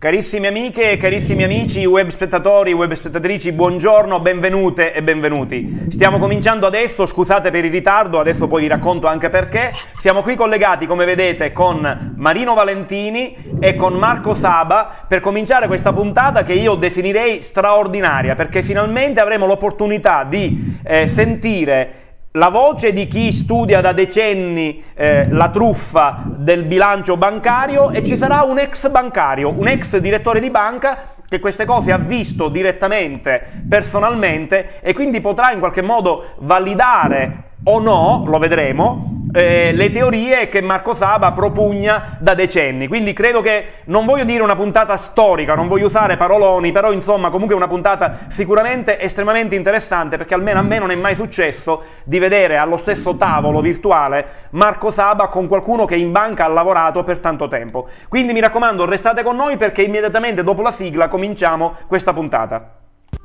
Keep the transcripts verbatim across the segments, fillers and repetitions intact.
Carissime amiche e carissimi amici, web spettatori, web spettatrici, buongiorno, benvenute e benvenuti. Stiamo cominciando adesso, scusate per il ritardo, adesso poi vi racconto anche perché. Siamo qui collegati, come vedete, con Marino Valentini e con Marco Saba per cominciare questa puntata che io definirei straordinaria, perché finalmente avremo l'opportunità di eh, sentire la voce di chi studia da decenni eh, la truffa del bilancio bancario, e ci sarà un ex bancario, un ex direttore di banca che queste cose ha visto direttamente, personalmente, e quindi potrà in qualche modo validare o no, lo vedremo, eh, le teorie che Marco Saba propugna da decenni. Quindi credo che, non voglio dire una puntata storica, non voglio usare paroloni, però insomma comunque una puntata sicuramente estremamente interessante, perché almeno a me non è mai successo di vedere allo stesso tavolo virtuale Marco Saba con qualcuno che in banca ha lavorato per tanto tempo. Quindi mi raccomando, restate con noi, perché immediatamente dopo la sigla cominciamo questa puntata.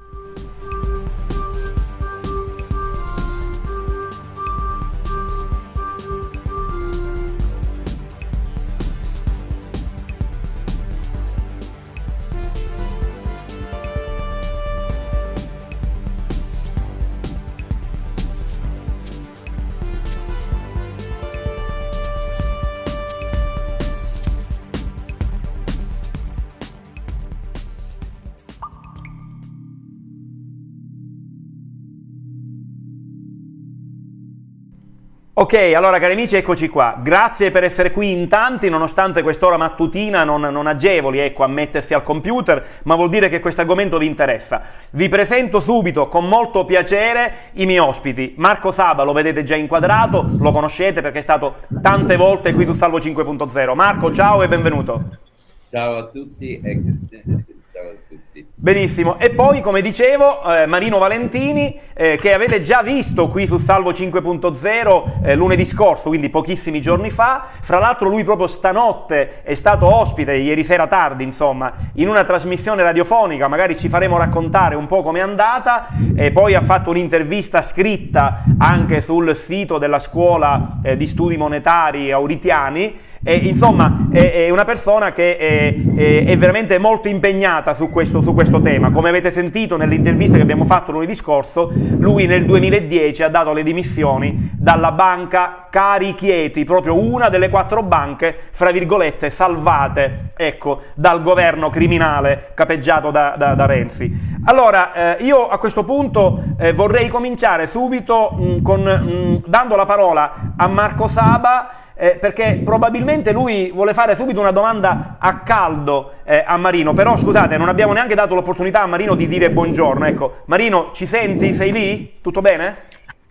Ok, allora cari amici, eccoci qua. Grazie per essere qui in tanti, nonostante quest'ora mattutina non, non agevoli, ecco, a mettersi al computer, ma vuol dire che questo argomento vi interessa. Vi presento subito, con molto piacere, i miei ospiti. Marco Saba, lo vedete già inquadrato, lo conoscete perché è stato tante volte qui su Salvo cinque punto zero. Marco, ciao e benvenuto. Ciao a tutti e ciao a tutti. Benissimo, e poi come dicevo eh, Marino Valentini, eh, che avete già visto qui su Salvo cinque punto zero eh, lunedì scorso, quindi pochissimi giorni fa. Fra l'altro lui proprio stanotte è stato ospite, ieri sera tardi insomma, in una trasmissione radiofonica, magari ci faremo raccontare un po' com'è andata, e poi ha fatto un'intervista scritta anche sul sito della scuola eh, di studi monetari Auritiani. E, insomma è, è una persona che è, è, è veramente molto impegnata su questo, su questo tema. Come avete sentito nell'intervista che abbiamo fatto lunedì scorso, lui nel duemiladieci ha dato le dimissioni dalla banca Cari Chieti, proprio una delle quattro banche, fra virgolette, salvate, ecco, dal governo criminale capeggiato da, da, da Renzi. Allora eh, io a questo punto eh, vorrei cominciare subito mh, con, mh, dando la parola a Marco Saba, Eh, perché probabilmente lui vuole fare subito una domanda a caldo eh, a Marino. Però scusate, non abbiamo neanche dato l'opportunità a Marino di dire buongiorno. Ecco, Marino, ci senti? Sei lì? Tutto bene?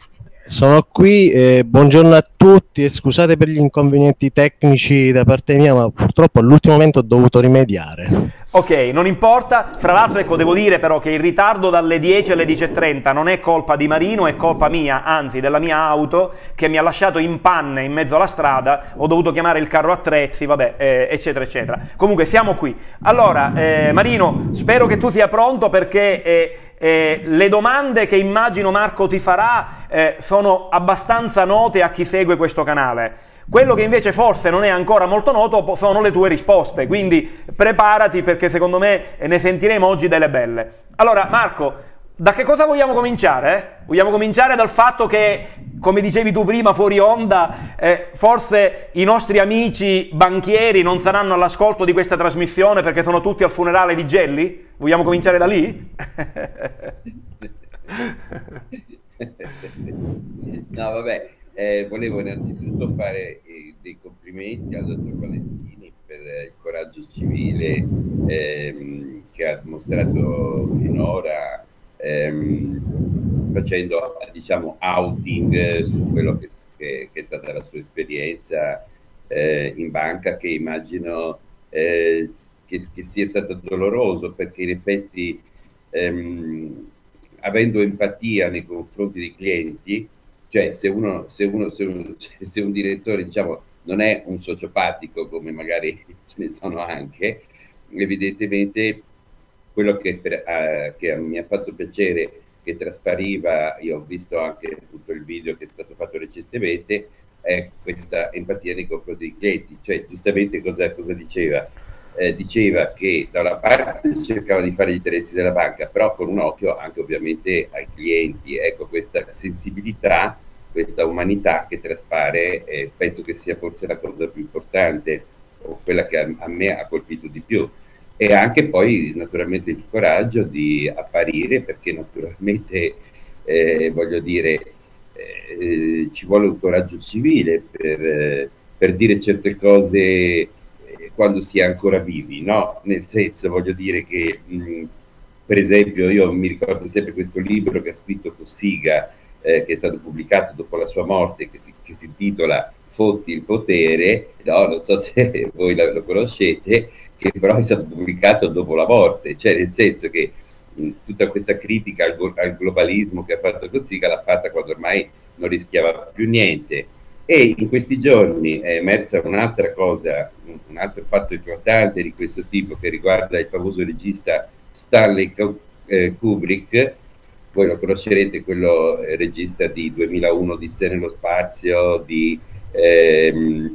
Sono qui, eh, buongiorno a tutti e scusate per gli inconvenienti tecnici da parte mia, ma purtroppo all'ultimo momento ho dovuto rimediare. Ok, non importa. Fra l'altro, ecco, devo dire però che il ritardo dalle dieci alle dieci e trenta non è colpa di Marino, è colpa mia, anzi della mia auto, che mi ha lasciato in panne in mezzo alla strada. Ho dovuto chiamare il carro attrezzi, vabbè, eh, eccetera eccetera. Comunque siamo qui. Allora, eh, Marino, spero che tu sia pronto, perché eh, eh, le domande che immagino Marco ti farà eh, sono abbastanza note a chi segue questo canale. Quello che invece forse non è ancora molto noto sono le tue risposte, quindi preparati, perché secondo me ne sentiremo oggi delle belle. Allora Marco, da che cosa vogliamo cominciare? Eh? Vogliamo cominciare dal fatto che, come dicevi tu prima fuori onda, eh, forse i nostri amici banchieri non saranno all'ascolto di questa trasmissione perché sono tutti al funerale di Gelli? Vogliamo cominciare da lì? No, vabbè. Eh, volevo innanzitutto fare eh, dei complimenti al dottor Valentini per eh, il coraggio civile ehm, che ha dimostrato finora, ehm, facendo, diciamo, outing eh, su quello che, che, che è stata la sua esperienza eh, in banca, che immagino eh, che, che sia stato doloroso, perché in effetti ehm, avendo empatia nei confronti dei clienti, cioè se uno, se uno, se un, se un direttore, diciamo, non è un sociopatico, come magari ce ne sono anche, evidentemente quello che, per, uh, che mi ha fatto piacere che traspariva, io ho visto anche tutto il video che è stato fatto recentemente, è questa empatia nei confronti dei clienti. Cioè, giustamente cosa, cosa diceva? eh, diceva che da una parte cercava di fare gli interessi della banca, però con un occhio anche ovviamente ai clienti. Ecco, questa sensibilità, questa umanità che traspare, eh, penso che sia forse la cosa più importante, o quella che a, a me ha colpito di più. E anche poi naturalmente il coraggio di apparire, perché naturalmente eh, voglio dire eh, ci vuole un coraggio civile per, eh, per dire certe cose eh, quando si è ancora vivi, no? Nel senso, voglio dire che mh, per esempio io mi ricordo sempre questo libro che ha scritto Cossiga, eh, che è stato pubblicato dopo la sua morte, che si, che si intitola Fotti il potere, no? Non so se voi lo, lo conoscete, che però è stato pubblicato dopo la morte, cioè nel senso che mh, tutta questa critica al, al globalismo che ha fatto Cossiga l'ha fatta quando ormai non rischiava più niente. E in questi giorni è emersa un'altra cosa, un altro fatto eclatante di questo tipo che riguarda il famoso regista Stanley Kubrick. Voi lo conoscerete, quello regista di duemilauno, Odissea nello spazio, di, ehm,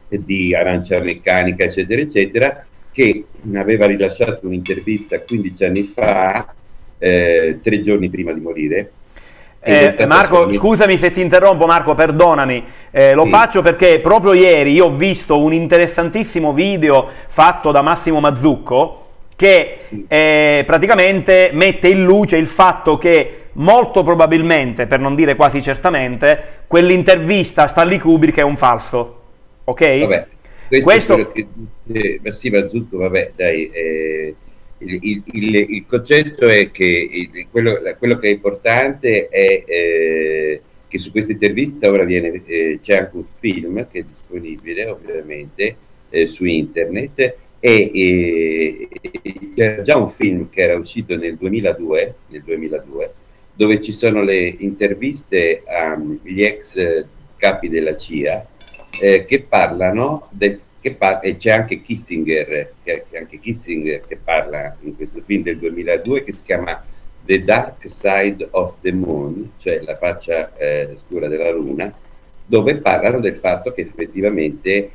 di Arancia Meccanica, eccetera, eccetera, che aveva rilasciato un'intervista quindici anni fa, eh, tre giorni prima di morire. Eh, Marco, sua... scusami se ti interrompo, Marco, perdonami, eh, lo sì. faccio perché proprio ieri io ho visto un interessantissimo video fatto da Massimo Mazzucco che sì. eh, praticamente mette in luce il fatto che molto probabilmente, per non dire quasi certamente, quell'intervista a Stanley Kubrick è un falso, ok? Vabbè, questo, questo... è quello che dice Massimo Mazzucco, vabbè, dai, eh, il, il, il, il concetto è che il, quello, quello che è importante è eh, che su questa intervista ora viene, eh, c'è anche un film che è disponibile ovviamente eh, su internet. E, e, e c'era già un film che era uscito nel duemiladue, nel duemiladue dove ci sono le interviste agli ex capi della C I A eh, che parlano del, che par e c'è anche Kissinger che, anche Kissinger che parla in questo film del duemiladue che si chiama The Dark Side of the Moon, cioè la faccia eh, scura della luna, dove parlano del fatto che effettivamente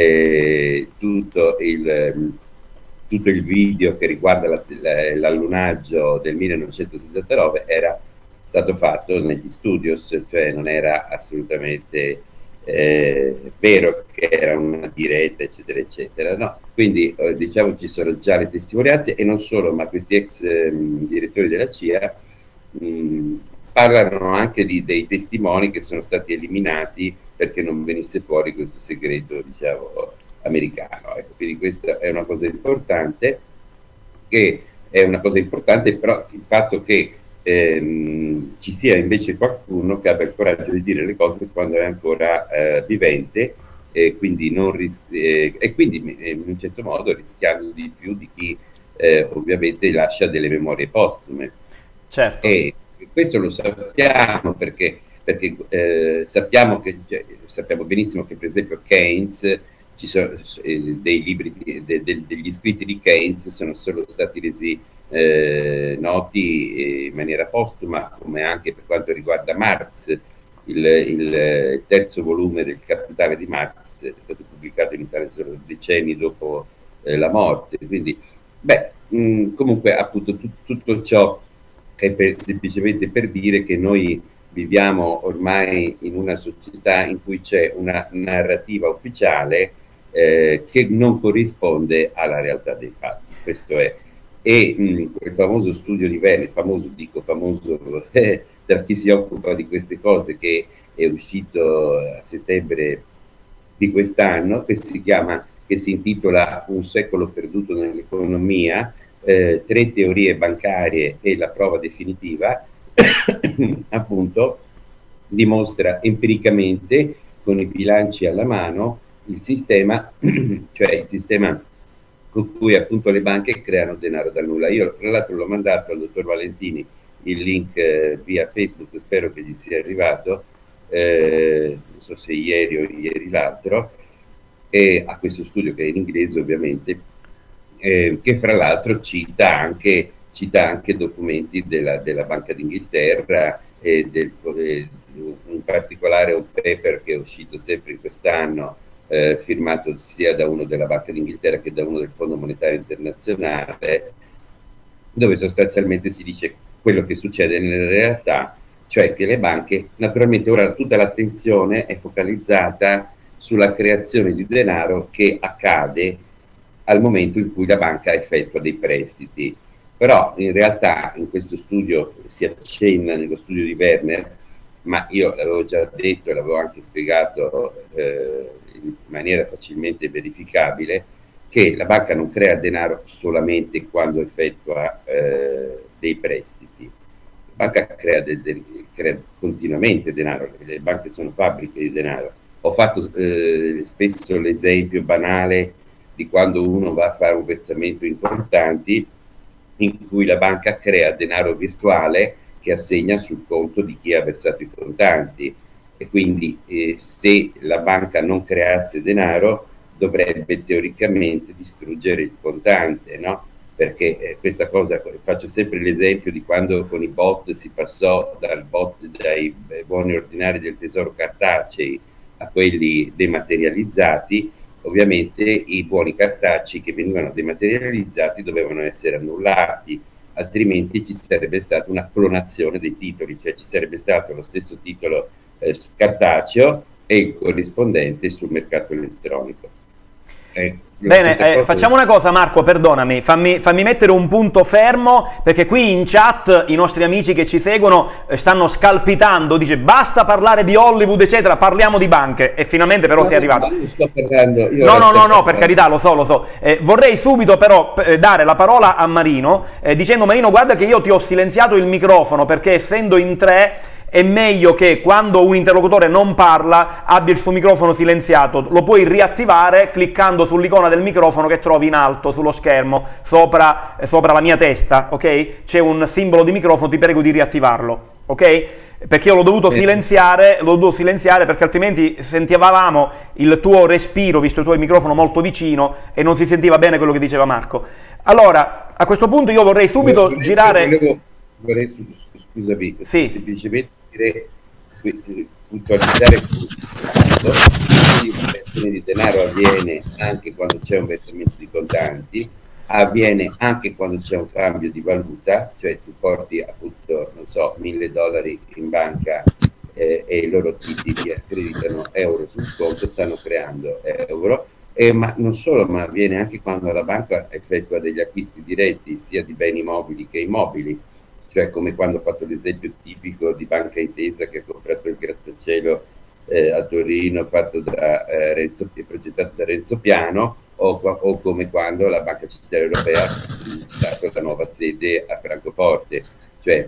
Eh, tutto, il, tutto il video che riguarda l'allunaggio del millenovecentosessantanove era stato fatto negli studios, cioè non era assolutamente eh, vero che era una diretta, eccetera, eccetera. No? Quindi eh, diciamo ci sono già le testimonianze e non solo, ma questi ex eh, direttori della C I A mh, parlano anche di, dei testimoni che sono stati eliminati perché non venisse fuori questo segreto, diciamo, americano. Ecco, quindi questa è una cosa importante, che è una cosa importante, però il fatto che ehm, ci sia invece qualcuno che abbia il coraggio di dire le cose quando è ancora eh, vivente, e quindi, non eh, e quindi in un certo modo rischiando di più di chi eh, ovviamente lascia delle memorie postume. Certo. E questo lo sappiamo perché perché eh, sappiamo, che, cioè, sappiamo benissimo che per esempio Keynes, ci sono eh, dei libri, de, de, degli scritti di Keynes sono solo stati resi eh, noti in maniera postuma, come anche per quanto riguarda Marx, il, il terzo volume del Capitale di Marx è stato pubblicato in Italia solo decenni dopo eh, la morte, quindi beh, mh, comunque appunto tut, tutto ciò è per, semplicemente per dire che noi viviamo ormai in una società in cui c'è una narrativa ufficiale eh, che non corrisponde alla realtà dei fatti. Questo è. E mh, quel famoso studio di Verne, famoso, dico famoso eh, da chi si occupa di queste cose, che è uscito a settembre di quest'anno, che si chiama, che si intitola Un secolo perduto nell'economia, eh, tre teorie bancarie e la prova definitiva, appunto dimostra empiricamente con i bilanci alla mano il sistema, cioè il sistema con cui appunto le banche creano denaro dal nulla. Io tra l'altro l'ho mandato al dottor Valentini il link eh, via Facebook, spero che gli sia arrivato, eh, non so se ieri o ieri l'altro, e a questo studio che è in inglese ovviamente, eh, che fra l'altro cita anche cita anche documenti della, della Banca d'Inghilterra e del, eh, in particolare un paper che è uscito sempre in quest'anno eh, firmato sia da uno della Banca d'Inghilterra che da uno del Fondo Monetario Internazionale, dove sostanzialmente si dice quello che succede nella realtà, cioè che le banche, naturalmente ora tutta l'attenzione è focalizzata sulla creazione di denaro che accade al momento in cui la banca effettua dei prestiti. Però in realtà in questo studio si accenna, nello studio di Werner, ma io l'avevo già detto e l'avevo anche spiegato eh, in maniera facilmente verificabile, che la banca non crea denaro solamente quando effettua eh, dei prestiti. La banca crea, de, de, crea continuamente denaro, le banche sono fabbriche di denaro. Ho fatto eh, spesso l'esempio banale di quando uno va a fare un versamento in contanti, in cui la banca crea denaro virtuale che assegna sul conto di chi ha versato i contanti, e quindi eh, se la banca non creasse denaro dovrebbe teoricamente distruggere il contante, no? Perché eh, questa cosa, faccio sempre l'esempio di quando con i bot si passò dal bot, dai buoni ordinari del tesoro cartacei a quelli dematerializzati. Ovviamente i buoni cartacei che venivano dematerializzati dovevano essere annullati, altrimenti ci sarebbe stata una clonazione dei titoli, cioè ci sarebbe stato lo stesso titolo eh, cartaceo e il corrispondente sul mercato elettronico. Eh, Bene, eh, facciamo una cosa, Marco, perdonami, fammi, fammi mettere un punto fermo, perché qui in chat i nostri amici che ci seguono eh, stanno scalpitando, dice basta parlare di Hollywood eccetera, parliamo di banche, e finalmente però no, sei arrivato. No, sto parlando, io no, no, no, no, per carità, lo so, lo so. Eh, vorrei subito però eh, dare la parola a Marino, eh, dicendo Marino, guarda che io ti ho silenziato il microfono, perché essendo in tre è meglio che quando un interlocutore non parla abbia il suo microfono silenziato. Lo puoi riattivare cliccando sull'icona del microfono che trovi in alto sullo schermo, sopra, eh, sopra la mia testa, ok? C'è un simbolo di microfono, ti prego di riattivarlo, ok? Perché io l'ho dovuto silenziare, l'ho dovuto silenziare perché altrimenti sentivamo il tuo respiro, visto il tuo microfono molto vicino, e non si sentiva bene quello che diceva Marco. Allora, a questo punto io vorrei subito volevo, girare... Volevo, vorrei, scusami, sì. semplicemente dire, puntualizzare che l'operazione di denaro avviene anche quando c'è un versamento di contanti, avviene anche quando c'è un cambio di valuta, cioè tu porti appunto, non so, mille dollari in banca eh, e i loro tipi ti accreditano euro sul conto, stanno creando euro, eh, ma non solo, ma avviene anche quando la banca effettua degli acquisti diretti sia di beni mobili che immobili, cioè come quando ho fatto l'esempio tipico di Banca Intesa che ha comprato il grattacielo eh, a Torino fatto da, eh, Renzo, progettato da Renzo Piano, o, o come quando la Banca Centrale Europea ha visitato la nuova sede a Francoforte. Cioè,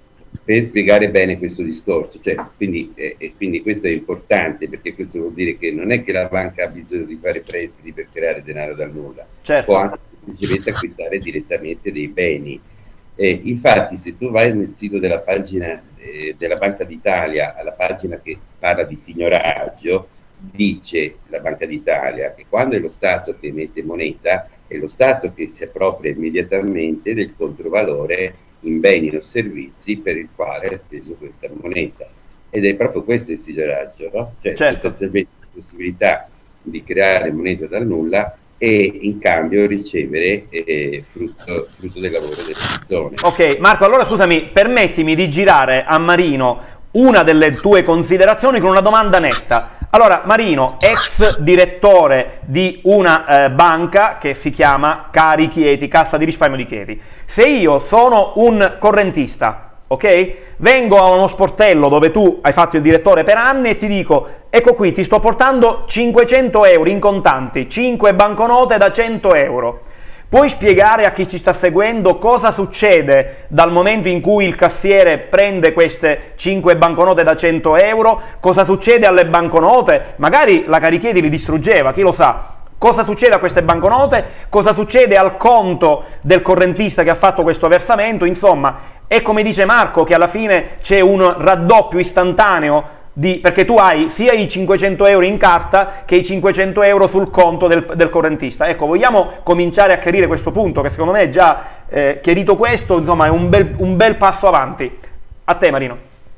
per spiegare bene questo discorso, cioè, quindi, eh, e quindi questo è importante, perché questo vuol dire che non è che la banca ha bisogno di fare prestiti per creare denaro dal nulla, certo. Può anche semplicemente acquistare direttamente dei beni. Eh, infatti se tu vai nel sito della pagina eh, della Banca d'Italia, alla pagina che parla di signoraggio, dice la Banca d'Italia che quando è lo Stato che emette moneta è lo Stato che si appropria immediatamente del controvalore in beni o servizi per il quale ha speso questa moneta, ed è proprio questo il signoraggio, no? Cioè certo. Sostanzialmente la possibilità di creare moneta dal nulla e in cambio ricevere eh, frutto, frutto del lavoro delle persone. Ok, Marco, allora scusami, permettimi di girare a Marino una delle tue considerazioni con una domanda netta. Allora, Marino, ex direttore di una eh, banca che si chiama Cari Chieti, Cassa di Risparmio di Chieti. Se io sono un correntista, ok? Vengo a uno sportello dove tu hai fatto il direttore per anni e ti dico, ecco qui, ti sto portando cinquecento euro in contanti, cinque banconote da cento euro. Puoi spiegare a chi ci sta seguendo cosa succede dal momento in cui il cassiere prende queste cinque banconote da cento euro? Cosa succede alle banconote? Magari la Cari Chieti li distruggeva, chi lo sa? Cosa succede a queste banconote? Cosa succede al conto del correntista che ha fatto questo versamento? Insomma, è come dice Marco, che alla fine c'è un raddoppio istantaneo, di, perché tu hai sia i cinquecento euro in carta che i cinquecento euro sul conto del, del correntista. Ecco, vogliamo cominciare a chiarire questo punto, che secondo me è già eh, chiarito questo, insomma è un bel, un bel passo avanti. A te Marino.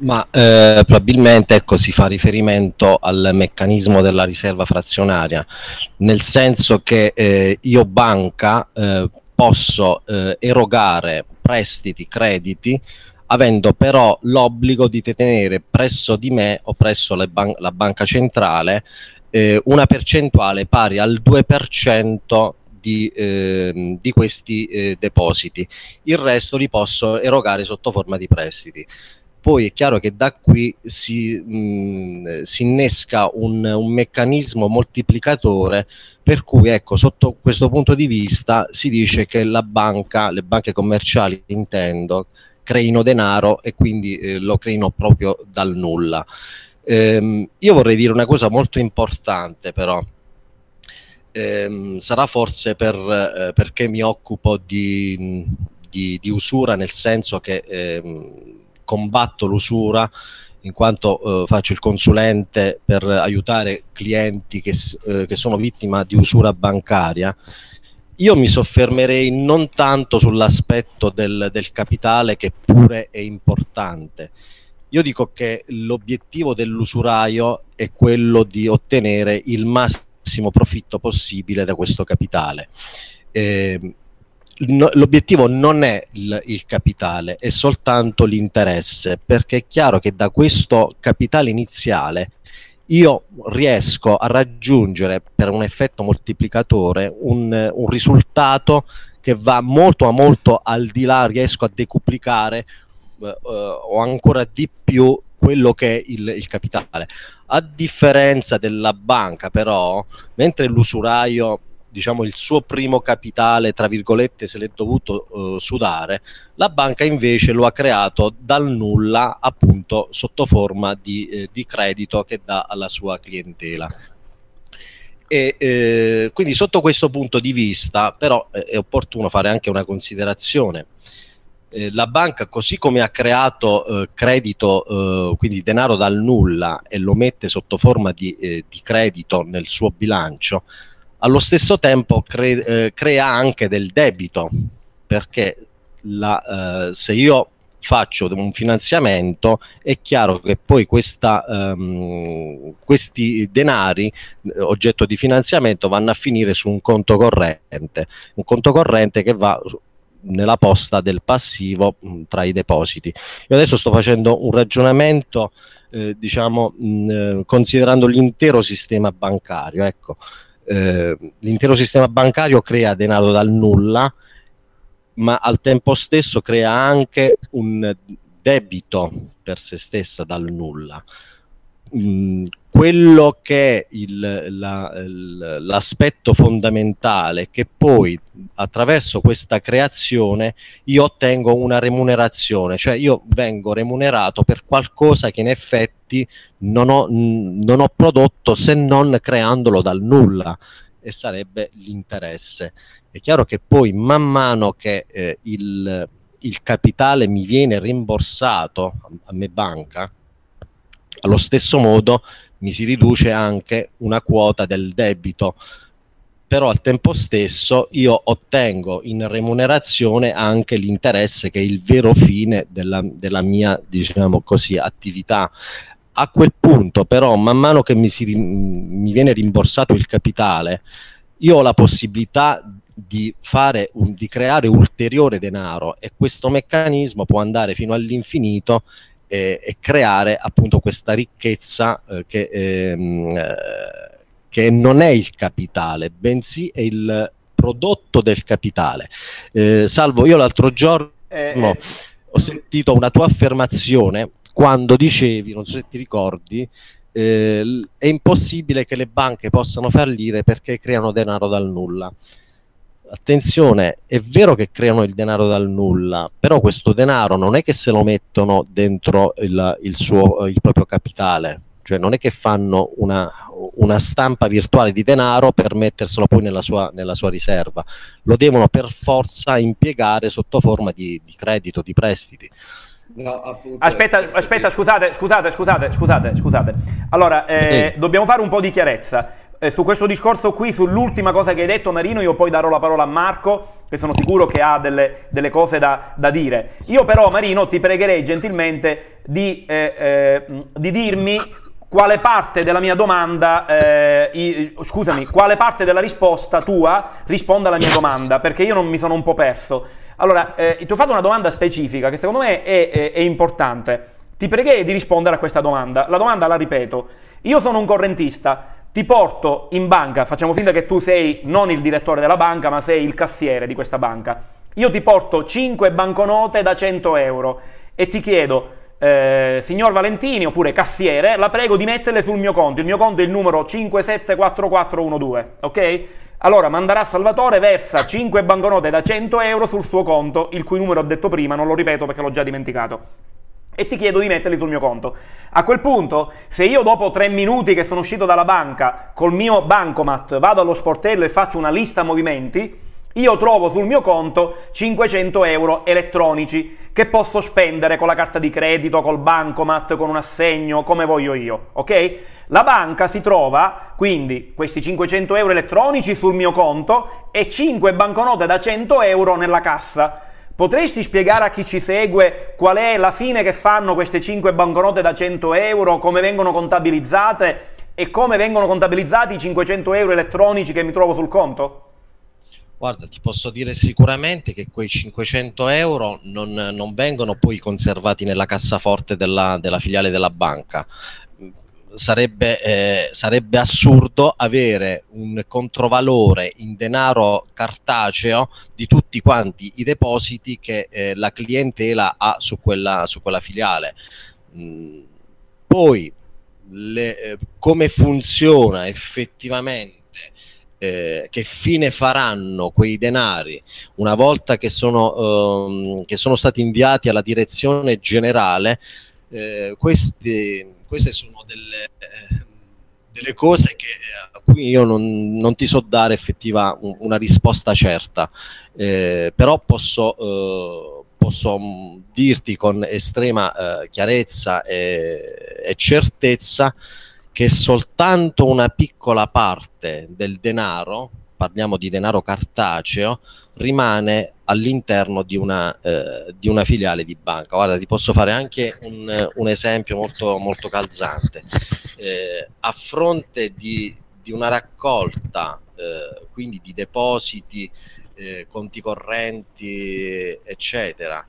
Ma eh, probabilmente ecco, si fa riferimento al meccanismo della riserva frazionaria, nel senso che eh, io banca eh, posso eh, erogare prestiti, crediti, avendo però l'obbligo di detenere presso di me o presso le ban- la banca centrale eh, una percentuale pari al due per cento di, eh, di questi eh, depositi. Il resto li posso erogare sotto forma di prestiti. Poi è chiaro che da qui si, mh, si innesca un, un meccanismo moltiplicatore, per cui ecco, sotto questo punto di vista si dice che la banca, le banche commerciali intendo, creino denaro e quindi eh, lo creino proprio dal nulla. Ehm, io vorrei dire una cosa molto importante però, ehm, sarà forse per, eh, perché mi occupo di, di, di usura, nel senso che ehm, combatto l'usura in quanto eh, faccio il consulente per aiutare clienti che, eh, che sono vittima di usura bancaria. Io mi soffermerei non tanto sull'aspetto del, del capitale, che pure è importante. Io dico che l'obiettivo dell'usuraio è quello di ottenere il massimo profitto possibile da questo capitale. Eh, No, l'obiettivo non è il, il capitale, è soltanto l'interesse, perché è chiaro che da questo capitale iniziale io riesco a raggiungere, per un effetto moltiplicatore, un, un risultato che va molto a molto al di là, riesco a decuplicare eh, o ancora di più quello che è il, il capitale. A differenza della banca però, mentre l'usuraio, diciamo, il suo primo capitale, tra virgolette, se l'è dovuto uh, sudare, la banca invece lo ha creato dal nulla, appunto sotto forma di, eh, di credito che dà alla sua clientela. E eh, quindi sotto questo punto di vista però eh, è opportuno fare anche una considerazione. Eh, la banca, così come ha creato eh, credito, eh, quindi denaro dal nulla, e lo mette sotto forma di, eh, di credito nel suo bilancio, allo stesso tempo cre eh, crea anche del debito, perché la, eh, se io faccio un finanziamento è chiaro che poi questa, um, questi denari oggetto di finanziamento vanno a finire su un conto corrente, un conto corrente che va nella posta del passivo mh, tra i depositi. Io adesso sto facendo un ragionamento eh, diciamo mh, considerando l'intero sistema bancario, ecco. Eh, l'intero sistema bancario crea denaro dal nulla, ma al tempo stesso crea anche un debito per se stessa dal nulla. Mm, quello che è l'aspetto fondamentale è che poi attraverso questa creazione io ottengo una remunerazione, cioè io vengo remunerato per qualcosa che in effetti non ho, non ho prodotto, se non creandolo dal nulla, e sarebbe l'interesse. È chiaro che poi man mano che eh, il, il capitale mi viene rimborsato a me banca, allo stesso modo mi si riduce anche una quota del debito, però al tempo stesso io ottengo in remunerazione anche l'interesse, che è il vero fine della, della mia, diciamo così, attività. A quel punto però, man mano che mi, si, mi viene rimborsato il capitale, io ho la possibilità di fare un, di creare ulteriore denaro, e questo meccanismo può andare fino all'infinito e, e creare appunto questa ricchezza eh, che, ehm, eh, che non è il capitale, bensì è il prodotto del capitale. Eh, Salvo, io l'altro giorno eh, eh. ho sentito una tua affermazione quando dicevi, non so se ti ricordi, eh, è impossibile che le banche possano fallire perché creano denaro dal nulla. Attenzione, è vero che creano il denaro dal nulla, però questo denaro non è che se lo mettono dentro il, il, suo, il proprio capitale, cioè non è che fanno una, una stampa virtuale di denaro per metterselo poi nella sua, nella sua riserva, lo devono per forza impiegare sotto forma di, di credito, di prestiti. No, appunto, aspetta, aspetta, scusate, scusate, scusate, scusate, scusate. Allora, eh, dobbiamo fare un po' di chiarezza. eh, su questo discorso qui, sull'ultima cosa che hai detto Marino, io poi darò la parola a Marco, che sono sicuro che ha delle, delle cose da, da dire. Io però Marino ti pregherei gentilmente di, eh, eh, di dirmi quale parte della mia domanda, eh, i, scusami, quale parte della risposta tua risponde alla mia domanda, perché io non mi sono un po' perso. Allora, eh, ti ho fatto una domanda specifica che secondo me è, è, è importante. Ti pregherei di rispondere a questa domanda. La domanda la ripeto. Io sono un correntista, ti porto in banca, facciamo finta che tu sei non il direttore della banca, ma sei il cassiere di questa banca. Io ti porto cinque banconote da cento euro e ti chiedo, eh, signor Valentini, oppure cassiere, la prego di metterle sul mio conto. Il mio conto è il numero cinque sette quattro quattro uno due, ok? Allora manderà Salvatore, versa cinque banconote da cento euro sul suo conto, il cui numero ho detto prima, non lo ripeto perché l'ho già dimenticato, e ti chiedo di metterli sul mio conto. A quel punto, se io dopo tre minuti che sono uscito dalla banca col mio bancomat vado allo sportello e faccio una lista movimenti, io trovo sul mio conto cinquecento euro elettronici che posso spendere con la carta di credito, col bancomat, con un assegno, come voglio io, ok? La banca si trova quindi questi cinquecento euro elettronici sul mio conto e cinque banconote da cento euro nella cassa. Potresti spiegare a chi ci segue qual è la fine che fanno queste cinque banconote da cento euro, come vengono contabilizzate e come vengono contabilizzati i cinquecento euro elettronici che mi trovo sul conto? Guarda, ti posso dire sicuramente che quei cinquecento euro non, non vengono poi conservati nella cassaforte della, della filiale della banca. Sarebbe, eh, sarebbe assurdo avere un controvalore in denaro cartaceo di tutti quanti i depositi che eh, la clientela ha su quella, su quella filiale. Mm, poi le, eh, come funziona effettivamente, eh, che fine faranno quei denari una volta che sono, ehm, che sono stati inviati alla direzione generale, eh, questi queste sono delle, eh, delle cose che, a cui io non, non ti so dare effettiva un, una risposta certa, eh, però posso, eh, posso dirti con estrema eh, chiarezza e, e certezza che soltanto una piccola parte del denaro, parliamo di denaro cartaceo, rimane all'interno di una, eh, di una filiale di banca. Guarda, ti posso fare anche un, un esempio molto, molto calzante. Eh, a fronte di, di una raccolta, eh, quindi di depositi, eh, conti correnti, eccetera,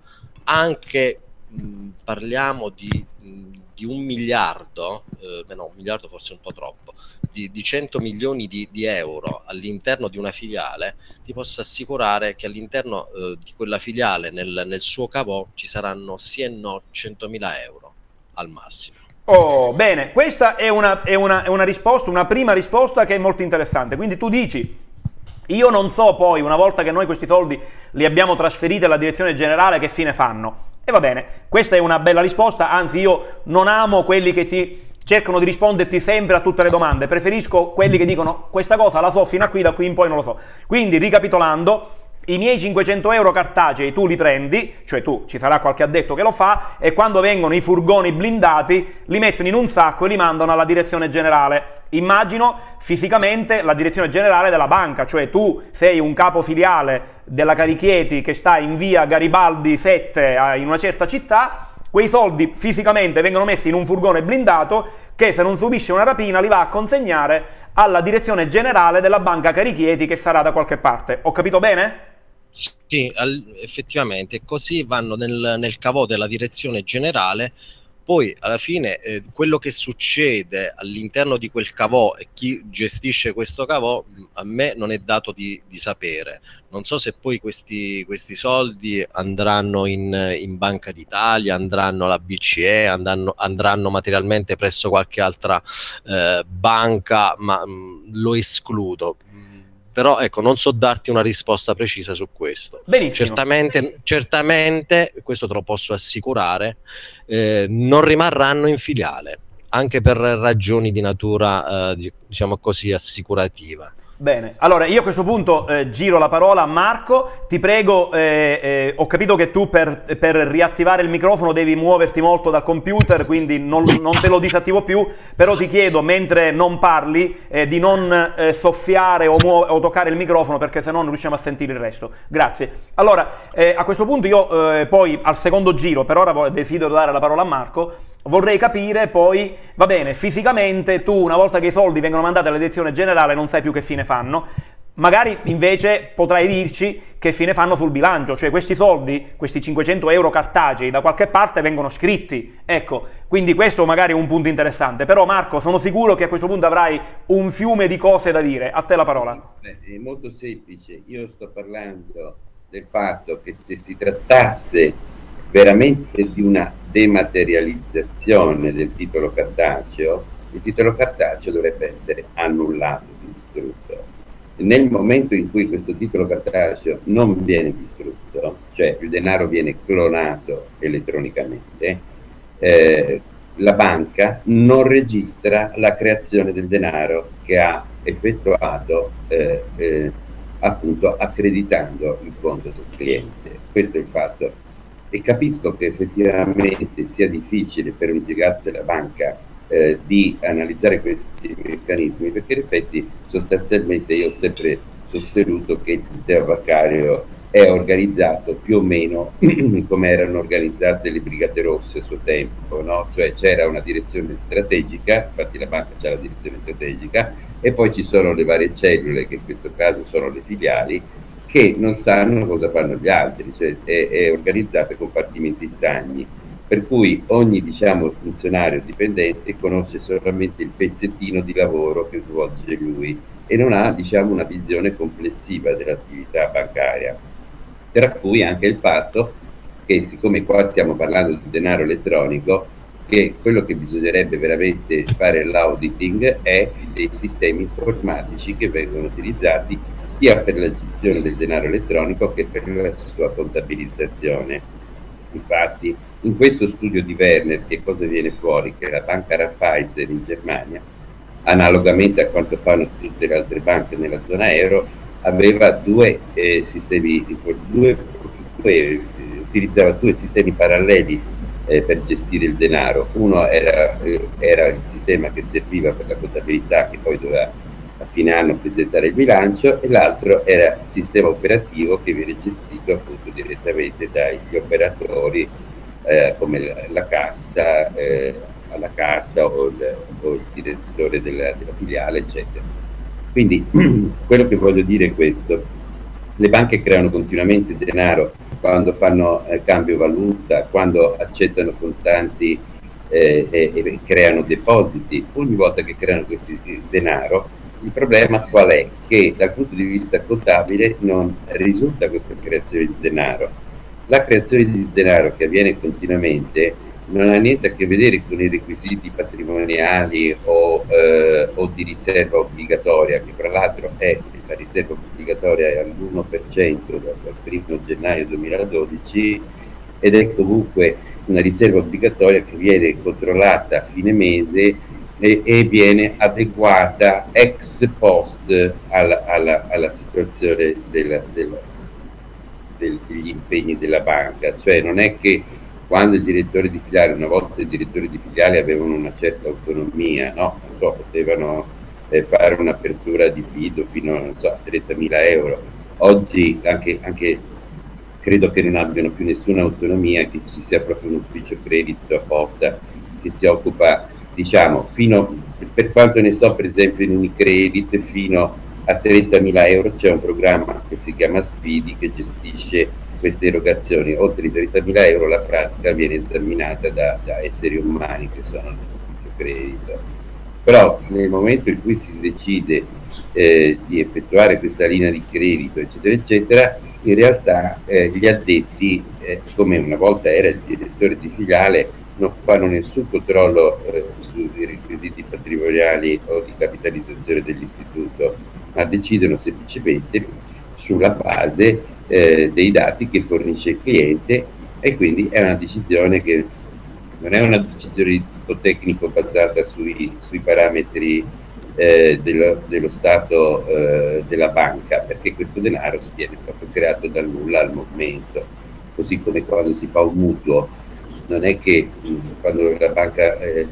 anche mh, parliamo di, mh, di un miliardo, eh, no, un miliardo forse un po' troppo, Di, di cento milioni di, di euro all'interno di una filiale, ti posso assicurare che all'interno eh, di quella filiale, nel, nel suo cavò, ci saranno sì e no centomila euro al massimo. Oh, bene, questa è una, è, una, è una risposta, una prima risposta che è molto interessante. Quindi tu dici, io non so poi, una volta che noi questi soldi li abbiamo trasferiti alla direzione generale, che fine fanno. E va bene, questa è una bella risposta, anzi io non amo quelli che ti cercano di risponderti sempre a tutte le domande, preferisco quelli che dicono questa cosa la so fino a qui, da qui in poi non lo so. Quindi ricapitolando, i miei cinquecento euro cartacei tu li prendi, cioè tu, ci sarà qualche addetto che lo fa, e quando vengono i furgoni blindati li mettono in un sacco e li mandano alla direzione generale. Immagino fisicamente la direzione generale della banca, cioè tu sei un capo filiale della Carichieti che sta in via Garibaldi sette in una certa città. Quei soldi fisicamente vengono messi in un furgone blindato che, se non subisce una rapina, li va a consegnare alla direzione generale della banca Carichieti, che sarà da qualche parte. Ho capito bene? Sì, effettivamente, così vanno nel, nel cavò della direzione generale. Poi alla fine eh, quello che succede all'interno di quel cavò e chi gestisce questo cavò a me non è dato di, di sapere. Non so se poi questi, questi soldi andranno in, in Banca d'Italia, andranno alla B C E, andranno, andranno materialmente presso qualche altra eh, banca, ma mh, lo escludo. Però ecco, non so darti una risposta precisa su questo. Benissimo. Certamente, certamente, questo te lo posso assicurare, eh, non rimarranno in filiale, anche per ragioni di natura, eh, diciamo così, assicurativa. Bene, allora io a questo punto eh, giro la parola a Marco, ti prego, eh, eh, ho capito che tu per, per riattivare il microfono devi muoverti molto dal computer, quindi non, non te lo disattivo più, però ti chiedo mentre non parli eh, di non eh, soffiare o, o toccare il microfono, perché se no non riusciamo a sentire il resto. Grazie. Allora, eh, a questo punto io eh, poi al secondo giro, per ora desidero dare la parola a Marco. Vorrei capire poi, va bene, fisicamente tu una volta che i soldi vengono mandati alla direzione generale non sai più che fine fanno, magari invece potrai dirci che fine fanno sul bilancio, cioè questi soldi, questi cinquecento euro cartacei da qualche parte vengono scritti, ecco, quindi questo magari è un punto interessante, però Marco sono sicuro che a questo punto avrai un fiume di cose da dire, a te la parola. È molto semplice, io sto parlando del fatto che se si trattasse veramente di una dematerializzazione del titolo cartaceo, il titolo cartaceo dovrebbe essere annullato, distrutto. Nel momento in cui questo titolo cartaceo non viene distrutto, cioè il denaro viene clonato elettronicamente, eh, la banca non registra la creazione del denaro che ha effettuato eh, eh, appunto accreditando il conto del cliente. Questo è il fatto. E capisco che effettivamente sia difficile per un impiegato della banca eh, di analizzare questi meccanismi, perché in effetti sostanzialmente io ho sempre sostenuto che il sistema bancario è organizzato più o meno come erano organizzate le Brigate Rosse a suo tempo, no? Cioè c'era una direzione strategica, infatti la banca c'ha la direzione strategica, e poi ci sono le varie cellule, che in questo caso sono le filiali, che non sanno cosa fanno gli altri, cioè è, è organizzata in compartimenti stagni, per cui ogni diciamo, funzionario dipendente conosce solamente il pezzettino di lavoro che svolge lui e non ha diciamo, una visione complessiva dell'attività bancaria, tra cui anche il fatto che siccome qua stiamo parlando di denaro elettronico, che quello che bisognerebbe veramente fare l'auditing è dei sistemi informatici che vengono utilizzati sia per la gestione del denaro elettronico che per la sua contabilizzazione. Infatti, in questo studio di Werner, che cosa viene fuori? Che la banca Raiffeisen in Germania, analogamente a quanto fanno tutte le altre banche nella zona euro, aveva due eh, sistemi, due, due, eh, utilizzava due sistemi paralleli eh, per gestire il denaro. Uno era, eh, era il sistema che serviva per la contabilità, che poi doveva a fine anno presentare il bilancio, e l'altro era il sistema operativo che viene gestito appunto direttamente dagli operatori eh, come la, la cassa, eh, alla cassa o il, o il direttore della, della filiale, eccetera. Quindi quello che voglio dire è questo: le banche creano continuamente denaro quando fanno eh, cambio valuta, quando accettano contanti eh, e, e creano depositi. Ogni volta che creano questi denaro, il problema qual è? Che dal punto di vista contabile non risulta questa creazione di denaro. La creazione di denaro che avviene continuamente non ha niente a che vedere con i requisiti patrimoniali o, eh, o di riserva obbligatoria, che tra l'altro è la riserva obbligatoria è all'uno per cento dal primo gennaio duemiladodici, ed è comunque una riserva obbligatoria che viene controllata a fine mese e, e viene adeguata ex post alla, alla, alla situazione del, del, del, degli impegni della banca. Cioè non è che quando il direttore di filiale, una volta i direttori di filiale avevano una certa autonomia, no? Non so, potevano eh, fare un'apertura di fido fino non so, a trentamila euro. Oggi anche, anche credo che non abbiano più nessuna autonomia, che ci sia proprio un ufficio credito apposta che si occupa, diciamo, fino, per quanto ne so, per esempio in Unicredit fino a trentamila euro c'è un programma che si chiama Speedy che gestisce queste erogazioni. Oltre i trentamila euro la pratica viene esaminata da, da esseri umani che sono nell'ufficio credito. Però nel momento in cui si decide eh, di effettuare questa linea di credito, eccetera, eccetera, in realtà eh, gli addetti, eh, come una volta era il direttore di filiale, non fanno nessun controllo eh, sui requisiti patrimoniali o di capitalizzazione dell'istituto, ma decidono semplicemente sulla base eh, dei dati che fornisce il cliente, e quindi è una decisione che non è una decisione di tipo tecnico basata sui, sui parametri eh, dello, dello stato eh, della banca, perché questo denaro si viene proprio creato dal nulla al momento, così come quando si fa un mutuo, non è che mh, quando la banca eh,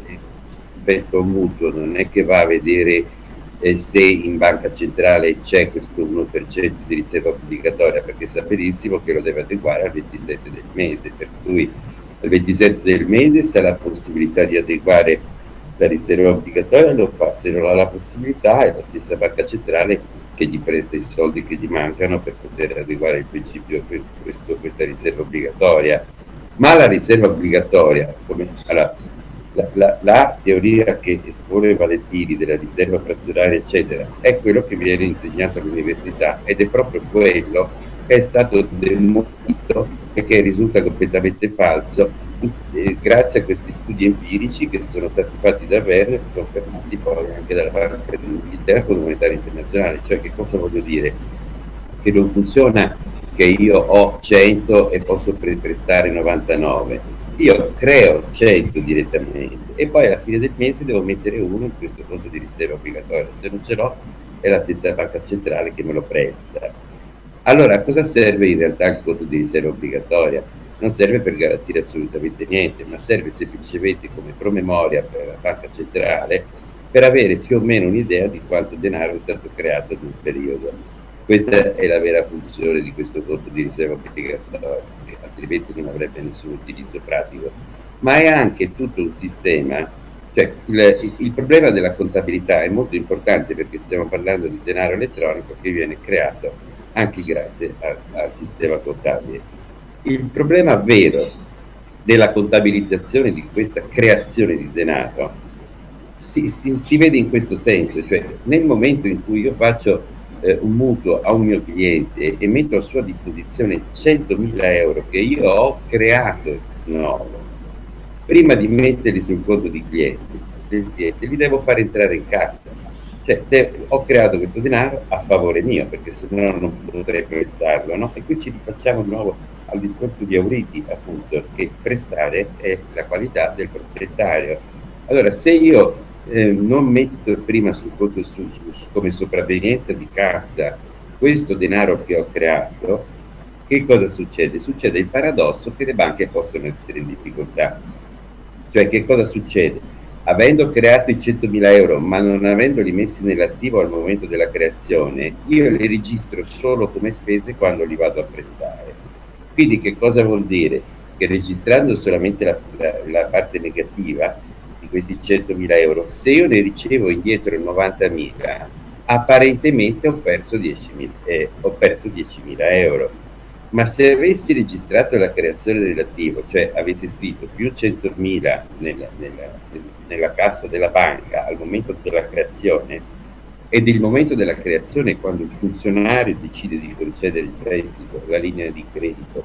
effettua un mutuo non è che va a vedere eh, se in banca centrale c'è questo uno per cento di riserva obbligatoria, perché sa benissimo che lo deve adeguare al ventisette del mese, per cui al ventisette del mese se ha la possibilità di adeguare la riserva obbligatoria lo fa, se non ha la possibilità è la stessa banca centrale che gli presta i soldi che gli mancano per poter adeguare il principio questo, questa riserva obbligatoria. Ma la riserva obbligatoria, come, allora, la, la, la teoria che espone Valentini della riserva frazionaria eccetera è quello che viene insegnato all'università ed è proprio quello che è stato demolito e che risulta completamente falso eh, grazie a questi studi empirici che sono stati fatti da Werner e confermati poi anche dalla Banca dell'Inghilterra Fondo Monetario Internazionale. Cioè, che cosa voglio dire? Che non funziona che io ho cento e posso pre prestare novantanove, io creo cento direttamente e poi alla fine del mese devo mettere uno in questo conto di riserva obbligatoria, se non ce l'ho è la stessa banca centrale che me lo presta. Allora, a cosa serve in realtà il conto di riserva obbligatoria? Non serve per garantire assolutamente niente, ma serve semplicemente come promemoria per la banca centrale per avere più o meno un'idea di quanto denaro è stato creato in un periodo. Questa è la vera funzione di questo conto di riserva obbligatoria, che altrimenti non avrebbe nessun utilizzo pratico. Ma è anche tutto un sistema, cioè il, il problema della contabilità è molto importante perché stiamo parlando di denaro elettronico che viene creato anche grazie a, al sistema contabile. Il problema vero della contabilizzazione di questa creazione di denaro si, si, si vede in questo senso, cioè nel momento in cui io faccio eh, un mutuo a un mio cliente e metto a sua disposizione centomila euro che io ho creato ex novo, prima di metterli sul conto di cliente, del cliente li devo far entrare in cassa. Cioè, ho creato questo denaro a favore mio, perché se no non potrei prestarlo, no? E qui ci rifacciamo di nuovo al discorso di Auriti, appunto, che prestare è la qualità del proprietario. Allora, se io eh, non metto prima sul conto su, su, su, come sopravvenienza di cassa questo denaro che ho creato, che cosa succede? Succede il paradosso che le banche possono essere in difficoltà. Cioè, che cosa succede? Avendo creato i centomila euro ma non avendoli messi nell'attivo al momento della creazione, io li registro solo come spese quando li vado a prestare. Quindi che cosa vuol dire? Che registrando solamente la, la, la parte negativa di questi centomila euro, se io ne ricevo indietro novantamila, apparentemente ho perso diecimila eh, ho perso diecimila euro. Ma se avessi registrato la creazione dell'attivo, cioè avessi scritto più centomila nella, nella, nella cassa della banca al momento della creazione, ed il momento della creazione quando il funzionario decide di concedere il prestito, la linea di credito,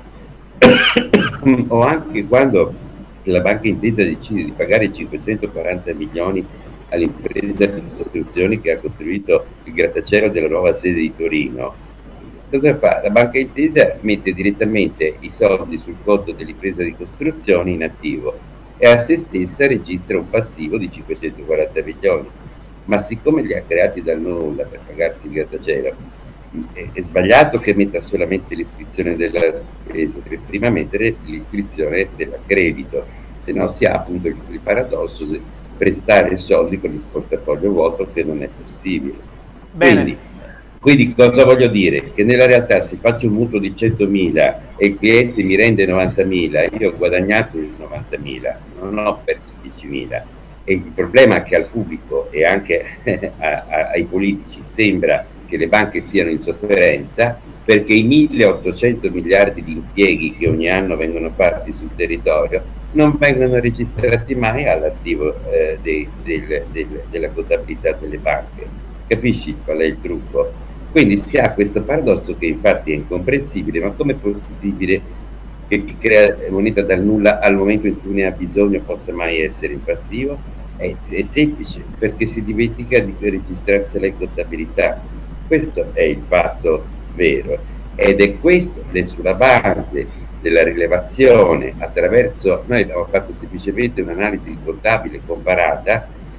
o anche quando la banca intesa decide di pagare cinquecentoquaranta milioni all'impresa di costruzioni che ha costruito il grattacielo della nuova sede di Torino, cosa fa? La banca intesa mette direttamente i soldi sul conto dell'impresa di costruzioni in attivo e a se stessa registra un passivo di cinquecentoquaranta milioni. Ma siccome li ha creati dal nulla per pagarsi il grattacielo, è, è sbagliato che metta solamente l'iscrizione della spesa, perché prima mettere l'iscrizione del credito, se no si ha appunto il, il paradosso di prestare soldi con il portafoglio vuoto, che non è possibile. Bene. Quindi, Quindi cosa voglio dire? Che nella realtà se faccio un mutuo di centomila e il cliente mi rende novantamila, io ho guadagnato i novantamila, non ho perso diecimila. E il problema è che al pubblico e anche a, a, ai politici sembra che le banche siano in sofferenza perché i milleottocento miliardi di impieghi che ogni anno vengono fatti sul territorio non vengono registrati mai all'attivo eh, de, del, del, della contabilità delle banche. Capisci qual è il trucco? Quindi si ha questo paradosso che infatti è incomprensibile, ma com'è possibile che chi crea moneta dal nulla al momento in cui ne ha bisogno possa mai essere in passivo? È, è semplice, perché si dimentica di registrarsi in contabilità. Questo è il fatto vero ed è questo, è sulla base della rilevazione attraverso, noi abbiamo fatto semplicemente un'analisi contabile comparata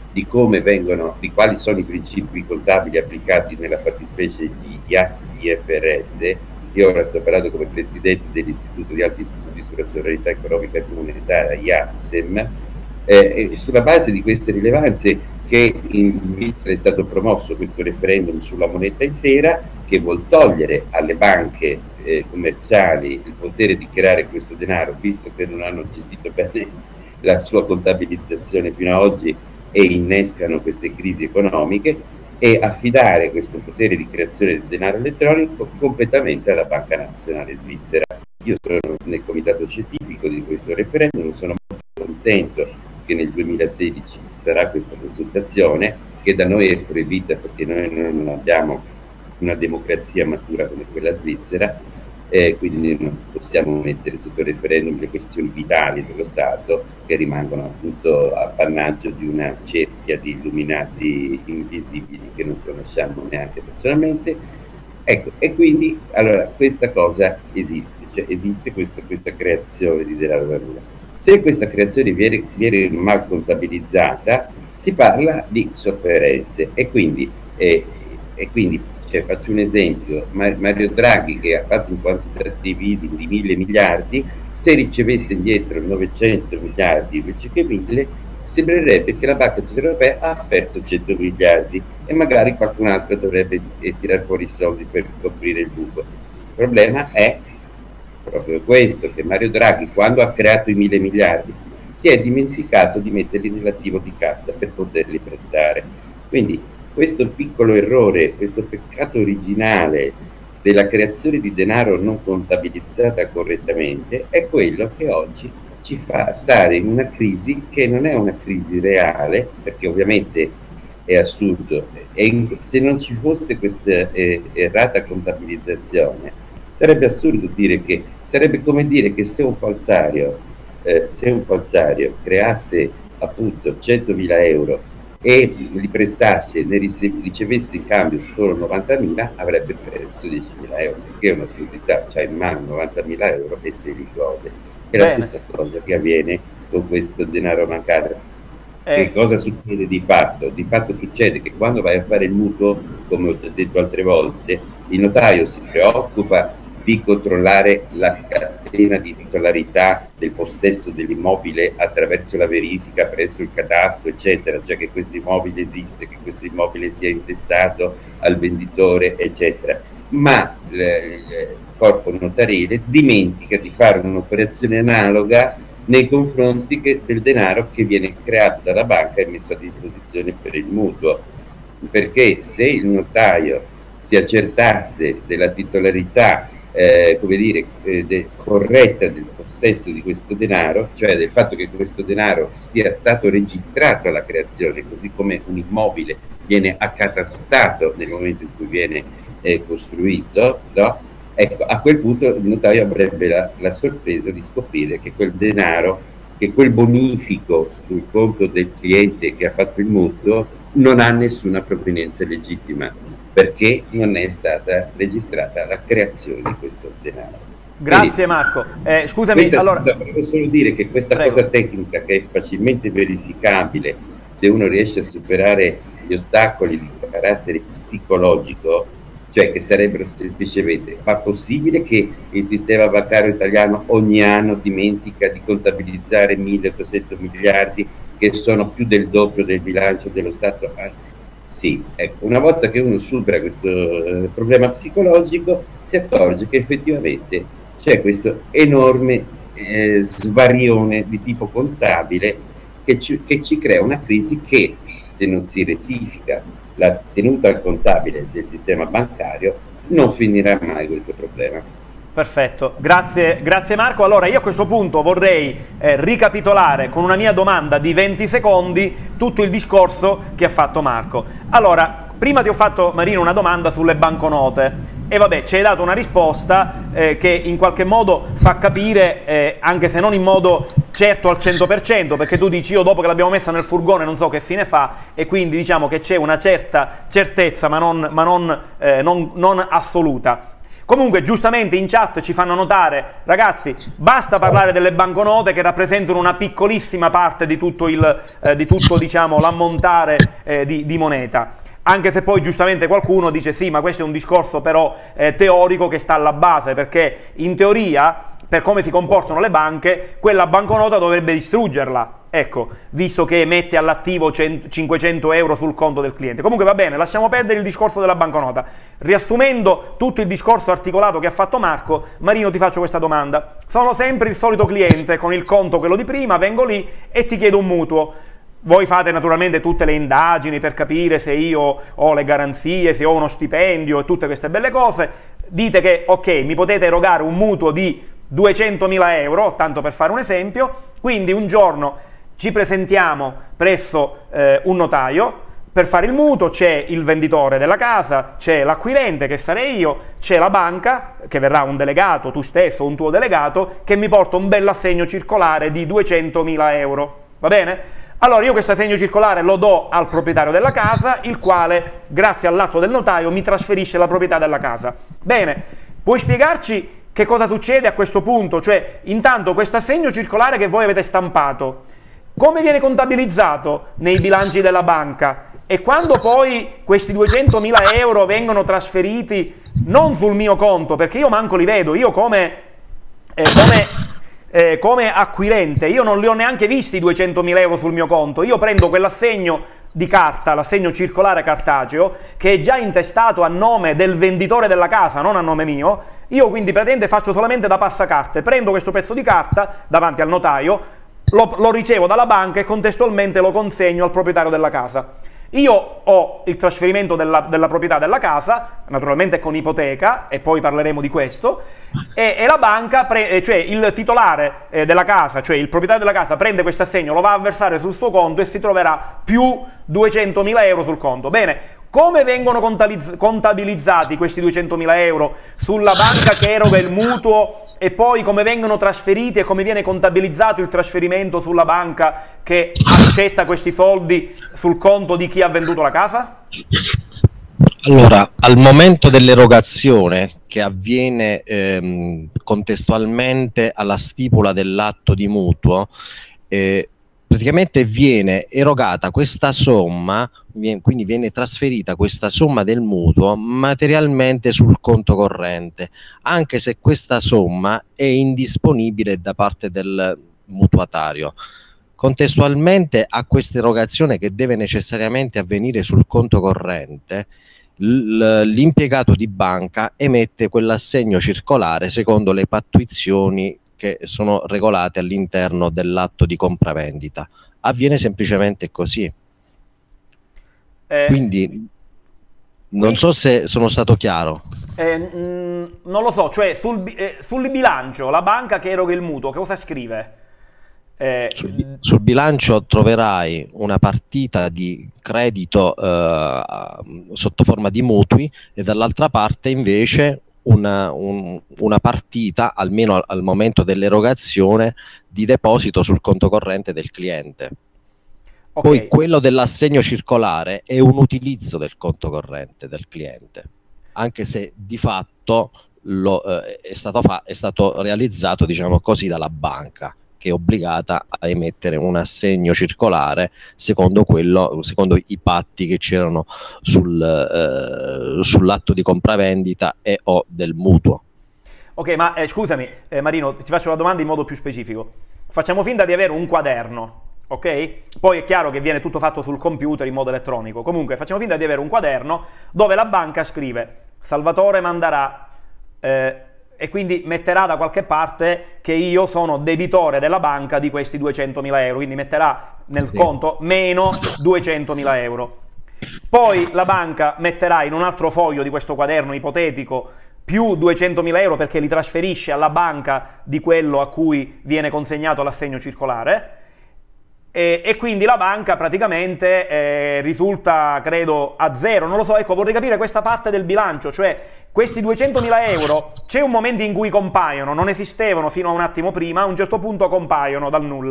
di come vengono, di quali sono i principi contabili applicati nella fattispecie di I A S I F R S. Io ora sto parlando come presidente dell'Istituto di Alti Studi sulla Sovranità Economica e Monetaria, I A S E M, eh, e sulla base di queste rilevanze che in Svizzera è stato promosso questo referendum sulla moneta intera, che vuol togliere alle banche eh, commerciali il potere di creare questo denaro, visto che non hanno gestito bene la sua contabilizzazione fino ad oggi e innescano queste crisi economiche, e affidare questo potere di creazione del denaro elettronico completamente alla Banca Nazionale Svizzera. Io sono nel comitato scientifico di questo referendum, sono molto contento che nel duemilasedici sarà questa consultazione, che da noi è proibita perché noi non abbiamo una democrazia matura come quella svizzera, eh, quindi non possiamo mettere sotto referendum le questioni vitali dello Stato, che rimangono appunto appannaggio di una cerchia di illuminati invisibili che non conosciamo neanche personalmente. Ecco, e quindi allora questa cosa esiste, cioè esiste questa, questa creazione di denaro da nulla. Se questa creazione viene, viene mal contabilizzata, si parla di sofferenze, e quindi, eh, e quindi cioè, faccio un esempio: Mario Draghi, che ha fatto un quantitative easing di mille miliardi, se ricevesse indietro novecento miliardi invece che mille, sembrerebbe che la Banca Centrale Europea ha perso cento miliardi e magari qualcun altro dovrebbe eh, tirare fuori i soldi per coprire il buco. Il problema è proprio questo, che Mario Draghi, quando ha creato i mille miliardi, si è dimenticato di metterli nell'attivo di cassa per poterli prestare. Quindi questo piccolo errore, questo peccato originale della creazione di denaro non contabilizzata correttamente, è quello che oggi ci fa stare in una crisi che non è una crisi reale, perché ovviamente è assurdo, e in, se non ci fosse questa eh, errata contabilizzazione, sarebbe assurdo dire che, sarebbe come dire che se un falsario, eh, se un falsario creasse appunto centomila euro e li prestasse, ne ricevesse in cambio solo novantamila, avrebbe perso diecimila euro, che è un'assurdità, cioè in mano novantamila euro e se li gode. È Bene. La stessa cosa che avviene con questo denaro bancario. Eh. Che cosa succede di fatto? Di fatto succede che quando vai a fare il mutuo, come ho già detto altre volte, il notaio si preoccupa di controllare la catena di titolarità del possesso dell'immobile attraverso la verifica presso il catasto, eccetera, cioè che questo immobile esiste, che questo immobile sia intestato al venditore, eccetera. Ma il corpo notarile dimentica di fare un'operazione analoga nei confronti che, del denaro che viene creato dalla banca e messo a disposizione per il mutuo, perché se il notaio si accertasse della titolarità Eh, come dire, eh, de, corretta del possesso di questo denaro, cioè del fatto che questo denaro sia stato registrato alla creazione, così come un immobile viene accatastato nel momento in cui viene eh, costruito, no? Ecco, a quel punto il notaio avrebbe la, la sorpresa di scoprire che quel denaro, che quel bonifico sul conto del cliente che ha fatto il mutuo non ha nessuna provenienza legittima, perché non è stata registrata la creazione di questo denaro. Grazie. Quindi, Marco. Eh, scusami, questa, allora... Volevo solo dire che questa Prego. cosa tecnica, che è facilmente verificabile se uno riesce a superare gli ostacoli di carattere psicologico, cioè che sarebbero semplicemente: fa possibile che il sistema bancario italiano ogni anno dimentica di contabilizzare milleottocento miliardi, che sono più del doppio del bilancio dello Stato? Sì, ecco, una volta che uno supera questo eh, problema psicologico, si accorge che effettivamente c'è questo enorme eh, svarione di tipo contabile che ci, che ci crea una crisi che, se non si rettifica la tenuta al contabile del sistema bancario, non finirà mai questo problema. Perfetto, grazie, grazie Marco. Allora io a questo punto vorrei eh, ricapitolare con una mia domanda di venti secondi tutto il discorso che ha fatto Marco. Allora, prima ti ho fatto, Marino, una domanda sulle banconote e vabbè, ci hai dato una risposta eh, che in qualche modo fa capire, eh, anche se non in modo certo al cento per cento, perché tu dici: io dopo che l'abbiamo messa nel furgone non so che fine fa, e quindi diciamo che c'è una certa certezza ma non, ma non, eh, non, non assoluta. Comunque, giustamente in chat ci fanno notare, ragazzi, basta parlare delle banconote che rappresentano una piccolissima parte di tutto, il, eh, di tutto diciamo, l'ammontare eh, di, di moneta. Anche se poi giustamente qualcuno dice sì, ma questo è un discorso però eh, teorico che sta alla base, perché in teoria, per come si comportano le banche, quella banconota dovrebbe distruggerla. Ecco, visto che mette all'attivo cinquecento euro sul conto del cliente. Comunque va bene, lasciamo perdere il discorso della banconota. Riassumendo tutto il discorso articolato che ha fatto Marco, Marino, ti faccio questa domanda. Sono sempre il solito cliente con il conto quello di prima, vengo lì e ti chiedo un mutuo. Voi fate naturalmente tutte le indagini per capire se io ho le garanzie, se ho uno stipendio e tutte queste belle cose. Dite che ok, mi potete erogare un mutuo di duecentomila euro, tanto per fare un esempio, quindi un giorno ci presentiamo presso eh, un notaio per fare il mutuo, c'è il venditore della casa, c'è l'acquirente che sarei io, c'è la banca che verrà un delegato, tu stesso, un tuo delegato, che mi porta un bell'assegno circolare di duecentomila euro, va bene? Allora io questo assegno circolare lo do al proprietario della casa, il quale, grazie all'atto del notaio, mi trasferisce la proprietà della casa. Bene, puoi spiegarci che cosa succede a questo punto? Cioè, intanto questo assegno circolare che voi avete stampato, come viene contabilizzato nei bilanci della banca? E quando poi questi duecentomila euro vengono trasferiti non sul mio conto, perché io manco li vedo, io come, eh, come, eh, come acquirente, io non li ho neanche visti i duecentomila euro sul mio conto, io prendo quell'assegno di carta, l'assegno circolare cartaceo, che è già intestato a nome del venditore della casa, non a nome mio, io quindi praticamente faccio solamente da passacarte, prendo questo pezzo di carta davanti al notaio, Lo, lo ricevo dalla banca e contestualmente lo consegno al proprietario della casa. Io ho il trasferimento della, della proprietà della casa, naturalmente con ipoteca, e poi parleremo di questo, e, e la banca, pre, cioè il titolare eh, della casa, cioè il proprietario della casa, prende questo assegno, lo va a versare sul suo conto e si troverà più duecentomila euro sul conto. Bene, come vengono contabilizzati questi duecentomila euro sulla banca che eroga il mutuo e poi come vengono trasferiti e come viene contabilizzato il trasferimento sulla banca che accetta questi soldi sul conto di chi ha venduto la casa? Allora, al momento dell'erogazione, che avviene ehm, contestualmente alla stipula dell'atto di mutuo, eh, praticamente viene erogata questa somma, viene, quindi viene trasferita questa somma del mutuo materialmente sul conto corrente, anche se questa somma è indisponibile da parte del mutuatario. Contestualmente a questa erogazione, che deve necessariamente avvenire sul conto corrente, l'impiegato di banca emette quell'assegno circolare secondo le pattuizioni che sono regolate all'interno dell'atto di compravendita. Avviene semplicemente così. Eh, Quindi non so se sono stato chiaro. Eh, mh, non lo so, cioè sul, eh, sul bilancio la banca che eroga il mutuo cosa scrive? Eh, sul, sul bilancio troverai una partita di credito eh, sotto forma di mutui e dall'altra parte invece Una, un, una partita, almeno al, al momento dell'erogazione, di deposito sul conto corrente del cliente. Okay. Poi quello dell'assegno circolare è un utilizzo del conto corrente del cliente, anche se di fatto lo, eh, è, stato fa è stato realizzato, diciamo così, dalla banca, che è obbligata a emettere un assegno circolare secondo quello, secondo i patti che c'erano sul, eh, sull'atto di compravendita e o del mutuo. Ok, ma eh, scusami eh, Marino, ti faccio la domanda in modo più specifico. Facciamo finta di avere un quaderno, ok? Poi è chiaro che viene tutto fatto sul computer in modo elettronico. Comunque facciamo finta di avere un quaderno dove la banca scrive Salvatore mandarà eh, e quindi metterà da qualche parte che io sono debitore della banca di questi duecentomila euro, quindi metterà nel sì. conto meno duecentomila euro. Poi la banca metterà in un altro foglio di questo quaderno ipotetico più duecentomila euro perché li trasferisce alla banca di quello a cui viene consegnato l'assegno circolare e, e quindi la banca praticamente eh, risulta, credo, a zero, non lo so, ecco, vorrei capire questa parte del bilancio, cioè questi duecentomila euro c'è un momento in cui compaiono, non esistevano fino a un attimo prima, a un certo punto compaiono dal nulla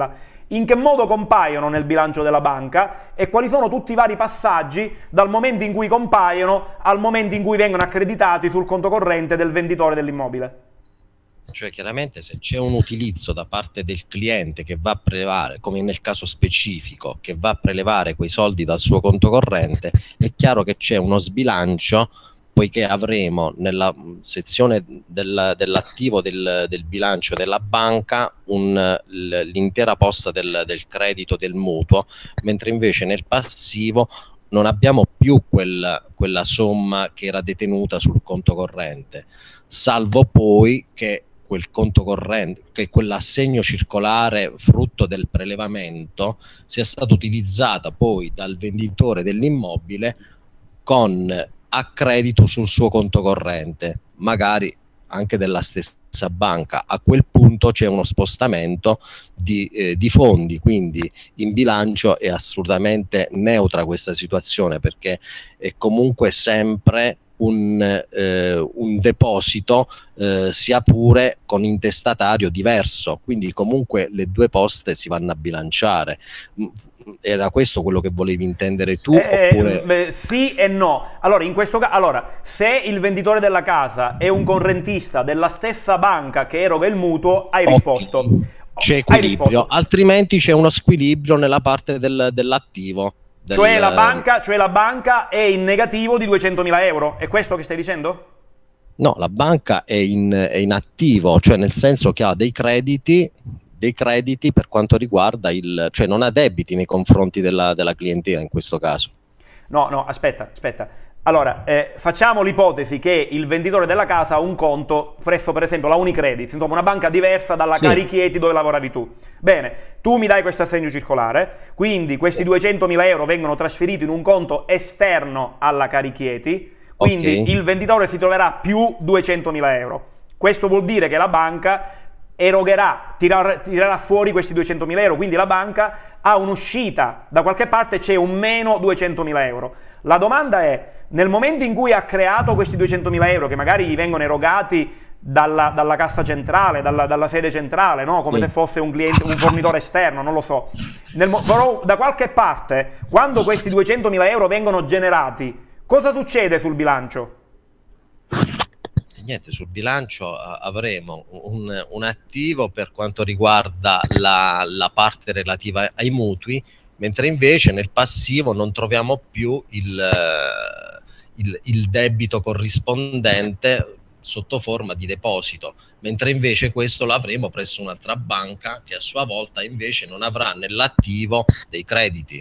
in che modo compaiono nel bilancio della banca e quali sono tutti i vari passaggi dal momento in cui compaiono al momento in cui vengono accreditati sul conto corrente del venditore dell'immobile. Cioè chiaramente se c'è un utilizzo da parte del cliente che va a prelevare, come nel caso specifico, che va a prelevare quei soldi dal suo conto corrente, è chiaro che c'è uno sbilancio, poiché avremo nella sezione del, dell'attivo del, del bilancio della banca l'intera posta del, del credito del mutuo, mentre invece nel passivo non abbiamo più quel, quella somma che era detenuta sul conto corrente, salvo poi che quel conto corrente, che quell'assegno circolare frutto del prelevamento sia stato utilizzata poi dal venditore dell'immobile con accredito sul suo conto corrente, magari anche della stessa banca. A quel punto c'è uno spostamento di, eh, di fondi, quindi in bilancio è assolutamente neutra questa situazione, perché è comunque sempre un, eh, un deposito, eh, sia pure con intestatario diverso, quindi comunque le due poste si vanno a bilanciare. Era questo quello che volevi intendere tu? Eh, oppure... eh, sì e no. Allora, in questo caso, allora, se il venditore della casa è un correntista della stessa banca che eroga il mutuo, hai risposto. C'è equilibrio, altrimenti c'è uno squilibrio nella parte del, dell'attivo. Del... Cioè, la banca, cioè la banca è in negativo di duecentomila euro, è questo che stai dicendo? No, la banca è in, è in attivo, cioè nel senso che ha dei crediti, dei crediti per quanto riguarda il... cioè non ha debiti nei confronti della, della clientela in questo caso. No, no, aspetta, aspetta. Allora, eh, facciamo l'ipotesi che il venditore della casa ha un conto presso, per esempio, la Unicredit, insomma una banca diversa dalla sì. Carichieti dove lavoravi tu. Bene, tu mi dai questo assegno circolare, quindi questi duecentomila euro vengono trasferiti in un conto esterno alla Carichieti, quindi okay. il venditore si troverà più duecentomila euro. Questo vuol dire che la banca erogherà, tirerà, tirerà fuori questi duecentomila euro, quindi la banca ha un'uscita, da qualche parte c'è un meno duecentomila euro. La domanda è, nel momento in cui ha creato questi duecentomila euro, che magari gli vengono erogati dalla, dalla cassa centrale, dalla, dalla sede centrale, no? Come sì. se fosse un cliente, un fornitore esterno, non lo so, nel, però da qualche parte, quando questi duecentomila euro vengono generati, cosa succede sul bilancio? Niente, sul bilancio avremo un, un attivo per quanto riguarda la, la parte relativa ai mutui, mentre invece nel passivo non troviamo più il, il, il debito corrispondente sotto forma di deposito, mentre invece questo l'avremo presso un'altra banca che a sua volta invece non avrà nell'attivo dei crediti.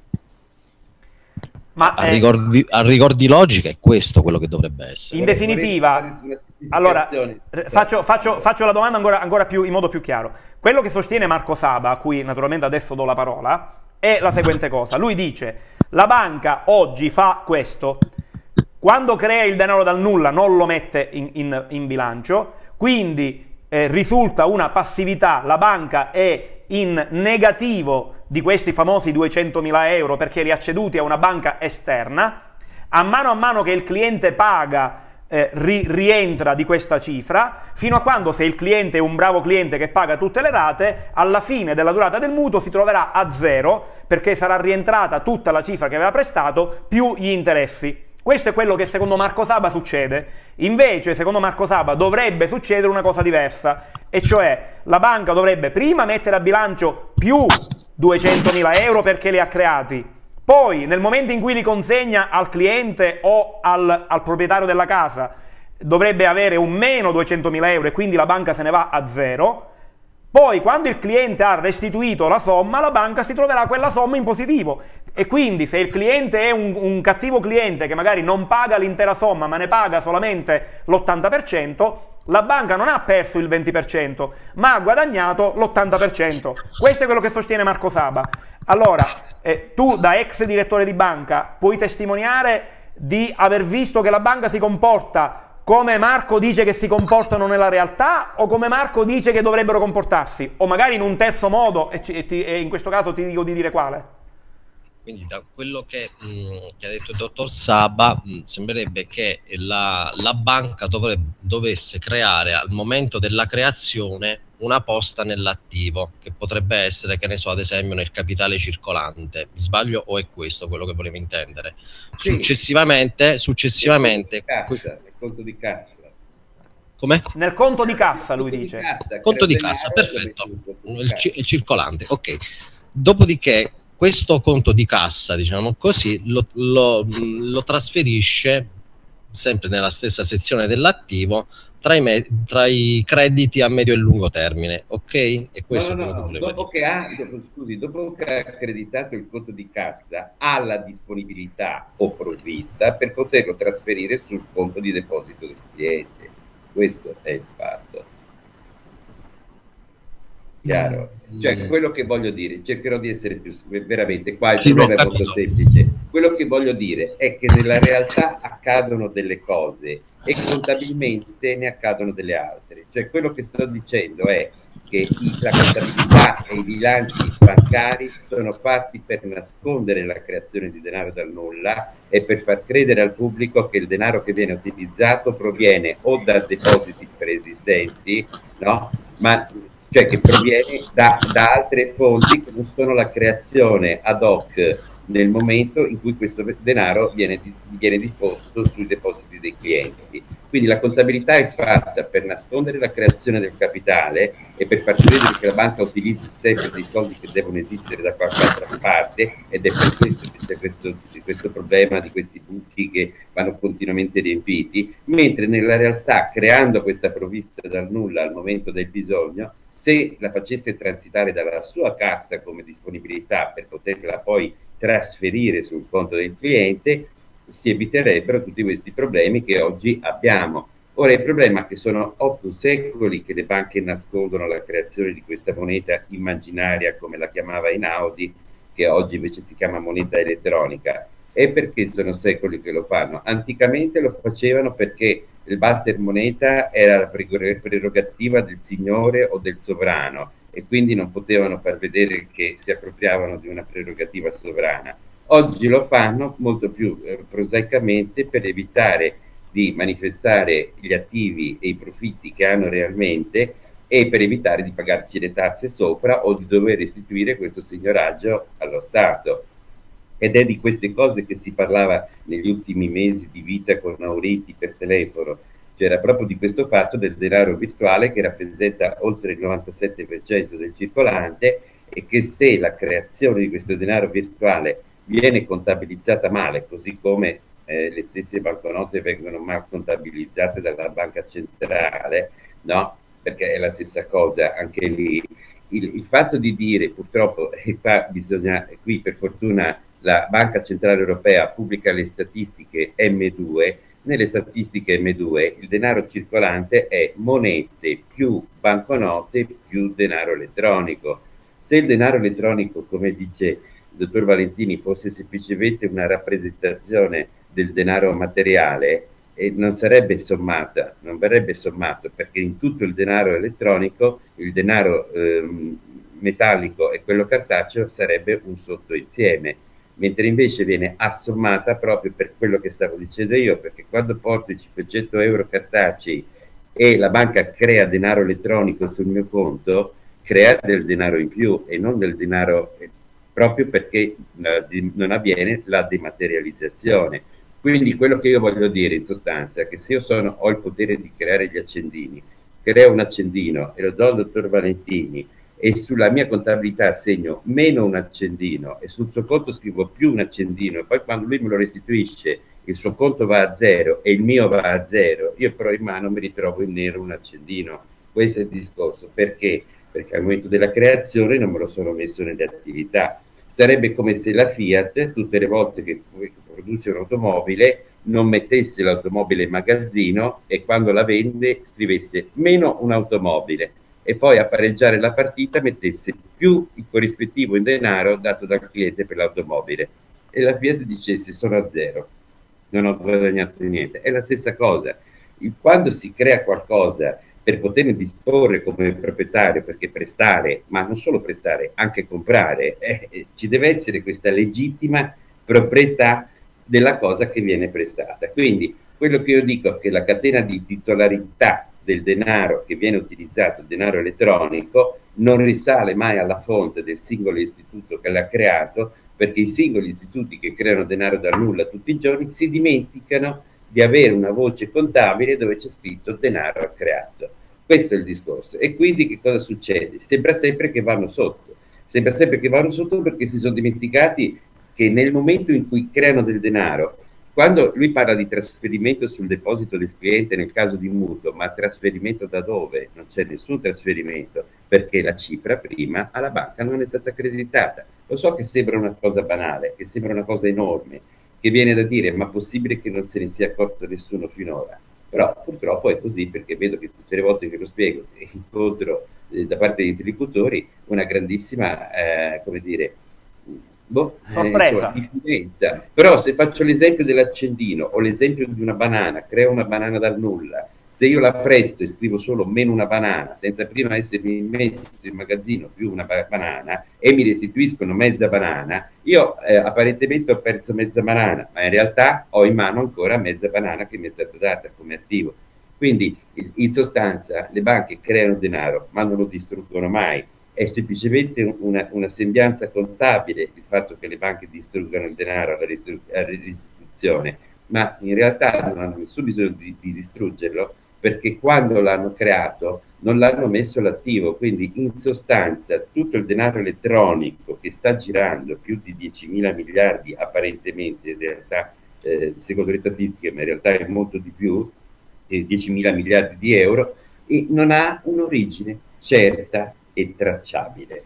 Ma a, eh, rigor di, a rigor di logica è questo quello che dovrebbe essere. In definitiva, allora faccio, faccio, faccio la domanda ancora, ancora più, in modo più chiaro. Quello che sostiene Marco Saba, a cui naturalmente adesso do la parola, è la seguente cosa. Lui dice, la banca oggi fa questo, quando crea il denaro dal nulla non lo mette in, in, in bilancio, quindi eh, risulta una passività, la banca è in negativo di questi famosi duecentomila euro perché li ha ceduti a una banca esterna. A mano a mano che il cliente paga eh, ri rientra di questa cifra, fino a quando, se il cliente è un bravo cliente che paga tutte le rate, alla fine della durata del mutuo si troverà a zero perché sarà rientrata tutta la cifra che aveva prestato più gli interessi. Questo è quello che secondo Marco Saba succede. Invece, secondo Marco Saba, dovrebbe succedere una cosa diversa, e cioè la banca dovrebbe prima mettere a bilancio più duecentomila euro perché li ha creati, poi nel momento in cui li consegna al cliente o al, al proprietario della casa dovrebbe avere un meno duecentomila euro e quindi la banca se ne va a zero. Poi quando il cliente ha restituito la somma, la banca si troverà quella somma in positivo, e quindi se il cliente è un, un cattivo cliente che magari non paga l'intera somma ma ne paga solamente l'ottanta per cento, la banca non ha perso il venti per cento ma ha guadagnato l'ottanta per cento. Questo è quello che sostiene Marco Saba. Allora, eh, tu da ex direttore di banca puoi testimoniare di aver visto che la banca si comporta come Marco dice che si comportano nella realtà o come Marco dice che dovrebbero comportarsi? O magari in un terzo modo, e, ci, e, ti, e in questo caso ti dico di dire quale? Quindi da quello che, mh, che ha detto il dottor Saba, mh, sembrerebbe che la, la banca dovrebbe, dovesse creare al momento della creazione una posta nell'attivo, che potrebbe essere, che ne so, ad esempio nel capitale circolante. Mi sbaglio o è questo quello che volevo intendere? Sì, Successivamente, successivamente cassa, nel conto di cassa. come? Nel conto di cassa, Conto lui di dice. cassa, Conto creo di cassa, denaro, lo perfetto. metti in conto di Il, ci- cassa. il circolante, ok. Dopodiché questo conto di cassa, diciamo così, lo, lo- mh, lo trasferisce sempre nella stessa sezione dell'attivo tra i, me- tra i crediti a medio e lungo termine, ok? E No, questo no, è no, quello che no. volevo Dopo dire. che ha, dopo, scusi, dopo che ha accreditato il conto di cassa, ha la disponibilità o provvista per poterlo trasferire sul conto di deposito del cliente. Questo è il fatto. Chiaro? Cioè, Mm. quello che voglio dire, cercherò di essere più veramente qua, il Sì, no, problema è molto capito. semplice. Quello che voglio dire è che nella realtà accadono delle cose e contabilmente ne accadono delle altre. Cioè, quello che sto dicendo è che i, la contabilità e i bilanci bancari sono fatti per nascondere la creazione di denaro dal nulla e per far credere al pubblico che il denaro che viene utilizzato proviene o da depositi preesistenti, no? Ma cioè che proviene da, da altre fonti che non sono la creazione ad hoc nel momento in cui questo denaro viene, viene disposto sui depositi dei clienti. Quindi la contabilità è fatta per nascondere la creazione del capitale e per far credere che la banca utilizzi sempre dei soldi che devono esistere da qualche altra parte, ed è per questo che c'è questo, questo problema di questi buchi che vanno continuamente riempiti, mentre nella realtà, creando questa provvista dal nulla al momento del bisogno, se la facesse transitare dalla sua cassa come disponibilità per poterla poi trasferire sul conto del cliente, si eviterebbero tutti questi problemi che oggi abbiamo. Ora il problema è che sono otto secoli che le banche nascondono la creazione di questa moneta immaginaria, come la chiamava Einaudi, che oggi invece si chiama moneta elettronica. E perché sono secoli che lo fanno? Anticamente lo facevano perché il batter moneta era la prerogativa del signore o del sovrano e quindi non potevano far vedere che si appropriavano di una prerogativa sovrana. Oggi lo fanno molto più eh, prosaicamente per evitare di manifestare gli attivi e i profitti che hanno realmente e per evitare di pagarci le tasse sopra o di dover restituire questo signoraggio allo Stato. Ed è di queste cose che si parlava negli ultimi mesi di vita con Mauriti per telefono, cioè era proprio di questo fatto del denaro virtuale che rappresenta oltre il novantasette per cento del circolante e che se la creazione di questo denaro virtuale viene contabilizzata male, così come eh, le stesse banconote vengono mal contabilizzate dalla banca centrale, no? Perché è la stessa cosa anche lì. Il, il fatto di dire purtroppo, e qua bisogna, qui per fortuna la Banca Centrale Europea pubblica le statistiche M due, nelle statistiche M due il denaro circolante è monete più banconote più denaro elettronico. Se il denaro elettronico, come dice il dottor Valentini, fosse semplicemente una rappresentazione del denaro materiale, eh, non sarebbe sommata, non verrebbe sommato, perché in tutto il denaro elettronico, il denaro ehm, metallico e quello cartaceo sarebbe un sottoinsieme, mentre invece viene assommata proprio per quello che stavo dicendo io, perché quando porto i cinquecento euro cartacei e la banca crea denaro elettronico sul mio conto, crea del denaro in più e non del denaro, proprio perché eh, non avviene la dematerializzazione. Quindi quello che io voglio dire in sostanza è che se io sono, ho il potere di creare gli accendini, creo un accendino e lo do al dottor Valentini e sulla mia contabilità segno meno un accendino e sul suo conto scrivo più un accendino e poi quando lui me lo restituisce il suo conto va a zero e il mio va a zero, io però in mano mi ritrovo in nero un accendino. Questo è il discorso. Perché? Perché al momento della creazione non me lo sono messo nelle attività. Sarebbe come se la Fiat tutte le volte che produce un'automobile non mettesse l'automobile in magazzino e quando la vende scrivesse meno un'automobile e poi a pareggiare la partita mettesse più il corrispettivo in denaro dato dal cliente per l'automobile e la Fiat dicesse sono a zero, non ho guadagnato niente. È la stessa cosa. Quando si crea qualcosa per poterne disporre come proprietario, perché prestare, ma non solo prestare, anche comprare, eh, ci deve essere questa legittima proprietà della cosa che viene prestata. Quindi quello che io dico è che la catena di titolarità del denaro che viene utilizzato, il denaro elettronico, non risale mai alla fonte del singolo istituto che l'ha creato, perché i singoli istituti che creano denaro dal nulla tutti i giorni si dimenticano di avere una voce contabile dove c'è scritto denaro creato. Questo è il discorso. E quindi che cosa succede? Sembra sempre che vanno sotto. Sembra sempre che vanno sotto perché si sono dimenticati che nel momento in cui creano del denaro, quando lui parla di trasferimento sul deposito del cliente nel caso di mutuo, ma trasferimento da dove? Non c'è nessun trasferimento, perché la cifra prima alla banca non è stata accreditata. Lo so che sembra una cosa banale, che sembra una cosa enorme, che viene da dire, ma possibile che non se ne sia accorto nessuno finora? Però purtroppo è così, perché vedo che tutte le volte che lo spiego incontro eh, da parte degli interlocutori una grandissima, eh, come dire, boh, sorpresa. Eh, insomma, però se faccio l'esempio dell'accendino o l'esempio di una banana, creo una banana dal nulla, se io la presto e scrivo solo meno una banana senza prima essermi messo in magazzino più una ba banana e mi restituiscono mezza banana, io eh, apparentemente ho perso mezza banana, ma in realtà ho in mano ancora mezza banana che mi è stata data come attivo. Quindi in sostanza le banche creano denaro ma non lo distruggono mai. È semplicemente una, una sembianza contabile il fatto che le banche distruggano il denaro alla restituzione, ma in realtà non hanno nessun bisogno di, di distruggerlo, perché quando l'hanno creato non l'hanno messo all'attivo. Quindi in sostanza tutto il denaro elettronico che sta girando, più di diecimila miliardi apparentemente, in realtà eh, secondo le statistiche, ma in realtà è molto di più, eh, diecimila miliardi di euro, e non ha un'origine certa e tracciabile.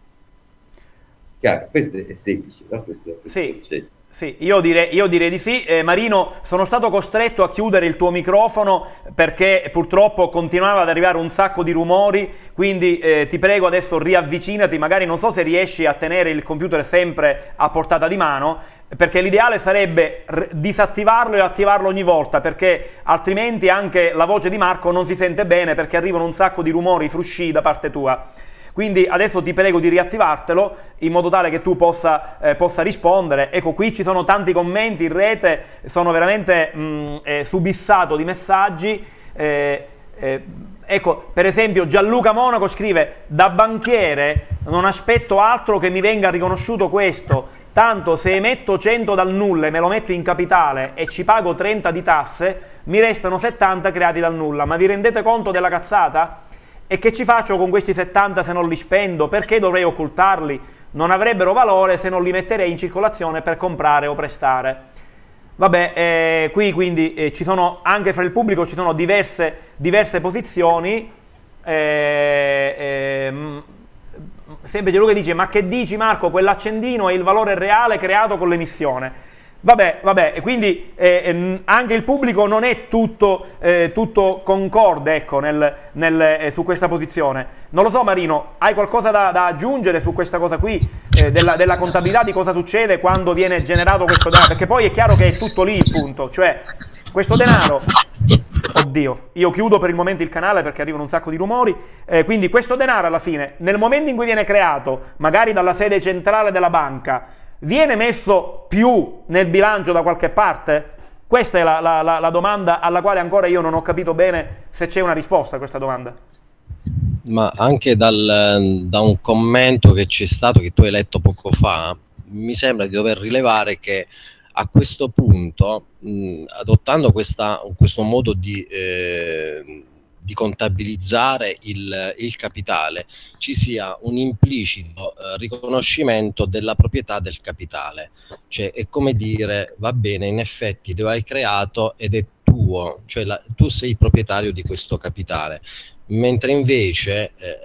Chiaro, questo è semplice, no? Questo, questo sì, sì, io direi, io direi di sì. Eh, Marino, sono stato costretto a chiudere il tuo microfono perché purtroppo continuava ad arrivare un sacco di rumori, quindi eh, ti prego adesso riavvicinati, magari non so se riesci a tenere il computer sempre a portata di mano, perché l'ideale sarebbe disattivarlo e attivarlo ogni volta, perché altrimenti anche la voce di Marco non si sente bene, perché arrivano un sacco di rumori, frusci da parte tua. Quindi adesso ti prego di riattivartelo in modo tale che tu possa, eh, possa rispondere. Ecco, qui ci sono tanti commenti in rete, sono veramente mh, eh, subissato di messaggi. Eh, eh, ecco, per esempio Gianluca Monaco scrive: da banchiere non aspetto altro che mi venga riconosciuto questo, tanto se emetto cento dal nulla e me lo metto in capitale e ci pago trenta di tasse, mi restano settanta creati dal nulla. Ma vi rendete conto della cazzata? E che ci faccio con questi settanta se non li spendo? Perché dovrei occultarli? Non avrebbero valore se non li metterei in circolazione per comprare o prestare. Vabbè, eh, qui quindi eh, ci sono, anche fra il pubblico ci sono diverse, diverse posizioni. Eh, eh, sempre Gianluca dice: ma che dici Marco, quell'accendino è il valore reale creato con l'emissione. Vabbè, vabbè, e quindi eh, anche il pubblico non è tutto, eh, tutto concorde, ecco, nel, nel, eh, su questa posizione. Non lo so Marino, hai qualcosa da, da aggiungere su questa cosa qui, eh, della, della contabilità, di cosa succede quando viene generato questo denaro? Perché poi è chiaro che è tutto lì il punto, cioè questo denaro... Oddio, io chiudo per il momento il canale perché arrivano un sacco di rumori, eh, quindi questo denaro alla fine, nel momento in cui viene creato, magari dalla sede centrale della banca, viene messo più nel bilancio da qualche parte? Questa è la, la, la, la domanda alla quale ancora io non ho capito bene se c'è una risposta a questa domanda. Ma anche dal, da un commento che c'è stato, che tu hai letto poco fa, mi sembra di dover rilevare che a questo punto, mh, adottando questa, questo modo di, eh, di contabilizzare il, il capitale, ci sia un implicito eh, riconoscimento della proprietà del capitale. Cioè è come dire: va bene, in effetti lo hai creato ed è tuo, cioè la, tu sei proprietario di questo capitale, mentre invece eh,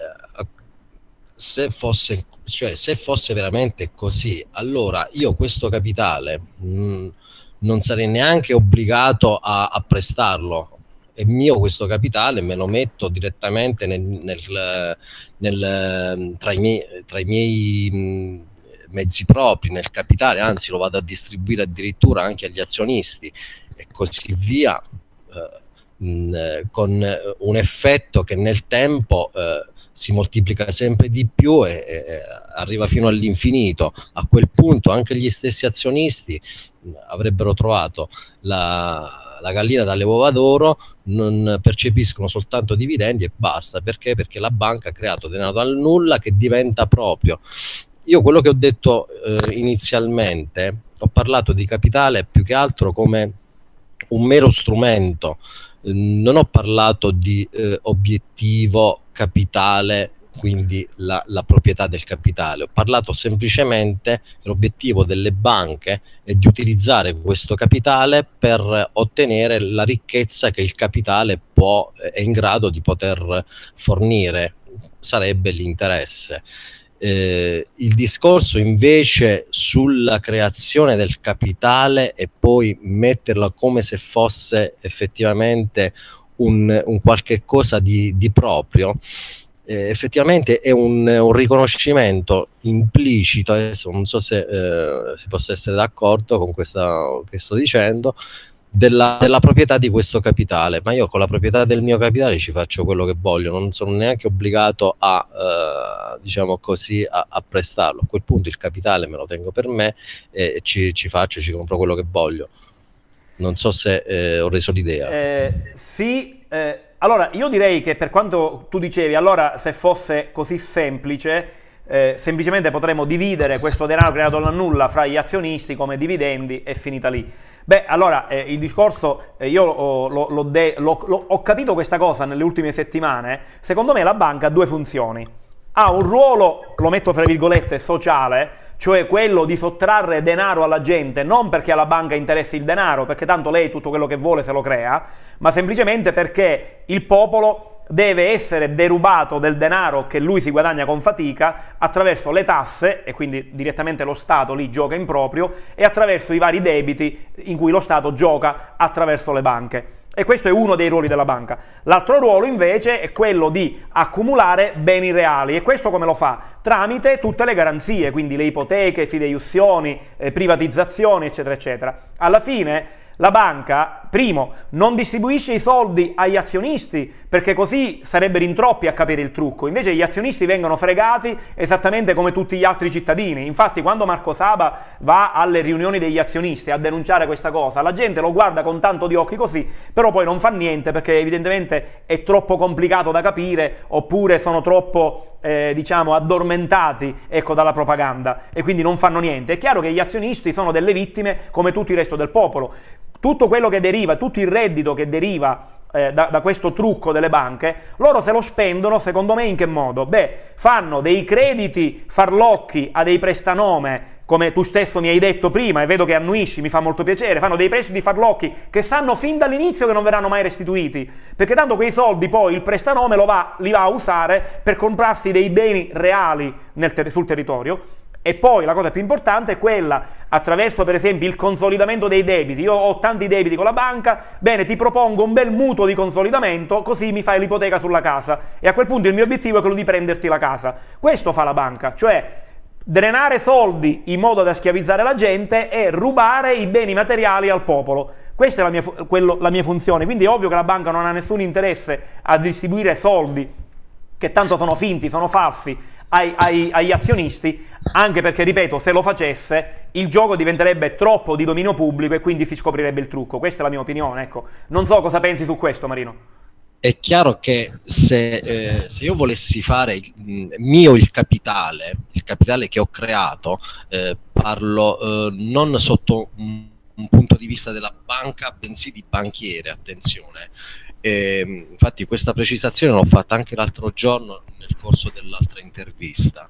se fosse, cioè, se fosse veramente così, allora io questo capitale mh, non sarei neanche obbligato a, a prestarlo. È mio questo capitale, me lo metto direttamente nel, nel, nel, tra i miei, tra i miei mh, mezzi propri, nel capitale, anzi lo vado a distribuire addirittura anche agli azionisti e così via. Eh, mh, con un effetto che nel tempo eh, si moltiplica sempre di più e, e arriva fino all'infinito. A quel punto anche gli stessi azionisti mh, avrebbero trovato la, la gallina dalle uova d'oro, non percepiscono soltanto dividendi e basta. Perché? Perché la banca ha creato denaro dal nulla che diventa proprio. Io quello che ho detto eh, inizialmente, ho parlato di capitale più che altro come un mero strumento, non ho parlato di eh, obiettivo capitale, quindi la, la proprietà del capitale. Ho parlato semplicemente che l'obiettivo delle banche è di utilizzare questo capitale per ottenere la ricchezza che il capitale può, è in grado di poter fornire, sarebbe l'interesse. Eh, il discorso invece sulla creazione del capitale e poi metterlo come se fosse effettivamente un, un qualche cosa di, di proprio, eh, effettivamente è un, un riconoscimento implicito. Adesso non so se eh, si possa essere d'accordo con questo che sto dicendo, Della, della proprietà di questo capitale, ma io con la proprietà del mio capitale ci faccio quello che voglio, non sono neanche obbligato a eh, diciamo così a, a prestarlo. A quel punto il capitale me lo tengo per me e ci, ci faccio, ci compro quello che voglio. Non so se eh, ho reso l'idea. Eh, sì, eh, allora io direi che per quanto tu dicevi, allora se fosse così semplice, eh, semplicemente potremmo dividere questo denaro creato dal nulla fra gli azionisti come dividendi e finita lì. Beh, allora eh, il discorso, eh, io ho, lo, lo de, lo, lo, ho capito questa cosa nelle ultime settimane. Secondo me la banca ha due funzioni. Ha un ruolo, lo metto fra virgolette, sociale, cioè quello di sottrarre denaro alla gente, non perché alla banca interessi il denaro, perché tanto lei tutto quello che vuole se lo crea, ma semplicemente perché il popolo deve essere derubato del denaro che lui si guadagna con fatica attraverso le tasse, e quindi direttamente lo Stato lì gioca in proprio, e attraverso i vari debiti in cui lo Stato gioca attraverso le banche. E questo è uno dei ruoli della banca. L'altro ruolo invece è quello di accumulare beni reali, e questo come lo fa? Tramite tutte le garanzie, quindi le ipoteche, fideiussioni, eh, privatizzazioni, eccetera, eccetera. Alla fine la banca, primo, non distribuisce i soldi agli azionisti, perché così sarebbero in troppi a capire il trucco. Invece gli azionisti vengono fregati esattamente come tutti gli altri cittadini. Infatti quando Marco Saba va alle riunioni degli azionisti a denunciare questa cosa, la gente lo guarda con tanto di occhi così, però poi non fa niente perché evidentemente è troppo complicato da capire, oppure sono troppo Eh, diciamo addormentati, ecco, dalla propaganda, e quindi non fanno niente. È chiaro che gli azionisti sono delle vittime come tutto il resto del popolo. Tutto quello che deriva, tutto il reddito che deriva eh, da, da questo trucco delle banche, loro se lo spendono, secondo me, in che modo? Beh, fanno dei crediti farlocchi a dei prestanome, come tu stesso mi hai detto prima, e vedo che annuisci, mi fa molto piacere. Fanno dei prestiti farlocchi che sanno fin dall'inizio che non verranno mai restituiti, perché tanto quei soldi poi il prestanome lo va, li va a usare per comprarsi dei beni reali nel ter- sul territorio. E poi la cosa più importante è quella, attraverso per esempio il consolidamento dei debiti. Io ho tanti debiti con la banca, bene, ti propongo un bel mutuo di consolidamento, così mi fai l'ipoteca sulla casa, e a quel punto il mio obiettivo è quello di prenderti la casa. Questo fa la banca, cioè drenare soldi in modo da schiavizzare la gente e rubare i beni materiali al popolo. Questa è la mia, quello, la mia funzione. Quindi è ovvio che la banca non ha nessun interesse a distribuire soldi che tanto sono finti, sono falsi, ai, ai, agli azionisti, anche perché, ripeto, se lo facesse il gioco diventerebbe troppo di dominio pubblico e quindi si scoprirebbe il trucco. Questa è la mia opinione, ecco. Non so cosa pensi su questo, Marino. È chiaro che se, eh, se io volessi fare il, mio il capitale, il capitale che ho creato, eh, parlo eh, non sotto un, un punto di vista della banca, bensì di banchiere, attenzione. Eh, infatti questa precisazione l'ho fatta anche l'altro giorno nel corso dell'altra intervista.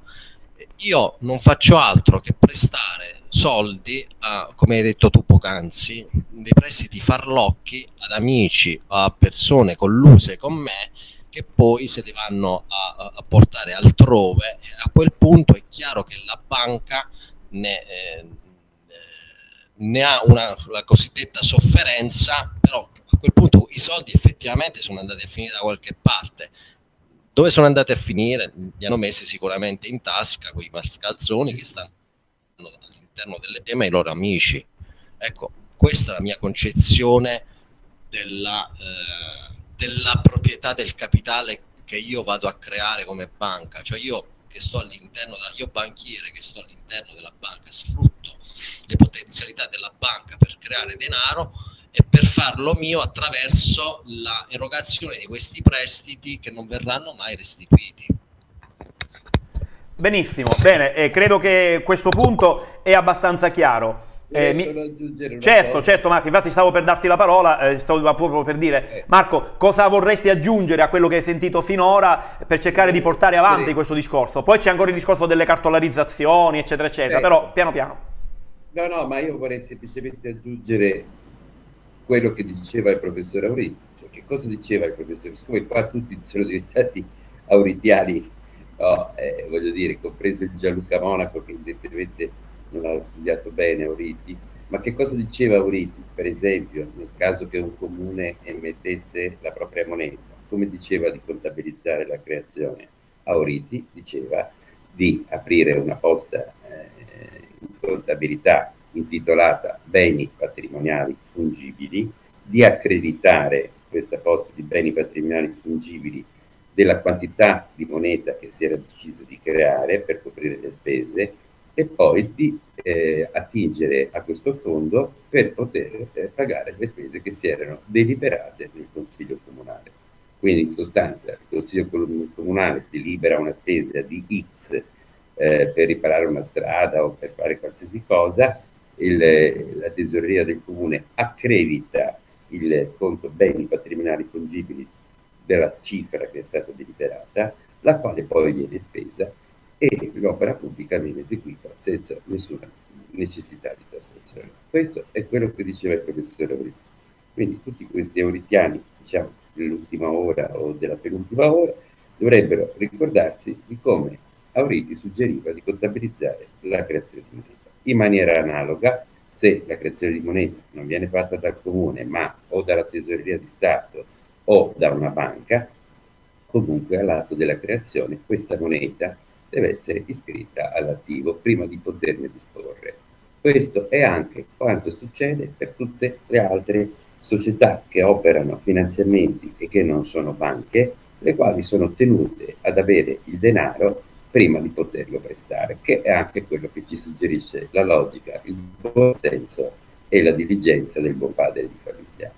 Io non faccio altro che prestare soldi, a, come hai detto tu poc'anzi, dei prestiti farlocchi ad amici o a persone colluse con me, che poi se li vanno a, a portare altrove. A quel punto è chiaro che la banca ne, eh, ne ha una la cosiddetta sofferenza, però a quel punto i soldi effettivamente sono andati a finire da qualche parte. Dove sono andati a finire? Li hanno messi sicuramente in tasca quei mascalzoni che stanno all'interno delle teme ai loro amici. Ecco, questa è la mia concezione della, eh, della proprietà del capitale che io vado a creare come banca. Cioè io che sto all'interno, io banchiere che sto all'interno della banca, sfrutto le potenzialità della banca per creare denaro e per farlo mio attraverso la erogazione di questi prestiti che non verranno mai restituiti. Benissimo, bene, eh, credo che questo punto è abbastanza chiaro. Eh, mi... Certo, cosa. certo Marco, infatti stavo per darti la parola, eh, stavo proprio per dire, eh. Marco, cosa vorresti aggiungere a quello che hai sentito finora per cercare eh, di portare avanti sì. questo discorso? Poi c'è ancora il discorso delle cartolarizzazioni, eccetera, eccetera, eh. però piano piano. No, no, ma io vorrei semplicemente aggiungere quello che diceva il professor Auriti. Cioè, che cosa diceva il professore? Siccome qua tutti sono diventati auritiani, no, eh, voglio dire, compreso il Gianluca Monaco, che evidentemente non ha studiato bene Auriti, ma che cosa diceva Auriti? Per esempio, nel caso che un comune emettesse la propria moneta, come diceva di contabilizzare la creazione? Auriti diceva di aprire una posta eh, in contabilità intitolata beni patrimoniali fungibili, di accreditare questa posta di beni patrimoniali fungibili della quantità di moneta che si era deciso di creare per coprire le spese e poi di eh, attingere a questo fondo per poter eh, pagare le spese che si erano deliberate nel Consiglio Comunale. Quindi in sostanza il Consiglio Comunale delibera una spesa di X eh, per riparare una strada o per fare qualsiasi cosa, il, la tesoreria del Comune accredita il conto beni patrimoniali fungibili della cifra che è stata deliberata, la quale poi viene spesa e l'opera pubblica viene eseguita senza nessuna necessità di tassazione. Questo è quello che diceva il professore Auriti. Quindi tutti questi auritiani, diciamo, dell'ultima ora o della penultima ora, dovrebbero ricordarsi di come Auriti suggeriva di contabilizzare la creazione di moneta. In maniera analoga, se la creazione di moneta non viene fatta dal comune, ma o dalla tesoreria di Stato o da una banca, comunque all'atto della creazione questa moneta deve essere iscritta all'attivo prima di poterne disporre. Questo è anche quanto succede per tutte le altre società che operano finanziamenti e che non sono banche, le quali sono tenute ad avere il denaro prima di poterlo prestare, che è anche quello che ci suggerisce la logica, il buon senso e la diligenza del buon padre di famiglia.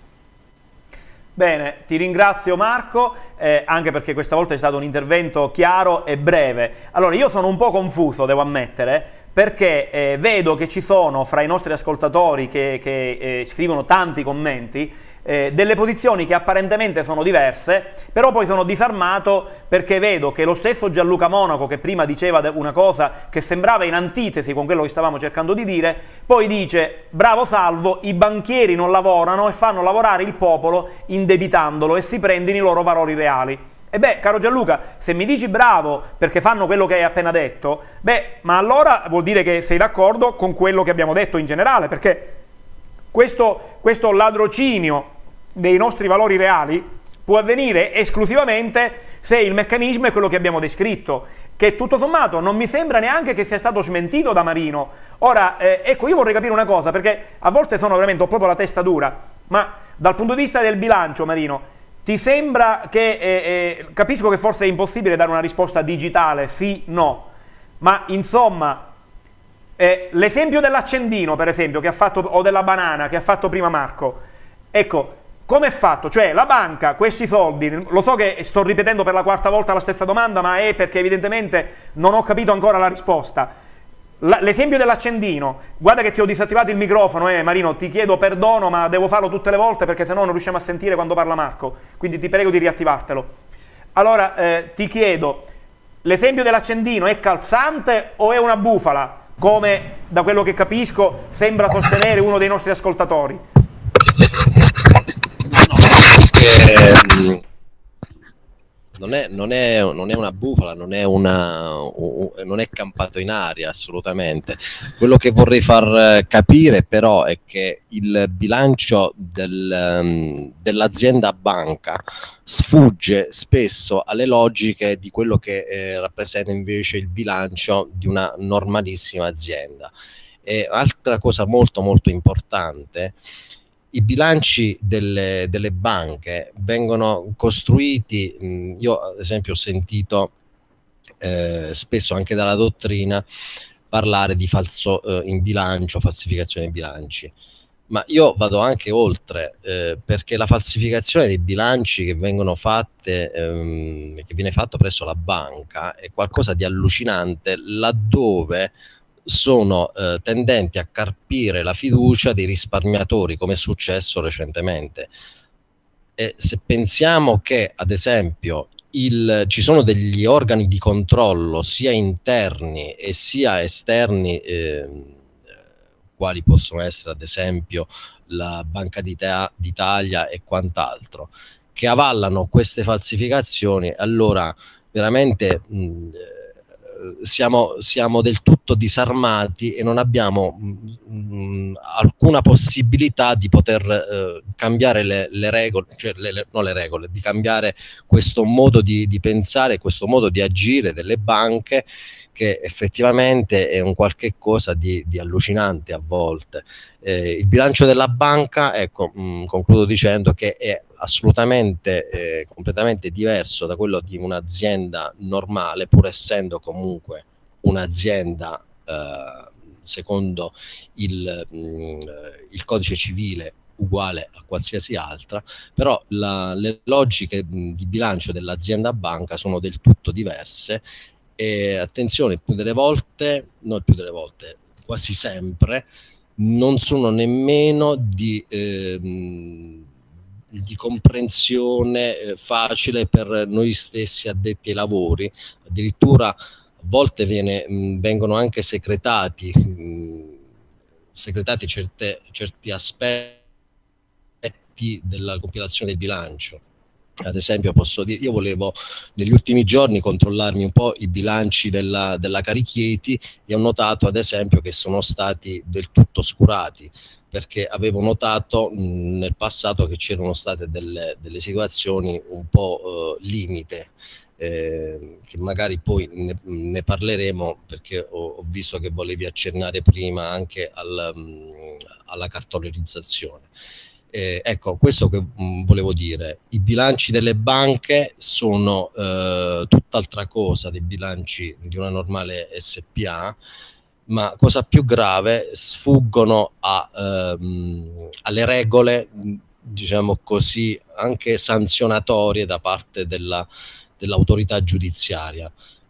Bene, ti ringrazio Marco, eh, anche perché questa volta è stato un intervento chiaro e breve. Allora, io sono un po' confuso, devo ammettere, perché eh, vedo che ci sono fra i nostri ascoltatori che, che eh, scrivono tanti commenti, Eh, delle posizioni che apparentemente sono diverse, però poi sono disarmato perché vedo che lo stesso Gianluca Monaco, che prima diceva una cosa che sembrava in antitesi con quello che stavamo cercando di dire, poi dice: bravo Salvo, i banchieri non lavorano e fanno lavorare il popolo indebitandolo e si prendono i loro valori reali. E beh, caro Gianluca, se mi dici bravo perché fanno quello che hai appena detto, beh, ma allora vuol dire che sei d'accordo con quello che abbiamo detto in generale, perché questo, questo ladrocinio dei nostri valori reali può avvenire esclusivamente se il meccanismo è quello che abbiamo descritto, che tutto sommato non mi sembra neanche che sia stato smentito da Marino. Ora, eh, ecco, io vorrei capire una cosa, perché a volte sono veramente, ho proprio la testa dura, ma dal punto di vista del bilancio, Marino, ti sembra che, eh, eh, capisco che forse è impossibile dare una risposta digitale, sì, no, ma insomma, eh, l'esempio dell'accendino, per esempio, che ha fatto, o della banana, che ha fatto prima Marco, ecco, come è fatto? Cioè la banca, questi soldi, lo so che sto ripetendo per la quarta volta la stessa domanda, ma è perché evidentemente non ho capito ancora la risposta. L'esempio dell'accendino, guarda che ti ho disattivato il microfono, eh Marino, ti chiedo perdono, ma devo farlo tutte le volte perché sennò non riusciamo a sentire quando parla Marco, quindi ti prego di riattivartelo. Allora, eh, ti chiedo, l'esempio dell'accendino è calzante o è una bufala? Come, da quello che capisco, sembra sostenere uno dei nostri ascoltatori. Che, non, è, non, è, non è una bufala, non è, una, non è campato in aria assolutamente. Quello che vorrei far capire però è che il bilancio del, dell'azienda banca sfugge spesso alle logiche di quello che eh, rappresenta invece il bilancio di una normalissima azienda. E altra cosa molto molto importante i bilanci delle, delle banche vengono costruiti, mh, io ad esempio ho sentito eh, spesso anche dalla dottrina parlare di falso eh, in bilancio, falsificazione dei bilanci. Ma io vado anche oltre, eh, perché la falsificazione dei bilanci che vengono fatte, ehm, che viene fatto presso la banca, è qualcosa di allucinante, laddove sono eh, tendenti a carpire la fiducia dei risparmiatori, come è successo recentemente. E se pensiamo che, ad esempio, il, ci sono degli organi di controllo sia interni e sia esterni, eh, quali possono essere ad esempio la Banca d'Italia e quant'altro, che avallano queste falsificazioni, allora veramente mh, siamo, siamo del tutto disarmati e non abbiamo mh, alcuna possibilità di poter eh, cambiare le, le regole, cioè le, le, non le regole, di cambiare questo modo di, di pensare, questo modo di agire delle banche, che effettivamente è un qualche cosa di, di allucinante a volte. Eh, il bilancio della banca, ecco, mh, concludo dicendo che è assolutamente, eh, completamente diverso da quello di un'azienda normale, pur essendo comunque un'azienda eh, secondo il, mh, il codice civile uguale a qualsiasi altra, però la, le logiche mh, di bilancio dell'azienda banca sono del tutto diverse. E attenzione, più delle volte, non più delle volte, quasi sempre, non sono nemmeno di, ehm, di comprensione eh, facile per noi stessi addetti ai lavori. Addirittura a volte viene, mh, vengono anche secretati, mh, secretati certe, certi aspetti della compilazione del bilancio. Ad esempio posso dire, io volevo negli ultimi giorni controllarmi un po' i bilanci della, della Carichieti e ho notato ad esempio che sono stati del tutto oscurati, perché avevo notato mh, nel passato che c'erano state delle, delle situazioni un po' eh, limite, eh, che magari poi ne, ne parleremo, perché ho, ho visto che volevi accennare prima anche al, mh, alla cartolarizzazione. Eh, ecco, questo che mh, volevo dire, i bilanci delle banche sono eh, tutt'altra cosa dei bilanci di una normale S P A, ma cosa più grave, sfuggono a, ehm, alle regole, diciamo così, anche sanzionatorie da parte della, dell'autorità giudiziaria.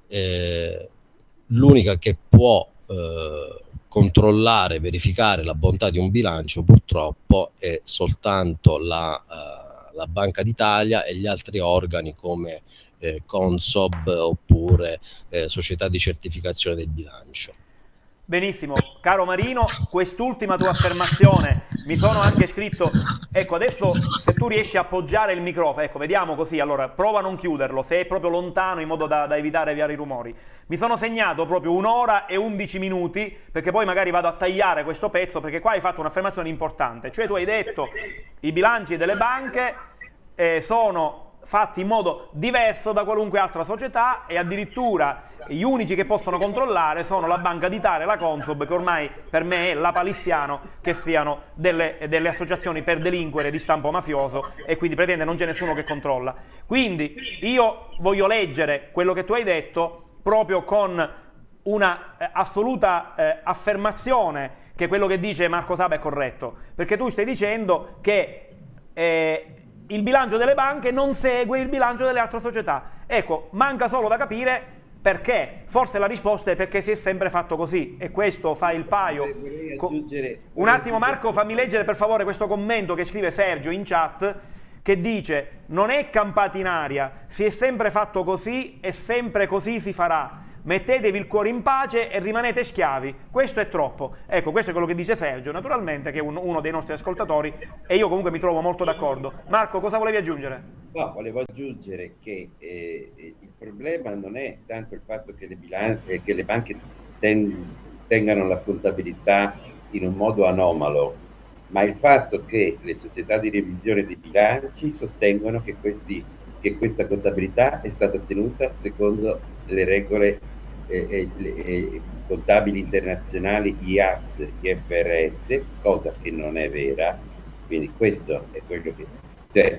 Eh, l'unica che può eh, controllare, verificare la bontà di un bilancio purtroppo è soltanto la, uh, la Banca d'Italia e gli altri organi come eh, Consob oppure eh, società di certificazione del bilancio. Benissimo, caro Marino, quest'ultima tua affermazione mi sono anche scritto, ecco adesso se tu riesci a appoggiare il microfono, ecco vediamo così, allora prova a non chiuderlo, se è proprio lontano in modo da, da evitare vari rumori. Mi sono segnato proprio un'ora e undici minuti, perché poi magari vado a tagliare questo pezzo, perché qua hai fatto un'affermazione importante, cioè tu hai detto i bilanci delle banche eh, sono fatti in modo diverso da qualunque altra società e addirittura gli unici che possono controllare sono la Banca d'Italia e la Consob, che ormai per me è lapalissiano che siano delle, delle associazioni per delinquere di stampo mafioso e quindi pretende non c'è nessuno che controlla. Quindi io voglio leggere quello che tu hai detto proprio con una eh, assoluta eh, affermazione che quello che dice Marco Saba è corretto, perché tu stai dicendo che eh, il bilancio delle banche non segue il bilancio delle altre società. Ecco, manca solo da capire perché. Forse la risposta è perché si è sempre fatto così e questo fa il paio. Vorrei aggiungere, un attimo Marco, fammi leggere per favore questo commento che scrive Sergio in chat, che dice: non è campata in aria, si è sempre fatto così e sempre così si farà. Mettetevi il cuore in pace e rimanete schiavi, questo è troppo. Ecco, questo è quello che dice Sergio, naturalmente, che è un, uno dei nostri ascoltatori, e io comunque mi trovo molto d'accordo. Marco, cosa volevi aggiungere? No, volevo aggiungere che eh, il problema non è tanto il fatto che le, bilanci, che le banche ten, tengano la contabilità in un modo anomalo, ma il fatto che le società di revisione dei bilanci sostengono che, questi, che questa contabilità è stata ottenuta secondo le regole eh, eh, eh, contabili internazionali I A S, I F R S, cosa che non è vera, Quindi questo è quello che... Cioè,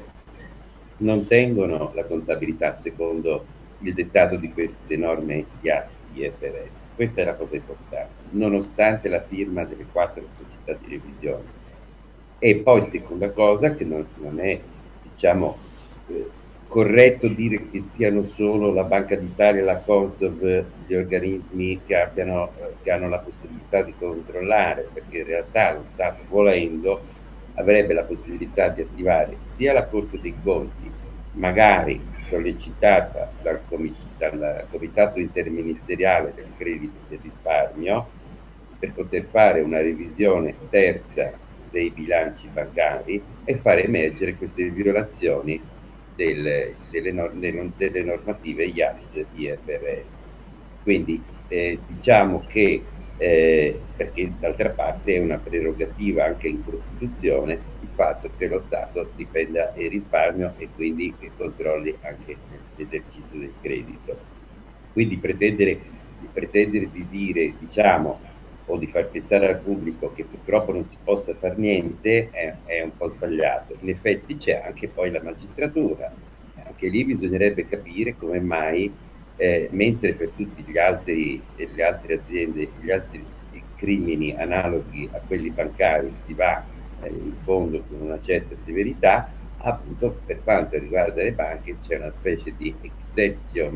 non tengono la contabilità secondo il dettato di queste norme I A S, I F R S. Questa è la cosa importante, nonostante la firma delle quattro società di revisione. E poi, seconda cosa, che non, non è, diciamo, eh, corretto dire che siano solo la Banca d'Italia e la Consob gli organismi che, abbiano, eh, che hanno la possibilità di controllare, perché in realtà lo Stato, volendo, avrebbe la possibilità di attivare sia la Corte dei Conti, magari sollecitata dal, comi dal Comitato Interministeriale del Credito e del Risparmio, per poter fare una revisione terza dei bilanci bancari e far emergere queste violazioni del, delle, nor delle normative I A S, I F R S. Quindi eh, diciamo che Eh, perché d'altra parte è una prerogativa anche in Costituzione il fatto che lo Stato dipenda il risparmio e quindi che controlli anche l'esercizio del credito. Quindi pretendere, pretendere di dire, diciamo, o di far pensare al pubblico che purtroppo non si possa fare niente è, è un po' sbagliato. In effetti c'è anche poi la magistratura, anche lì bisognerebbe capire come mai Eh, mentre per tutti gli altri, le altre aziende, gli altri crimini analoghi a quelli bancari si va eh, in fondo con una certa severità, appunto per quanto riguarda le banche c'è una specie di exceptio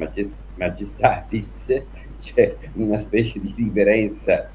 majestatis, c'è una specie di riverenza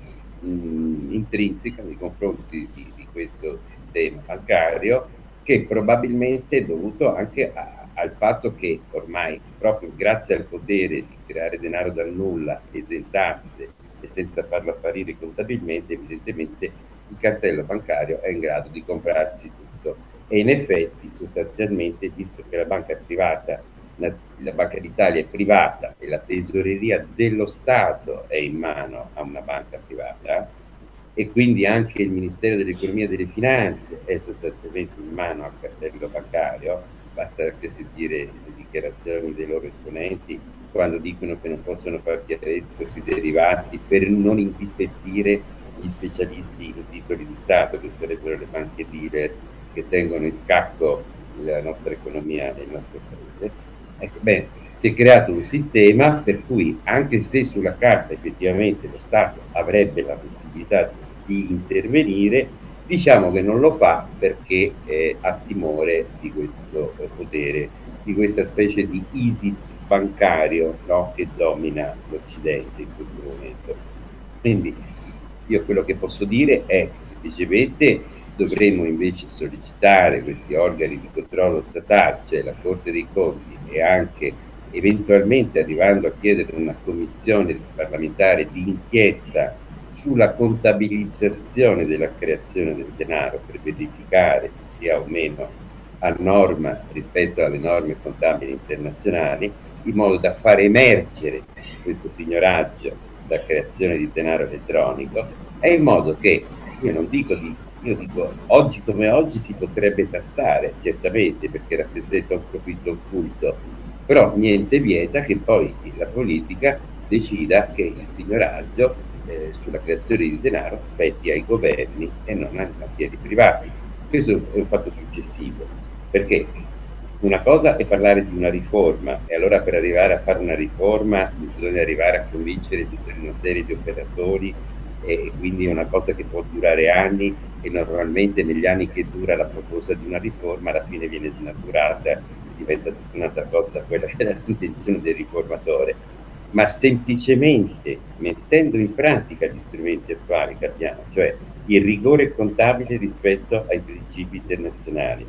mh, intrinseca nei confronti di, di questo sistema bancario, che probabilmente è dovuto anche a al fatto che ormai, proprio grazie al potere di creare denaro dal nulla, esentasse e senza farlo apparire contabilmente, evidentemente il cartello bancario è in grado di comprarsi tutto. E in effetti, sostanzialmente, visto che la banca è privata, la, la Banca d'Italia è privata e la tesoreria dello Stato è in mano a una banca privata, e quindi anche il Ministero dell'Economia e delle Finanze è sostanzialmente in mano al cartello bancario, basta anche sentire le dichiarazioni dei loro esponenti quando dicono che non possono fare chiarezza sui derivati per non indispettire gli specialisti in titoli di Stato, che sarebbero le banche dealer che tengono in scacco la nostra economia e il nostro paese. Ecco, beh, si è creato un sistema per cui, anche se sulla carta effettivamente lo Stato avrebbe la possibilità di intervenire, diciamo che non lo fa perché eh, ha timore di questo eh, potere, di questa specie di ISIS bancario, no, che domina l'Occidente in questo momento. Quindi io quello che posso dire è che semplicemente dovremmo invece sollecitare questi organi di controllo statale, cioè la Corte dei Conti, e anche eventualmente arrivando a chiedere una commissione parlamentare di inchiesta sulla contabilizzazione della creazione del denaro per verificare se sia o meno a norma rispetto alle norme contabili internazionali, in modo da far emergere questo signoraggio da creazione di denaro elettronico, e in modo che, io non dico di, io dico oggi come oggi si potrebbe tassare, certamente, perché rappresenta un profitto occulto, però niente vieta che poi la politica decida che il signoraggio Eh, sulla creazione di denaro spetti ai governi e non ai banchieri privati. Questo è un fatto successivo, perché una cosa è parlare di una riforma, e allora per arrivare a fare una riforma bisogna arrivare a convincere tutta una serie di operatori, e quindi è una cosa che può durare anni, e normalmente negli anni che dura la proposta di una riforma alla fine viene snaturata, diventa tutta un'altra cosa da quella che era l'intenzione del riformatore. Ma semplicemente mettendo in pratica gli strumenti attuali che abbiamo, cioè il rigore contabile rispetto ai principi internazionali,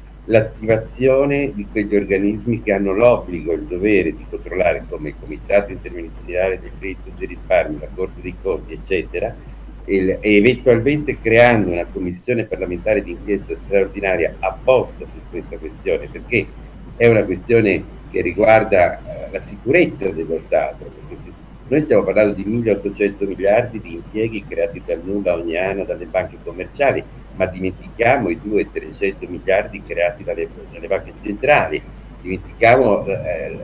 l'attivazione di quegli organismi che hanno l'obbligo e il dovere di controllare, come il Comitato Interministeriale del Credito e del Risparmio, la Corte dei Conti, eccetera, e, e eventualmente creando una commissione parlamentare di inchiesta straordinaria apposta su questa questione, perché è una questione che riguarda eh, la sicurezza dello Stato, perché se, noi stiamo parlando di milleottocento miliardi di impieghi creati dal nulla ogni anno dalle banche commerciali, ma dimentichiamo i duecento trecento miliardi creati dalle, dalle banche centrali, dimentichiamo eh,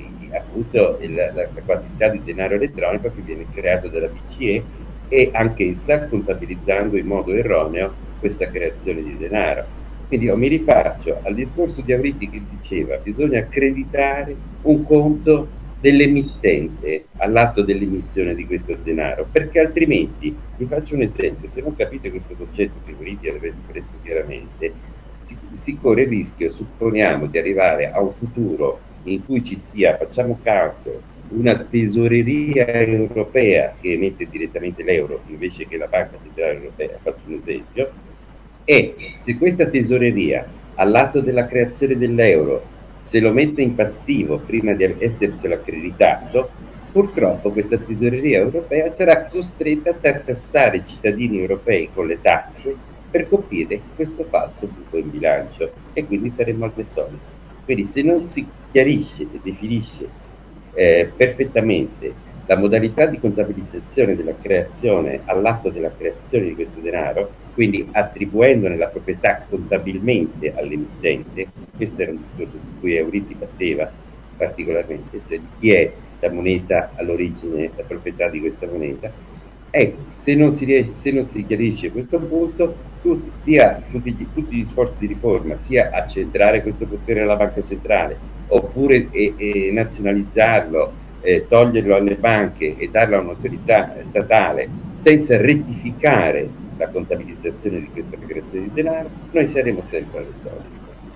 appunto il, la, la quantità di denaro elettronico che viene creato dalla B C E, e anch'essa contabilizzando in modo erroneo questa creazione di denaro. Quindi io mi rifaccio al discorso di Auriti che diceva bisogna accreditare un conto dell'emittente all'atto dell'emissione di questo denaro, perché altrimenti, vi faccio un esempio, se non capite questo concetto che Auriti aveva espresso chiaramente, si, si corre il rischio, supponiamo, di arrivare a un futuro in cui ci sia, facciamo caso, una tesoreria europea che emette direttamente l'euro invece che la Banca Centrale Europea, faccio un esempio, e se questa tesoreria all'atto della creazione dell'euro se lo mette in passivo prima di esserselo accreditato, purtroppo questa tesoreria europea sarà costretta a tartassare i cittadini europei con le tasse per coprire questo falso buco in bilancio, e quindi saremo al solito. Quindi se non si chiarisce e definisce eh, perfettamente la modalità di contabilizzazione della creazione all'atto della creazione di questo denaro, quindi attribuendone la proprietà contabilmente all'emittente, questo era un discorso su cui Auriti batteva particolarmente, cioè di chi è la moneta all'origine, la proprietà di questa moneta. Ecco, se non si, riesce, se non si chiarisce questo punto, tutti, sia tutti gli, tutti gli sforzi di riforma, sia accentrare questo potere alla banca centrale, oppure e, e nazionalizzarlo, eh, toglierlo alle banche e darlo a un'autorità statale senza rettificare la contabilizzazione di questa creazione di denaro, noi saremo sempre alle solite.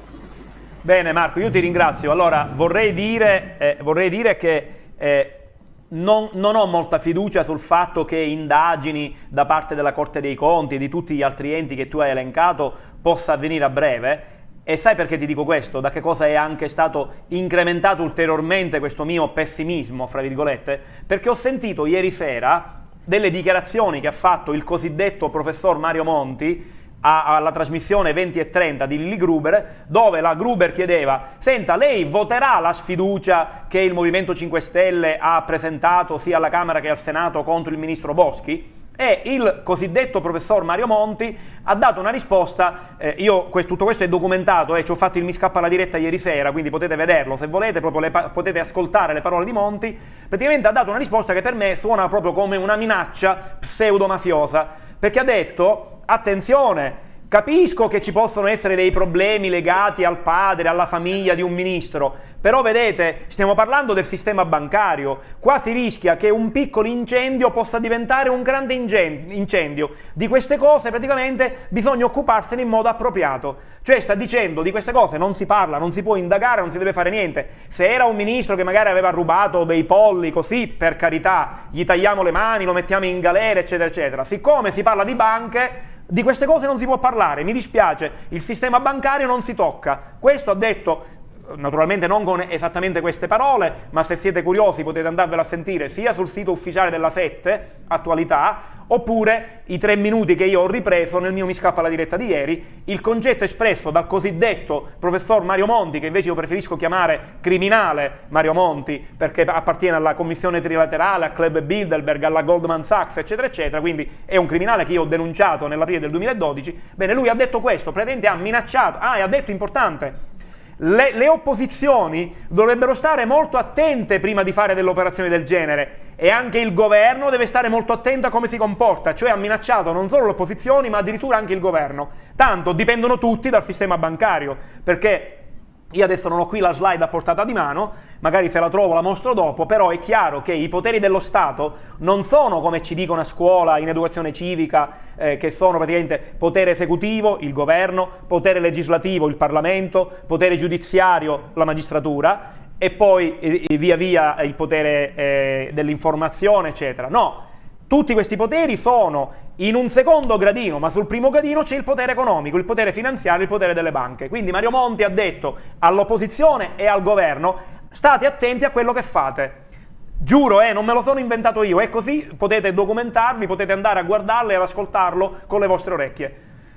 Bene Marco, io ti ringrazio. Allora vorrei dire, eh, vorrei dire che eh, non, non ho molta fiducia sul fatto che indagini da parte della Corte dei Conti e di tutti gli altri enti che tu hai elencato possa avvenire a breve. E sai perché ti dico questo? Da che cosa è anche stato incrementato ulteriormente questo mio pessimismo, fra virgolette? Perché ho sentito ieri sera delle dichiarazioni che ha fatto il cosiddetto professor Mario Monti a, alla trasmissione venti e trenta di Lilli Gruber, dove la Gruber chiedeva: senta, lei voterà la sfiducia che il Movimento cinque Stelle ha presentato sia alla Camera che al Senato contro il ministro Boschi? E il cosiddetto professor Mario Monti ha dato una risposta, eh, io questo, tutto questo è documentato e eh, ci ho fatto il mi scappa alla diretta ieri sera, quindi potete vederlo se volete, proprio le, potete ascoltare le parole di Monti. Praticamente ha dato una risposta che per me suona proprio come una minaccia pseudo-mafiosa, perché ha detto: attenzione, capisco che ci possono essere dei problemi legati al padre, alla famiglia di un ministro, però vedete, stiamo parlando del sistema bancario, qua si rischia che un piccolo incendio possa diventare un grande incendio, di queste cose praticamente bisogna occuparsene in modo appropriato, cioè sta dicendo di queste cose non si parla, non si può indagare, non si deve fare niente. Se era un ministro che magari aveva rubato dei polli, così per carità, gli tagliamo le mani, lo mettiamo in galera eccetera eccetera, siccome si parla di banche, di queste cose non si può parlare, mi dispiace, il sistema bancario non si tocca. Questo ha detto, naturalmente non con esattamente queste parole, ma se siete curiosi potete andarvelo a sentire sia sul sito ufficiale della sette, Attualità, oppure i tre minuti che io ho ripreso nel mio Mi scappa alla diretta di ieri, il concetto espresso dal cosiddetto professor Mario Monti, che invece io preferisco chiamare criminale Mario Monti, perché appartiene alla commissione trilaterale, al club Bilderberg, alla Goldman Sachs, eccetera, eccetera, quindi è un criminale che io ho denunciato nell'aprile del duemiladodici. Bene, lui ha detto questo, praticamente ha minacciato, ah, e ha detto importante, Le, le opposizioni dovrebbero stare molto attente prima di fare delle operazioni del genere, e anche il governo deve stare molto attento a come si comporta, cioè ha minacciato non solo le opposizioni ma addirittura anche il governo, tanto dipendono tutti dal sistema bancario, perché io adesso non ho qui la slide a portata di mano, magari se la trovo la mostro dopo, però è chiaro che i poteri dello Stato non sono, come ci dicono a scuola in educazione civica, eh, che sono praticamente potere esecutivo, il governo, potere legislativo, il Parlamento, potere giudiziario, la magistratura, e poi eh, via via il potere eh, dell'informazione, eccetera. No, tutti questi poteri sono in un secondo gradino, ma sul primo gradino c'è il potere economico, il potere finanziario, il potere delle banche. Quindi Mario Monti ha detto all'opposizione e al governo: state attenti a quello che fate. Giuro, eh, non me lo sono inventato io, è così, potete documentarvi, potete andare a guardarlo e ad ascoltarlo con le vostre orecchie.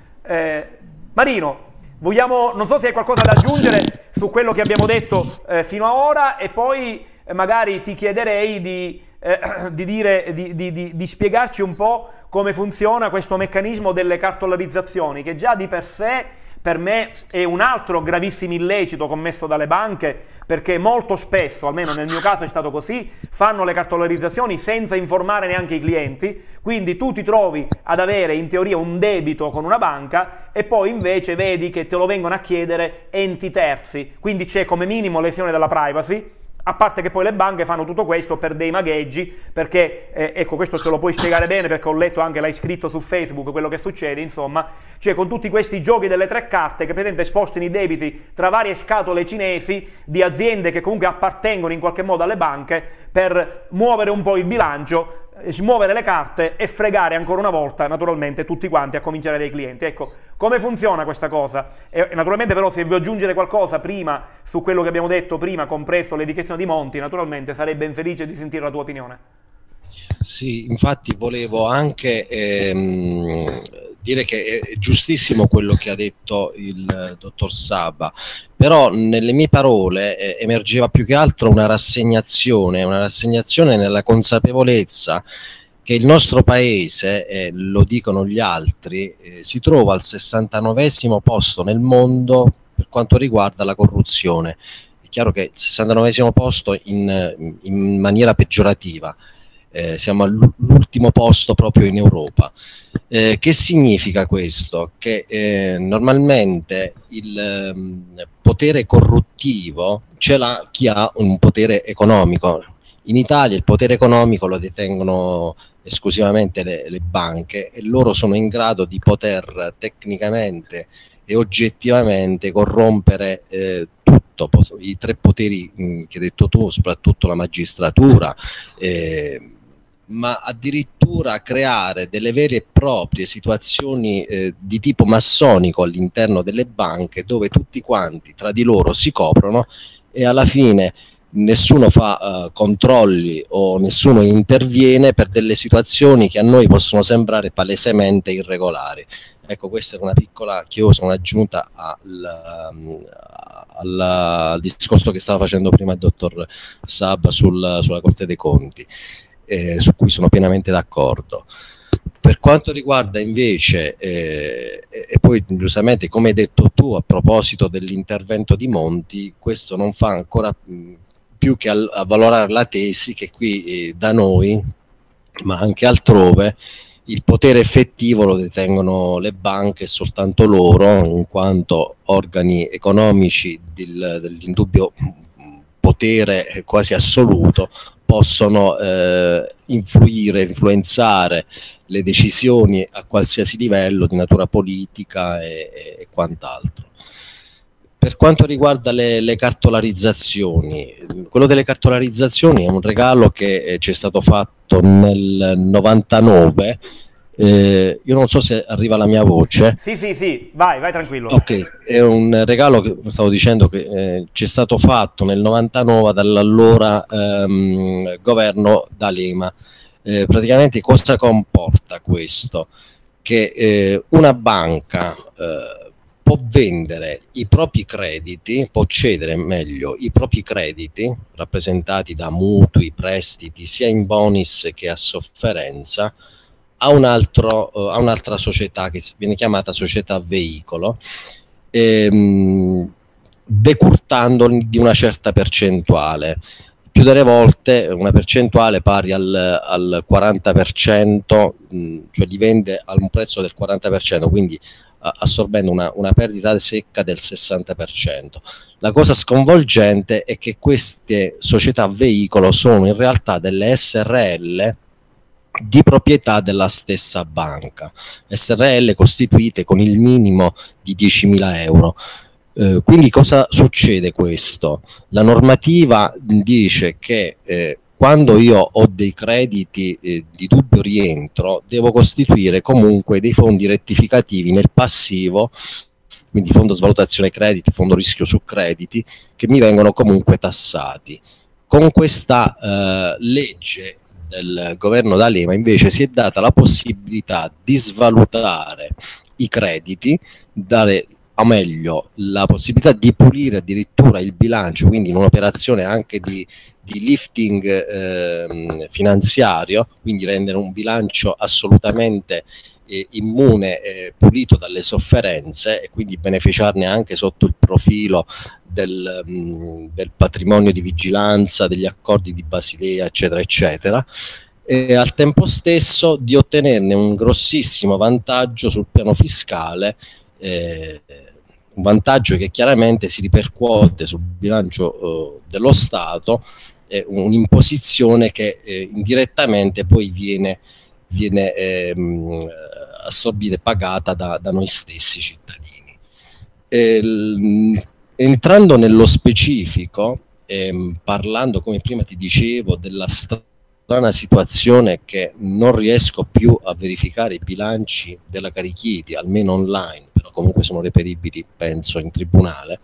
Eh, Marino, vogliamo, non so se hai qualcosa da aggiungere su quello che abbiamo detto eh, fino ad ora, e poi eh, magari ti chiederei di, eh, di, dire, di, di, di, di spiegarci un po' come funziona questo meccanismo delle cartolarizzazioni, che già di per sé per me è un altro gravissimo illecito commesso dalle banche, perché molto spesso, almeno nel mio caso è stato così, fanno le cartolarizzazioni senza informare neanche i clienti, quindi tu ti trovi ad avere in teoria un debito con una banca e poi invece vedi che te lo vengono a chiedere enti terzi, quindi c'è come minimo lesione della privacy. A parte che poi le banche fanno tutto questo per dei magheggi, perché, eh, ecco, questo ce lo puoi spiegare bene perché ho letto anche, l'hai scritto su Facebook, quello che succede, insomma, cioè con tutti questi giochi delle tre carte che praticamente spostano i debiti tra varie scatole cinesi di aziende che comunque appartengono in qualche modo alle banche per muovere un po' il bilancio, muovere le carte e fregare ancora una volta naturalmente tutti quanti, a cominciare dai clienti. Ecco, come funziona questa cosa? E naturalmente però se vuoi aggiungere qualcosa prima su quello che abbiamo detto prima, compreso le dichiarazioni di Monti, naturalmente sarei ben felice di sentire la tua opinione. Sì, infatti volevo anche ehm, dire che è giustissimo quello che ha detto il dottor Sabba, però nelle mie parole eh, emergeva più che altro una rassegnazione, una rassegnazione nella consapevolezza che il nostro paese, eh, lo dicono gli altri, eh, si trova al sessantanovesimo posto nel mondo per quanto riguarda la corruzione. È chiaro che il sessantanovesimo posto in, in maniera peggiorativa. Eh, siamo all'ultimo posto proprio in Europa. Eh, che significa questo? Che eh, normalmente il eh, potere corruttivo ce l'ha chi ha un potere economico. In Italia il potere economico lo detengono esclusivamente le, le banche e loro sono in grado di poter tecnicamente e oggettivamente corrompere eh, tutto, i tre poteri mh, che hai detto tu, soprattutto la magistratura, eh, ma addirittura creare delle vere e proprie situazioni eh, di tipo massonico all'interno delle banche, dove tutti quanti tra di loro si coprono e alla fine nessuno fa uh, controlli o nessuno interviene per delle situazioni che a noi possono sembrare palesemente irregolari. Ecco, questa è una piccola chiosa, un'aggiunta al, um, al, al discorso che stava facendo prima il dottor Sabba sul, sulla Corte dei Conti. Eh, su cui sono pienamente d'accordo. Per quanto riguarda invece, eh, e poi giustamente come hai detto tu a proposito dell'intervento di Monti, questo non fa ancora mh, più che al, avvalorare la tesi che qui eh, da noi, ma anche altrove, il potere effettivo lo detengono le banche e soltanto loro, in quanto organi economici del, dell'indubbio potere quasi assoluto, possono eh, influire, influenzare le decisioni a qualsiasi livello di natura politica e, e quant'altro. Per quanto riguarda le, le cartolarizzazioni, quello delle cartolarizzazioni è un regalo che eh, ci è stato fatto nel novantanove. Eh, io non so se arriva la mia voce. Sì, sì, sì, vai, vai tranquillo. Ok, è un regalo che stavo dicendo che eh, ci è stato fatto nel novantanove dall'allora ehm, governo D'Alema. Eh, praticamente cosa comporta questo? Che eh, una banca eh, può vendere i propri crediti, può cedere meglio i propri crediti, rappresentati da mutui, prestiti, sia in bonis che a sofferenza, a un altro, uh, a un'altra società che viene chiamata società veicolo, ehm, decurtandoli di una certa percentuale, più delle volte una percentuale pari al, al quaranta per cento, mh, cioè li vende a un prezzo del quaranta per cento, quindi uh, assorbendo una, una perdita secca del sessanta per cento. La cosa sconvolgente è che queste società veicolo sono in realtà delle S R L di proprietà della stessa banca, S R L costituite con il minimo di diecimila euro. Eh, quindi cosa succede questo? La normativa dice che eh, quando io ho dei crediti eh, di dubbio rientro, devo costituire comunque dei fondi rettificativi nel passivo, quindi fondo svalutazione crediti, fondo rischio su crediti, che mi vengono comunque tassati. Con questa eh, legge del governo D'Alema invece si è data la possibilità di svalutare i crediti, dare o meglio la possibilità di pulire addirittura il bilancio, quindi in un'operazione anche di, di lifting eh, finanziario, quindi rendere un bilancio assolutamente eh, immune, eh, pulito dalle sofferenze, e quindi beneficiarne anche sotto il profilo del, mh, del patrimonio di vigilanza, degli accordi di Basilea, eccetera, eccetera, e al tempo stesso di ottenerne un grossissimo vantaggio sul piano fiscale, eh, un vantaggio che chiaramente si ripercuote sul bilancio eh, dello Stato, eh, un'imposizione che eh, indirettamente poi viene, viene ehm, assorbita e pagata da, da noi stessi cittadini. E, l, entrando nello specifico, ehm, parlando, come prima ti dicevo, della strana situazione che non riesco più a verificare i bilanci della Carichieti, almeno online, però comunque sono reperibili, penso, in tribunale,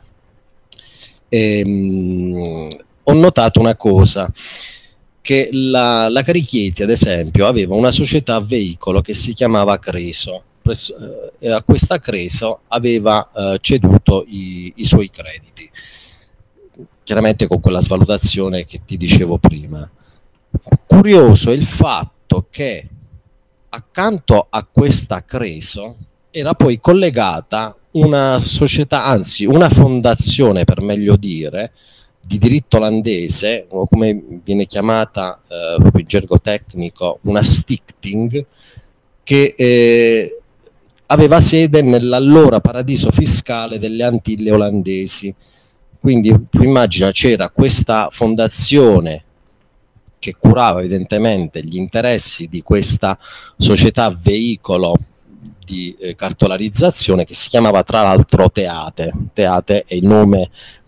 ehm, ho notato una cosa, che la, la Carichieti, ad esempio, aveva una società veicolo che si chiamava Creso. Presso, eh, a questa Creso aveva eh, ceduto i, i suoi crediti, chiaramente con quella svalutazione che ti dicevo prima. Curioso è il fatto che accanto a questa Creso era poi collegata una società, anzi una fondazione per meglio dire, di diritto olandese, o come viene chiamata eh, proprio in gergo tecnico, una stichting, che eh, aveva sede nell'allora paradiso fiscale delle Antille olandesi. Quindi tu immagina, c'era questa fondazione che curava evidentemente gli interessi di questa società veicolo di eh, cartolarizzazione, che si chiamava tra l'altro Teate. Teate è il nome,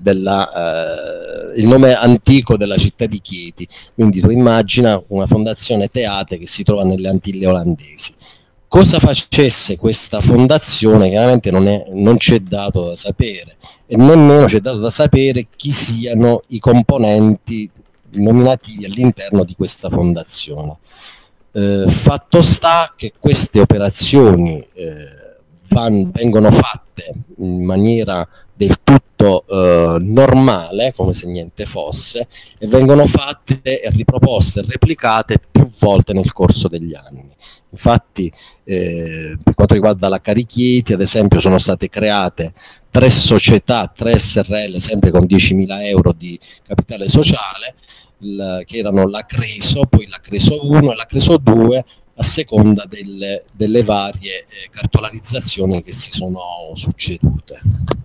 della, eh, il nome antico della città di Chieti, quindi tu immagina una fondazione Teate che si trova nelle Antille olandesi. Cosa facesse questa fondazione chiaramente non, è, non c'è dato da sapere, e nemmeno c'è dato da sapere chi siano i componenti nominativi all'interno di questa fondazione. Eh, fatto sta che queste operazioni eh, van, vengono fatte in maniera del tutto eh, normale, come se niente fosse, e vengono fatte e riproposte e replicate più volte nel corso degli anni. Infatti eh, per quanto riguarda la Carichieti, ad esempio, sono state create tre società, tre S R L, sempre con diecimila euro di capitale sociale, che erano la Creso, poi la Creso uno e la Creso due, a seconda delle, delle varie eh, cartolarizzazioni che si sono succedute.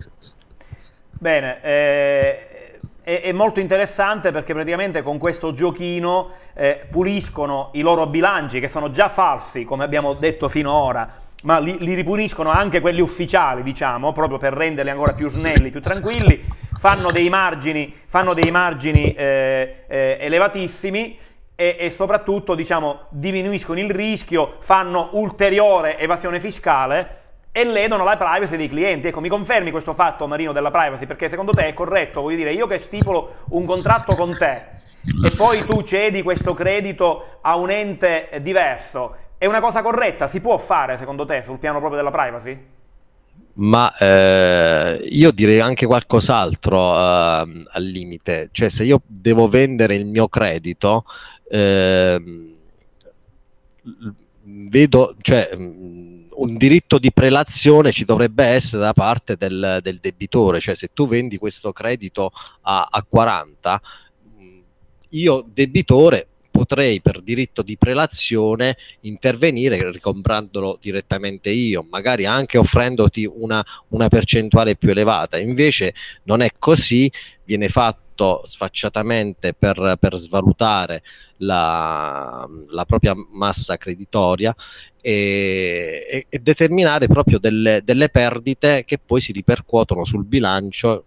Bene, eh, è, è molto interessante perché praticamente con questo giochino eh, puliscono i loro bilanci, che sono già falsi, come abbiamo detto finora, ma li, li ripuliscono anche quelli ufficiali, diciamo, proprio per renderli ancora più snelli, più tranquilli. Fanno dei margini, fanno dei margini eh, eh, elevatissimi e, e soprattutto, diciamo, diminuiscono il rischio, fanno ulteriore evasione fiscale e ledono la privacy dei clienti. Ecco, mi confermi questo fatto, Marino, della privacy? Perché secondo te è corretto? Voglio dire, io che stipolo un contratto con te e poi tu cedi questo credito a un ente diverso, è una cosa corretta? Si può fare secondo te sul piano proprio della privacy? Ma eh, io direi anche qualcos'altro eh, al limite, cioè se io devo vendere il mio credito, eh, vedo, cioè, un diritto di prelazione ci dovrebbe essere da parte del, del debitore, cioè se tu vendi questo credito a, a quaranta, io debitore potrei per diritto di prelazione intervenire ricomprandolo direttamente io, magari anche offrendoti una, una percentuale più elevata. Invece non è così, viene fatto sfacciatamente per, per svalutare la, la propria massa creditoria e, e, e determinare proprio delle, delle perdite che poi si ripercuotono sul bilancio,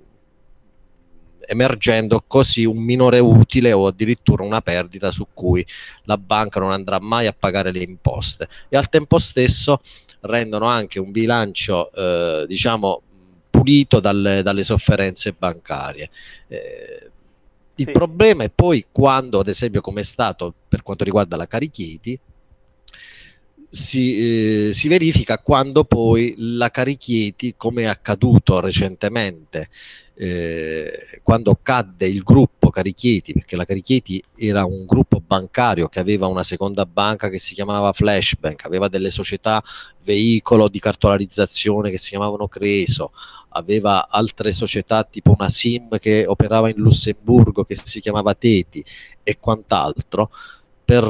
emergendo così un minore utile o addirittura una perdita su cui la banca non andrà mai a pagare le imposte, e al tempo stesso rendono anche un bilancio eh, diciamo pulito dalle, dalle sofferenze bancarie. Eh, il sì. problema è poi quando, ad esempio, come è stato per quanto riguarda la Carichieti, Si, eh, si verifica quando poi la Carichieti, come è accaduto recentemente, eh, quando cadde il gruppo gruppo Carichieti, perché la Carichieti era un gruppo bancario che aveva una seconda banca che si chiamava Flashbank, aveva delle società veicolo di cartolarizzazione che si chiamavano Creso, aveva altre società tipo una SIM che operava in Lussemburgo che si chiamava Teti e quant'altro. Per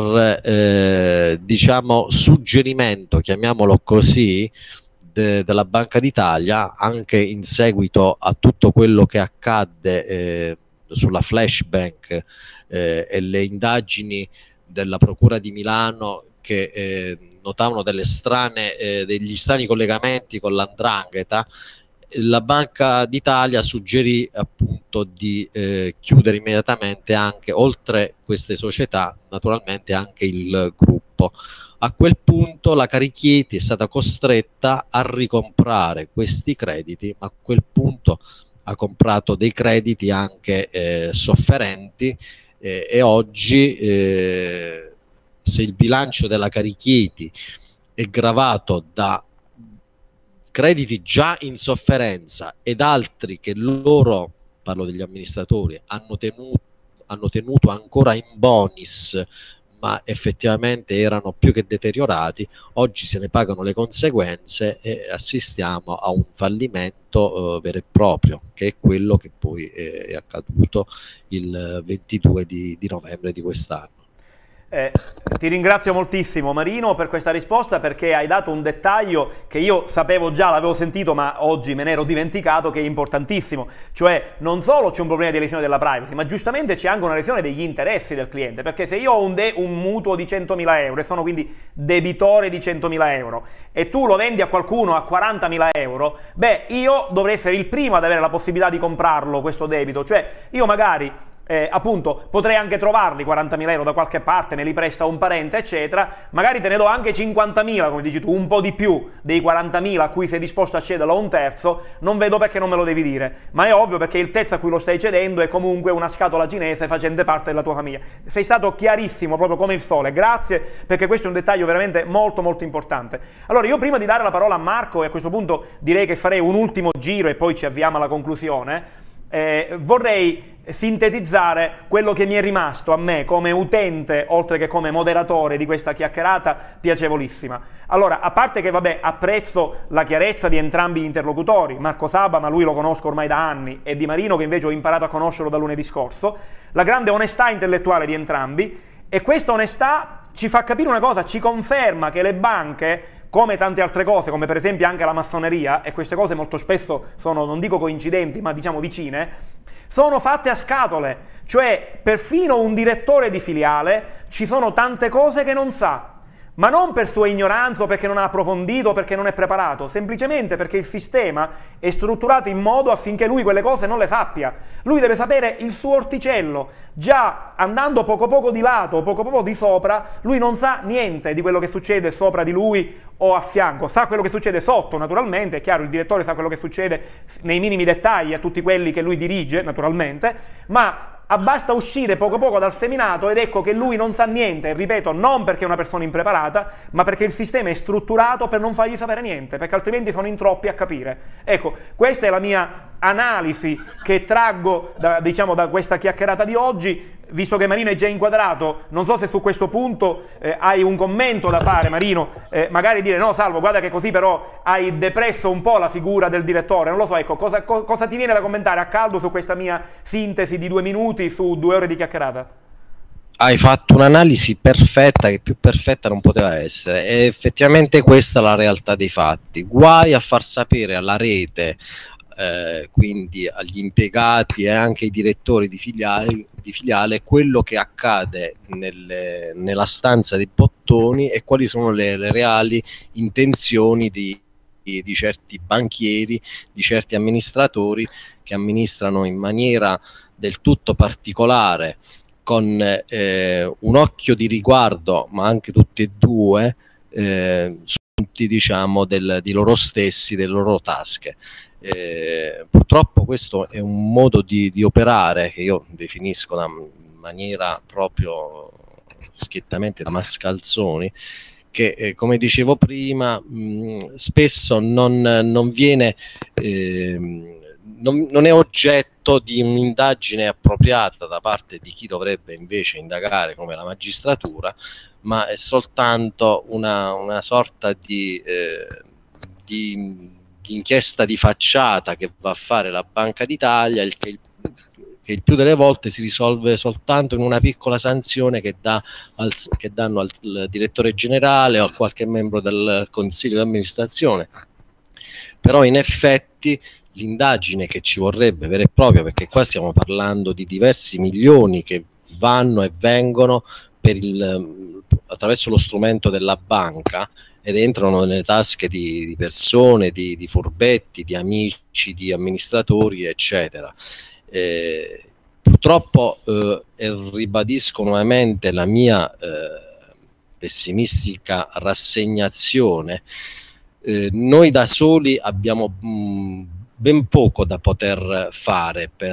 eh, diciamo suggerimento, chiamiamolo così, de, della Banca d'Italia, anche in seguito a tutto quello che accadde eh, sulla Flashbank eh, e le indagini della Procura di Milano che eh, notavano delle strane, eh, degli strani collegamenti con l'Andrangheta, la Banca d'Italia suggerì appunto di eh, chiudere immediatamente anche, oltre queste società, naturalmente anche il gruppo. A quel punto la Carichieti è stata costretta a ricomprare questi crediti, ma a quel punto ha comprato dei crediti anche eh, sofferenti eh, e oggi eh, se il bilancio della Carichieti è gravato da crediti già in sofferenza ed altri che loro, parlo degli amministratori, hanno tenuto, hanno tenuto ancora in bonis, ma effettivamente erano più che deteriorati, oggi se ne pagano le conseguenze e assistiamo a un fallimento eh, vero e proprio, che è quello che poi è accaduto il ventidue di, di novembre di quest'anno. Eh, ti ringrazio moltissimo Marino per questa risposta, perché hai dato un dettaglio che io sapevo già, l'avevo sentito, ma oggi me ne ero dimenticato, che è importantissimo. Cioè non solo c'è un problema di lesione della privacy, ma giustamente c'è anche una lesione degli interessi del cliente, perché se io ho un, un mutuo di centomila euro e sono quindi debitore di centomila euro e tu lo vendi a qualcuno a quarantamila euro, beh, io dovrei essere il primo ad avere la possibilità di comprarlo questo debito. Cioè io magari Eh, appunto potrei anche trovarli quarantamila euro da qualche parte, me li presta un parente eccetera, magari te ne do anche cinquantamila, come dici tu, un po' di più dei quarantamila a cui sei disposto a cederlo a un terzo, non vedo perché non me lo devi dire, ma è ovvio perché il terzo a cui lo stai cedendo è comunque una scatola cinese facente parte della tua famiglia. Sei stato chiarissimo, proprio come il sole, grazie, perché questo è un dettaglio veramente molto molto importante. Allora io, prima di dare la parola a Marco, e a questo punto direi che farei un ultimo giro e poi ci avviamo alla conclusione, Eh, vorrei sintetizzare quello che mi è rimasto a me come utente, oltre che come moderatore di questa chiacchierata piacevolissima. Allora, a parte che vabbè, apprezzo la chiarezza di entrambi gli interlocutori, Marco Saba, ma lui lo conosco ormai da anni, e Di Marino, che invece ho imparato a conoscerlo da lunedì scorso, la grande onestà intellettuale di entrambi, e questa onestà ci fa capire una cosa, ci conferma che le banche, come tante altre cose, come per esempio anche la massoneria, e queste cose molto spesso sono, non dico coincidenti, ma diciamo vicine, sono fatte a scatole. Cioè perfino un direttore di filiale ci sono tante cose che non sa, ma non per sua ignoranza o perché non ha approfondito o perché non è preparato, semplicemente perché il sistema è strutturato in modo affinché lui quelle cose non le sappia. Lui deve sapere il suo orticello, già andando poco poco di lato o poco poco di sopra, lui non sa niente di quello che succede sopra di lui o a fianco, sa quello che succede sotto naturalmente, è chiaro, il direttore sa quello che succede nei minimi dettagli a tutti quelli che lui dirige naturalmente, ma basta uscire poco poco dal seminato ed ecco che lui non sa niente, ripeto, non perché è una persona impreparata, ma perché il sistema è strutturato per non fargli sapere niente, perché altrimenti sono in troppi a capire. Ecco, questa è la mia analisi che traggo da, diciamo, da questa chiacchierata di oggi. Visto che Marino è già inquadrato, non so se su questo punto eh, hai un commento da fare, Marino, eh, magari dire no Salvo, guarda che così però hai depresso un po' la figura del direttore, non lo so, ecco, cosa, co cosa ti viene da commentare a caldo su questa mia sintesi di due minuti su due ore di chiacchierata? Hai fatto un'analisi perfetta, che più perfetta non poteva essere, e effettivamente questa è la realtà dei fatti. Guai a far sapere alla rete, eh, quindi agli impiegati e anche ai direttori di filiali, di filiale, quello che accade nelle, nella stanza dei bottoni e quali sono le, le reali intenzioni di, di, di certi banchieri, di certi amministratori che amministrano in maniera del tutto particolare, con eh, un occhio di riguardo, ma anche tutti e due, eh, punti, diciamo, del, di loro stessi, delle loro tasche. Eh, purtroppo questo è un modo di, di operare che io definisco da maniera proprio schiettamente da mascalzoni, che eh, come dicevo prima mh, spesso non, non viene eh, non, non è oggetto di un'indagine appropriata da parte di chi dovrebbe invece indagare, come la magistratura, ma è soltanto una, una sorta di, eh, di, di inchiesta di facciata che va a fare la Banca d'Italia, il che il che il più delle volte si risolve soltanto in una piccola sanzione che, dà al, che danno al, al direttore generale o a qualche membro del consiglio di amministrazione. Però in effetti l'indagine che ci vorrebbe vera e propria, perché qua stiamo parlando di diversi milioni che vanno e vengono per il, attraverso lo strumento della banca ed entrano nelle tasche di, di persone, di, di furbetti, di amici, di amministratori, eccetera. Eh, purtroppo eh, e ribadisco nuovamente la mia eh, pessimistica rassegnazione, eh, noi da soli abbiamo mh, ben poco da poter fare per,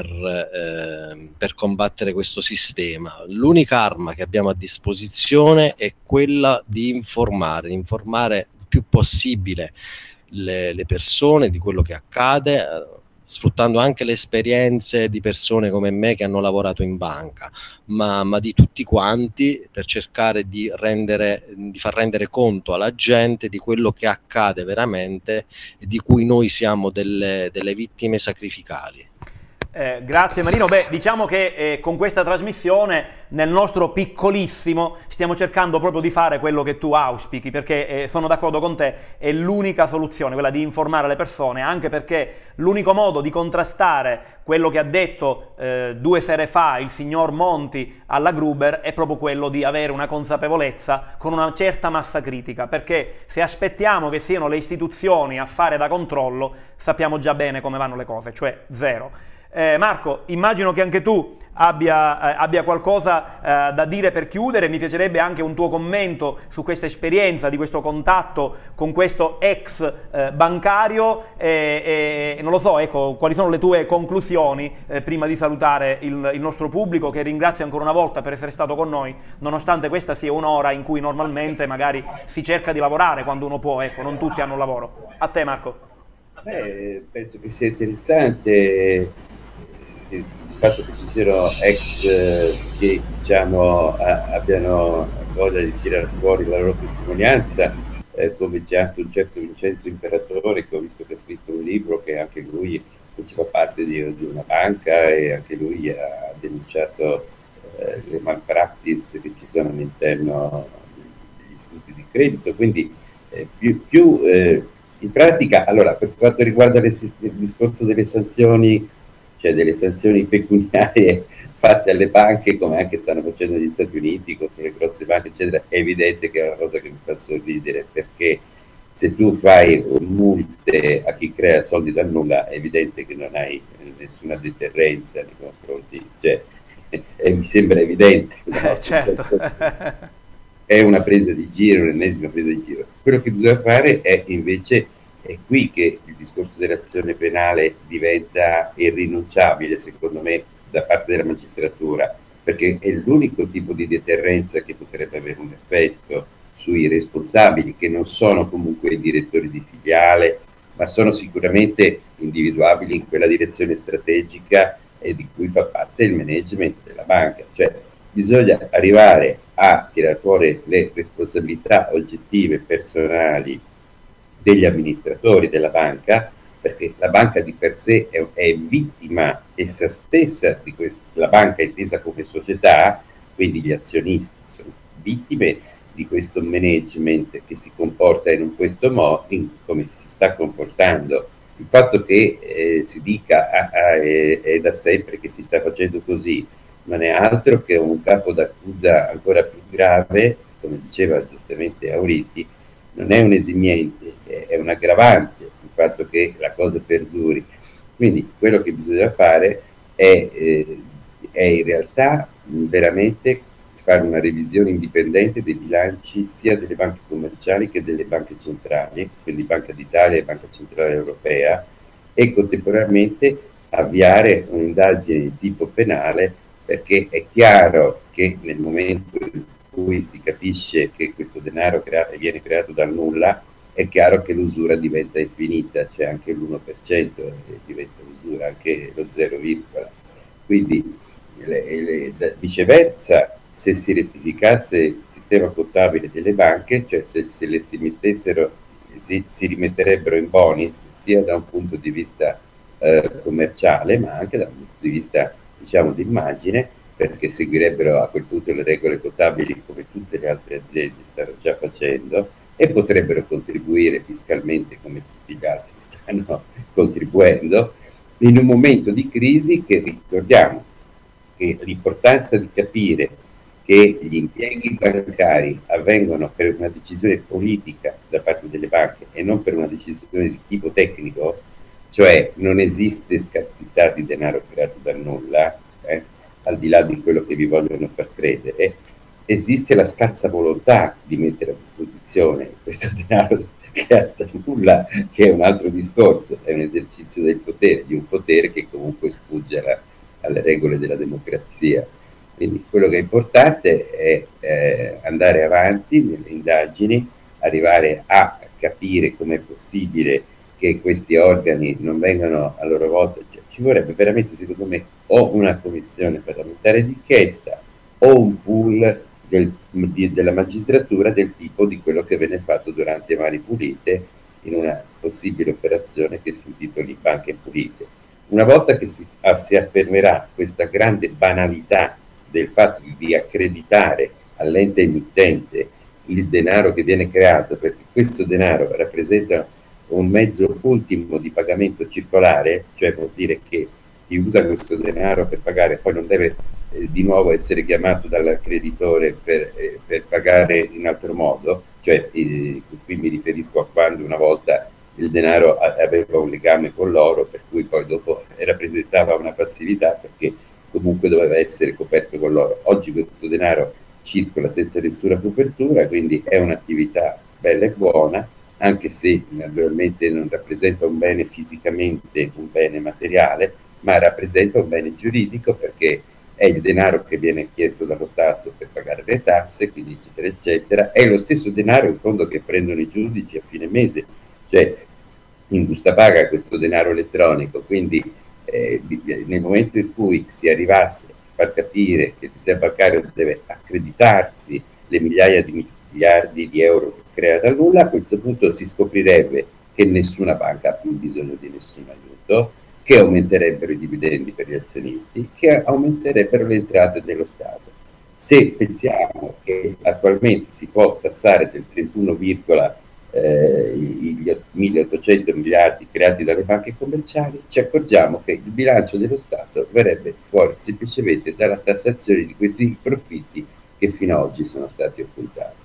eh, per combattere questo sistema. L'unica arma che abbiamo a disposizione è quella di informare, di informare il più possibile le, le persone di quello che accade, eh, sfruttando anche le esperienze di persone come me che hanno lavorato in banca, ma, ma di tutti quanti, per cercare di, rendere, di far rendere conto alla gente di quello che accade veramente e di cui noi siamo delle, delle vittime sacrificali. Eh, grazie Marino. Beh, diciamo che eh, con questa trasmissione nel nostro piccolissimo stiamo cercando proprio di fare quello che tu auspichi, perché eh, sono d'accordo con te, è l'unica soluzione, quella di informare le persone, anche perché l'unico modo di contrastare quello che ha detto eh, due sere fa il signor Monti alla Gruber è proprio quello di avere una consapevolezza con una certa massa critica, perché se aspettiamo che siano le istituzioni a fare da controllo sappiamo già bene come vanno le cose, cioè zero. Eh, Marco, immagino che anche tu abbia, eh, abbia qualcosa eh, da dire per chiudere. Mi piacerebbe anche un tuo commento su questa esperienza, di questo contatto con questo ex eh, bancario e, e non lo so, ecco, quali sono le tue conclusioni eh, prima di salutare il, il nostro pubblico, che ringrazio ancora una volta per essere stato con noi, nonostante questa sia un'ora in cui normalmente magari si cerca di lavorare quando uno può, ecco, non tutti hanno lavoro. A te Marco. Beh, penso che sia interessante il fatto che ci siano ex eh, che diciamo a, abbiano voglia di tirare fuori la loro testimonianza, eh, come c'è anche un certo Vincenzo Imperatore, che ho visto che ha scritto un libro, che anche lui faceva parte di, di una banca e anche lui ha denunciato eh, le malpractice che ci sono all'interno degli istituti di credito. Quindi eh, più, più eh, in pratica, allora, per quanto riguarda le, il discorso delle sanzioni, cioè delle sanzioni pecuniarie fatte alle banche, come anche stanno facendo negli Stati Uniti contro le grosse banche, eccetera, è evidente che è una cosa che mi fa sorridere, perché se tu fai multe a chi crea soldi dal nulla, è evidente che non hai nessuna deterrenza nei confronti, cioè, e mi sembra evidente. Eh, certo. È una presa di giro, un'ennesima presa di giro. Quello che bisogna fare è invece, è qui che il discorso dell'azione penale diventa irrinunciabile, secondo me, da parte della magistratura, perché è l'unico tipo di deterrenza che potrebbe avere un effetto sui responsabili, che non sono comunque i direttori di filiale, ma sono sicuramente individuabili in quella direzione strategica e di cui fa parte il management della banca. Cioè, bisogna arrivare a tirare fuori le responsabilità oggettive personali degli amministratori della banca, perché la banca di per sé è, è vittima essa stessa di questo, la banca intesa come società, quindi gli azionisti sono vittime di questo management che si comporta in un questo modo, in, come si sta comportando. Il fatto che eh, si dica ah, ah, è, è da sempre che si sta facendo così, non è altro che un capo d'accusa ancora più grave, come diceva giustamente Auriti, non è un esimiente, è un aggravante il fatto che la cosa perduri. Quindi quello che bisogna fare è, eh, è in realtà veramente fare una revisione indipendente dei bilanci sia delle banche commerciali che delle banche centrali, quindi Banca d'Italia e Banca Centrale Europea, e contemporaneamente avviare un'indagine di tipo penale, perché è chiaro che nel momento in cui si capisce che questo denaro crea- viene creato dal nulla, è chiaro che l'usura diventa infinita, c'è anche l'uno per cento e diventa usura, anche lo zero, quindi le, le, viceversa, se si rettificasse il sistema contabile delle banche, cioè se, se le si mettessero, si, si rimetterebbero in bonus sia da un punto di vista eh, commerciale ma anche da un punto di vista, diciamo, di immagine, perché seguirebbero a quel punto le regole contabili come tutte le altre aziende stanno già facendo, e potrebbero contribuire fiscalmente come tutti gli altri stanno contribuendo, in un momento di crisi che, ricordiamo, che l'importanza di capire che gli impieghi bancari avvengono per una decisione politica da parte delle banche e non per una decisione di tipo tecnico, cioè non esiste scarsità di denaro creato dal nulla, eh, al di là di quello che vi vogliono far credere, esiste la scarsa volontà di mettere a disposizione questo denaro creato dal nulla, che è un altro discorso, è un esercizio del potere, di un potere che comunque sfugge alla, alle regole della democrazia. Quindi quello che è importante è eh, andare avanti nelle indagini, arrivare a capire com'è possibile che questi organi non vengano a loro volta, cioè, ci vorrebbe veramente, secondo me, o una commissione parlamentare d'inchiesta o un pool del, di, della magistratura del tipo di quello che venne fatto durante Mani Pulite, in una possibile operazione che si intitoli Banche Pulite. Una volta che si, si affermerà questa grande banalità del fatto di accreditare all'ente emittente il denaro che viene creato, perché questo denaro rappresenta un mezzo ultimo di pagamento circolare, cioè vuol dire che chi usa questo denaro per pagare poi non deve eh, di nuovo essere chiamato dal creditore per, eh, per pagare in altro modo, cioè eh, qui mi riferisco a quando una volta il denaro aveva un legame con l'oro, per cui poi dopo rappresentava una passività perché comunque doveva essere coperto con l'oro. Oggi questo denaro circola senza nessuna copertura, quindi è un'attività bella e buona, anche se naturalmente non rappresenta un bene fisicamente, un bene materiale, ma rappresenta un bene giuridico, perché è il denaro che viene chiesto dallo Stato per pagare le tasse, quindi eccetera eccetera, è lo stesso denaro in fondo che prendono i giudici a fine mese, cioè in busta paga questo denaro elettronico, quindi eh, nel momento in cui si arrivasse a far capire che il sistema bancario deve accreditarsi le migliaia di miliardi di euro che crea dal nulla, a questo punto si scoprirebbe che nessuna banca ha più bisogno di nessun aiuto, che aumenterebbero i dividendi per gli azionisti, che aumenterebbero le entrate dello Stato. Se pensiamo che attualmente si può tassare del trentuno, eh, gli milleottocento miliardi creati dalle banche commerciali, ci accorgiamo che il bilancio dello Stato verrebbe fuori semplicemente dalla tassazione di questi profitti che fino ad oggi sono stati occultati.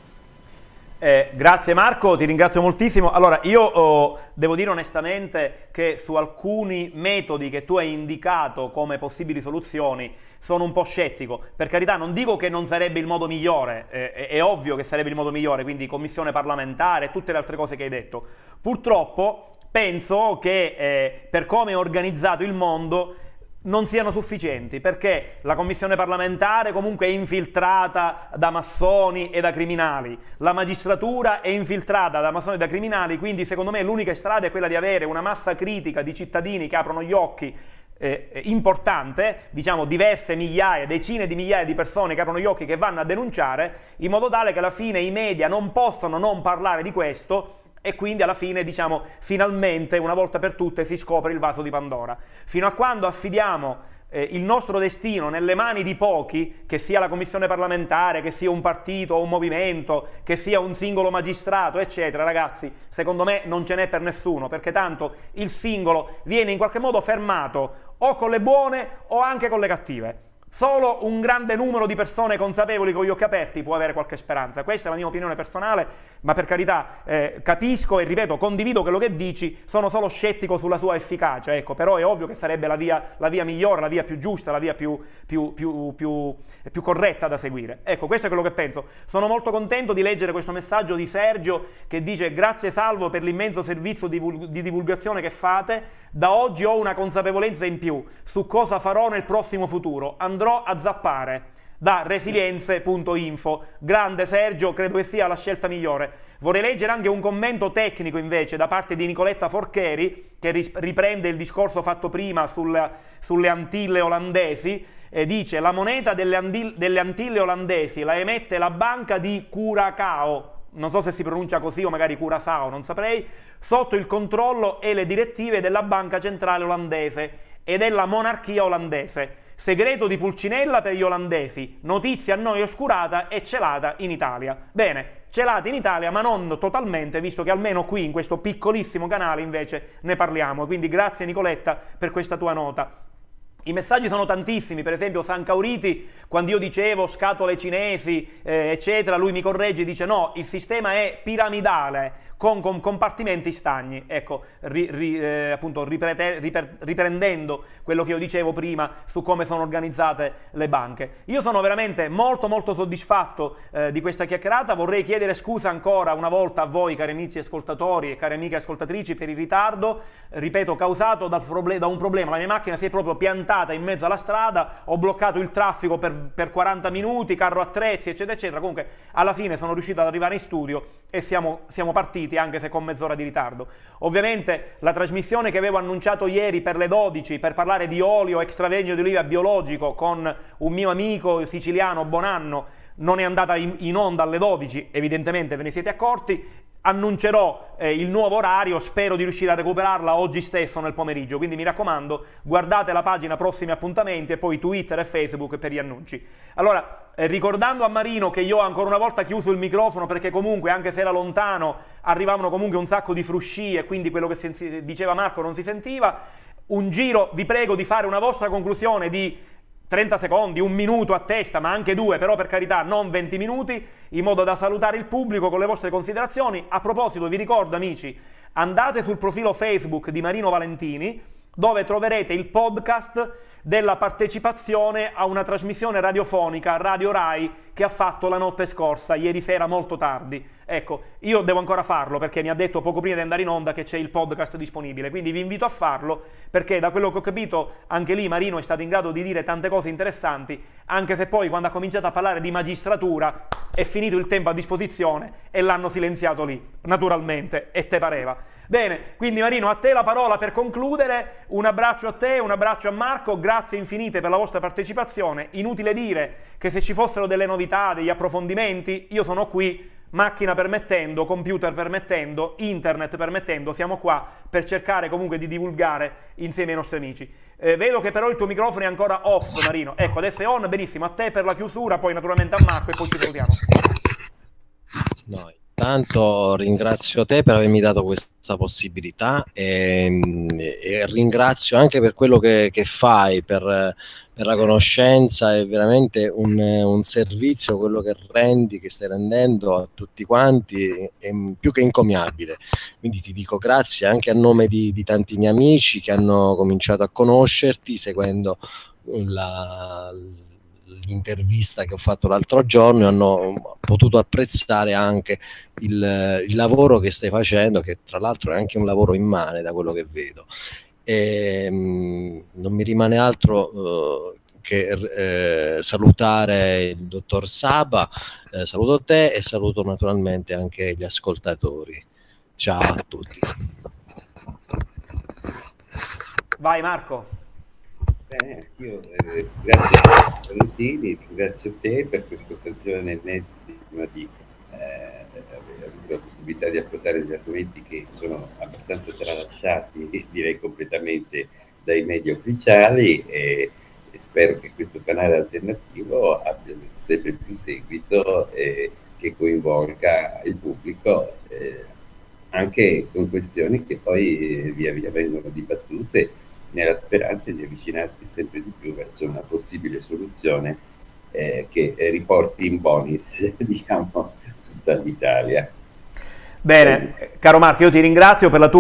Eh, grazie Marco, ti ringrazio moltissimo. Allora, io oh, devo dire onestamente che su alcuni metodi che tu hai indicato come possibili soluzioni sono un po' scettico. Per carità, non dico che non sarebbe il modo migliore, eh, è, è ovvio che sarebbe il modo migliore, quindi commissione parlamentare e tutte le altre cose che hai detto. Purtroppo penso che eh, per come è organizzato il mondo non siano sufficienti, perché la commissione parlamentare comunque è infiltrata da massoni e da criminali, la magistratura è infiltrata da massoni e da criminali, quindi secondo me l'unica strada è quella di avere una massa critica di cittadini che aprono gli occhi eh, importante, diciamo diverse migliaia, decine di migliaia di persone che aprono gli occhi, che vanno a denunciare, in modo tale che alla fine i media non possano non parlare di questo. E quindi alla fine, diciamo, finalmente, una volta per tutte, si scopre il vaso di Pandora. Fino a quando affidiamo eh, il nostro destino nelle mani di pochi, che sia la commissione parlamentare, che sia un partito o un movimento, che sia un singolo magistrato, eccetera, ragazzi, secondo me non ce n'è per nessuno, perché tanto il singolo viene in qualche modo fermato o con le buone o anche con le cattive. Solo un grande numero di persone consapevoli con gli occhi aperti può avere qualche speranza. Questa è la mia opinione personale, ma per carità eh, capisco e ripeto, condivido quello che dici, sono solo scettico sulla sua efficacia, ecco, però è ovvio che sarebbe la via, la via migliore, la via più giusta, la via più, più, più, più, più corretta da seguire. Ecco, questo è quello che penso. Sono molto contento di leggere questo messaggio di Sergio che dice: grazie Salvo per l'immenso servizio di, di divulgazione che fate, da oggi ho una consapevolezza in più su cosa farò nel prossimo futuro. Andrò a zappare. da resilienze punto info. Grande Sergio, credo che sia la scelta migliore. Vorrei leggere anche un commento tecnico invece da parte di Nicoletta Forcheri, che riprende il discorso fatto prima sul, sulle Antille olandesi, e dice: la moneta delle, Andil, delle Antille olandesi la emette la banca di Curacao, non so se si pronuncia così o magari Curaçao, non saprei, sotto il controllo e le direttive della Banca Centrale Olandese e della monarchia olandese. Segreto di Pulcinella per gli olandesi, notizia a noi oscurata e celata in Italia. Bene, celata in Italia, ma non totalmente, visto che almeno qui in questo piccolissimo canale invece ne parliamo. Quindi grazie Nicoletta per questa tua nota. I messaggi sono tantissimi, per esempio San Cauriti, quando io dicevo scatole cinesi, eh, eccetera, lui mi corregge e dice no, il sistema è piramidale, con, con compartimenti stagni. Ecco, ri, ri, eh, appunto riprete, riper, riprendendo quello che io dicevo prima su come sono organizzate le banche. Io sono veramente molto molto soddisfatto eh, di questa chiacchierata. Vorrei chiedere scusa ancora una volta a voi, cari amici ascoltatori e cari amiche ascoltatrici, per il ritardo, ripeto, causato dal proble- da un problema. La mia macchina si è proprio piantata in mezzo alla strada, ho bloccato il traffico per, per quaranta minuti, carro attrezzi, eccetera, eccetera. Comunque alla fine sono riuscito ad arrivare in studio e siamo, siamo partiti, anche se con mezz'ora di ritardo. Ovviamente la trasmissione che avevo annunciato ieri per le dodici per parlare di olio extravergine di oliva biologico con un mio amico siciliano, Bonanno, non è andata in, in onda alle dodici, evidentemente ve ne siete accorti. Annuncerò eh, il nuovo orario, spero di riuscire a recuperarla oggi stesso nel pomeriggio, quindi mi raccomando, guardate la pagina prossimi appuntamenti e poi Twitter e Facebook per gli annunci. Allora, eh, ricordando a Marino che io ho ancora una volta chiuso il microfono, perché comunque anche se era lontano arrivavano comunque un sacco di frusci e quindi quello che si, diceva Marco non si sentiva, un giro, vi prego di fare una vostra conclusione di trenta secondi, un minuto a testa, ma anche due, però per carità non venti minuti, in modo da salutare il pubblico con le vostre considerazioni. A proposito, vi ricordo amici, andate sul profilo Facebook di Marino Valentini, dove troverete il podcast della partecipazione a una trasmissione radiofonica Radio Rai che ha fatto la notte scorsa, ieri sera molto tardi. Ecco, io devo ancora farlo perché mi ha detto poco prima di andare in onda che c'è il podcast disponibile, quindi vi invito a farlo perché da quello che ho capito anche lì Marino è stato in grado di dire tante cose interessanti, anche se poi quando ha cominciato a parlare di magistratura è finito il tempo a disposizione e l'hanno silenziato lì, naturalmente, e te pareva. Bene, quindi Marino, a te la parola per concludere, un abbraccio a te, un abbraccio a Marco, grazie infinite per la vostra partecipazione. Inutile dire che se ci fossero delle novità, degli approfondimenti, io sono qui, macchina permettendo, computer permettendo, internet permettendo, siamo qua per cercare comunque di divulgare insieme ai nostri amici. Eh, vedo che però il tuo microfono è ancora off, Marino. Ecco, adesso è on, benissimo, a te per la chiusura, poi naturalmente a Marco e poi ci salutiamo. No. Intanto ringrazio te per avermi dato questa possibilità e, e ringrazio anche per quello che, che fai per, per la conoscenza. È veramente un, un servizio quello che rendi, che stai rendendo a tutti quanti, è più che encomiabile. Quindi ti dico grazie anche a nome di, di tanti miei amici che hanno cominciato a conoscerti seguendo la l'intervista che ho fatto l'altro giorno e hanno potuto apprezzare anche il, il lavoro che stai facendo, che tra l'altro è anche un lavoro immane da quello che vedo. E, mh, non mi rimane altro uh, che eh, salutare il dottor Saba, eh, saluto te e saluto naturalmente anche gli ascoltatori. Ciao a tutti. Vai Marco. Eh, io, eh, grazie a Valentini, ringrazio te per questa occasione ennesima di eh, avere la possibilità di affrontare degli argomenti che sono abbastanza tralasciati, direi completamente, dai media ufficiali e, e spero che questo canale alternativo abbia sempre più seguito e che coinvolga il pubblico eh, anche con questioni che poi eh, via via vengono dibattute, nella speranza di avvicinarsi sempre di più verso una possibile soluzione eh, che riporti in bonis, diciamo, tutta l'Italia. Bene, caro Marco, io ti ringrazio per la tua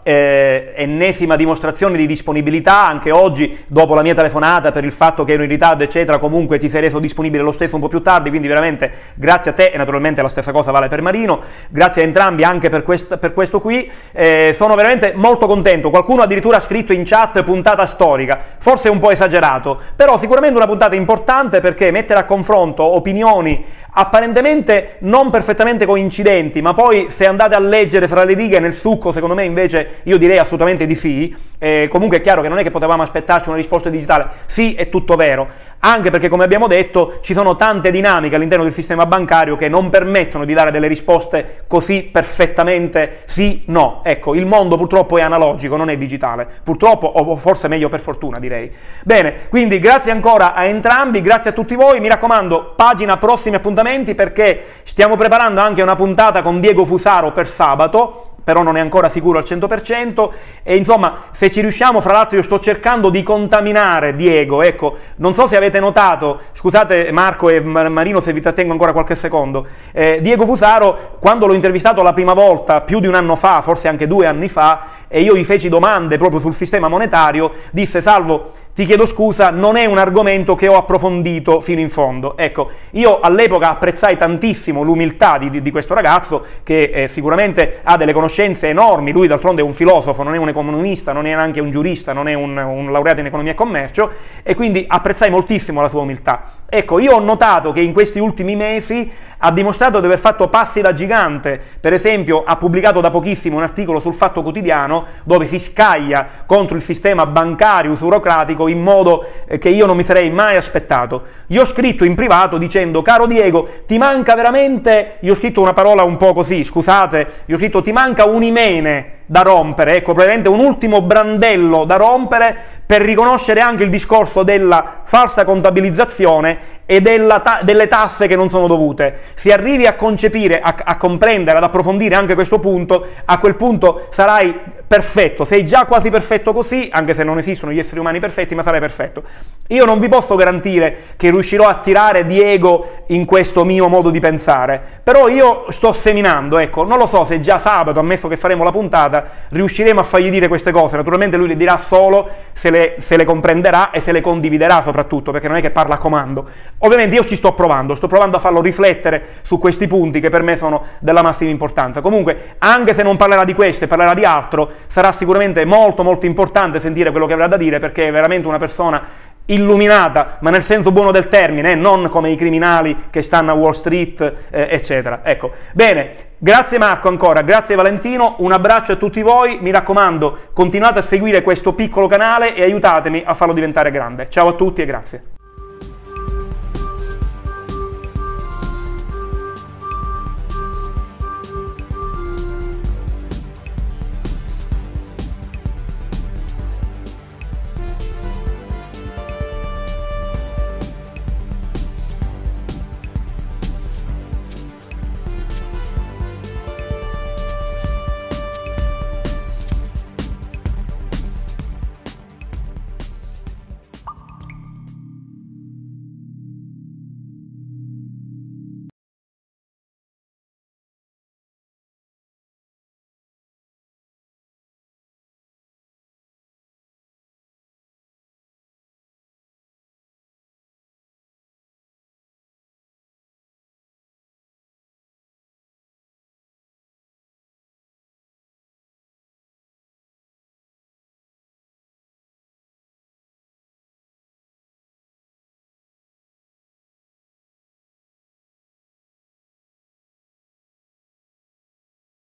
eh, ennesima dimostrazione di disponibilità, anche oggi dopo la mia telefonata per il fatto che ero in ritardo eccetera, comunque ti sei reso disponibile lo stesso un po' più tardi, quindi veramente grazie a te, e naturalmente la stessa cosa vale per Marino, grazie a entrambi anche per, quest per questo qui, eh, sono veramente molto contento. Qualcuno addirittura ha scritto in chat puntata storica, forse un po' esagerato, però sicuramente una puntata importante perché mettere a confronto opinioni apparentemente non perfettamente coincidenti, ma poi se andate a leggere fra le righe nel succo, secondo me invece io direi assolutamente di sì. Eh, comunque è chiaro che non è che potevamo aspettarci una risposta digitale, sì, è tutto vero, anche perché come abbiamo detto ci sono tante dinamiche all'interno del sistema bancario che non permettono di dare delle risposte così perfettamente sì, no. Ecco, il mondo purtroppo è analogico, non è digitale, purtroppo, o forse meglio per fortuna direi. Bene, quindi grazie ancora a entrambi, grazie a tutti voi, mi raccomando, pagina prossimi appuntamenti perché stiamo preparando anche una puntata con Diego Fusaro per sabato, però non è ancora sicuro al cento per cento, e insomma se ci riusciamo, fra l'altro io sto cercando di contaminare Diego, ecco, non so se avete notato, scusate Marco e Marino se vi trattengo ancora qualche secondo, eh, Diego Fusaro quando l'ho intervistato la prima volta, più di un anno fa, forse anche due anni fa, e io gli feci domande proprio sul sistema monetario, disse: Salvo, ti chiedo scusa, non è un argomento che ho approfondito fino in fondo. Ecco, io all'epoca apprezzai tantissimo l'umiltà di, di, di questo ragazzo, che eh, sicuramente ha delle conoscenze enormi, lui d'altronde è un filosofo, non è un economista, non è neanche un giurista, non è un, un laureato in economia e commercio, e quindi apprezzai moltissimo la sua umiltà. Ecco, io ho notato che in questi ultimi mesi ha dimostrato di aver fatto passi da gigante. Per esempio ha pubblicato da pochissimo un articolo sul Fatto Quotidiano dove si scaglia contro il sistema bancario usurocratico in modo eh, che io non mi sarei mai aspettato. Gli ho scritto in privato dicendo: caro Diego, ti manca veramente, gli ho scritto una parola un po' così, scusate, gli ho scritto: ti manca un'imene da rompere, ecco, praticamente un ultimo brandello da rompere per riconoscere anche il discorso della falsa contabilizzazione e della ta delle tasse che non sono dovute. Se arrivi a concepire, a, a comprendere, ad approfondire anche questo punto, a quel punto sarai perfetto, sei già quasi perfetto così, anche se non esistono gli esseri umani perfetti, ma sarai perfetto. Io non vi posso garantire che riuscirò a tirare Diego in questo mio modo di pensare, però io sto seminando, ecco, non lo so se già sabato, ammesso che faremo la puntata, riusciremo a fargli dire queste cose. Naturalmente lui le dirà solo se le, se le comprenderà e se le condividerà soprattutto, perché non è che parla a comando. Ovviamente io ci sto provando, sto provando a farlo riflettere su questi punti che per me sono della massima importanza. Comunque, anche se non parlerà di questo e parlerà di altro, sarà sicuramente molto molto importante sentire quello che avrà da dire, perché è veramente una persona illuminata, ma nel senso buono del termine, eh? Non come i criminali che stanno a Wall Street, eh, eccetera. Ecco, bene, grazie Marco ancora, grazie Valentino, un abbraccio a tutti voi, mi raccomando, continuate a seguire questo piccolo canale e aiutatemi a farlo diventare grande. Ciao a tutti e grazie.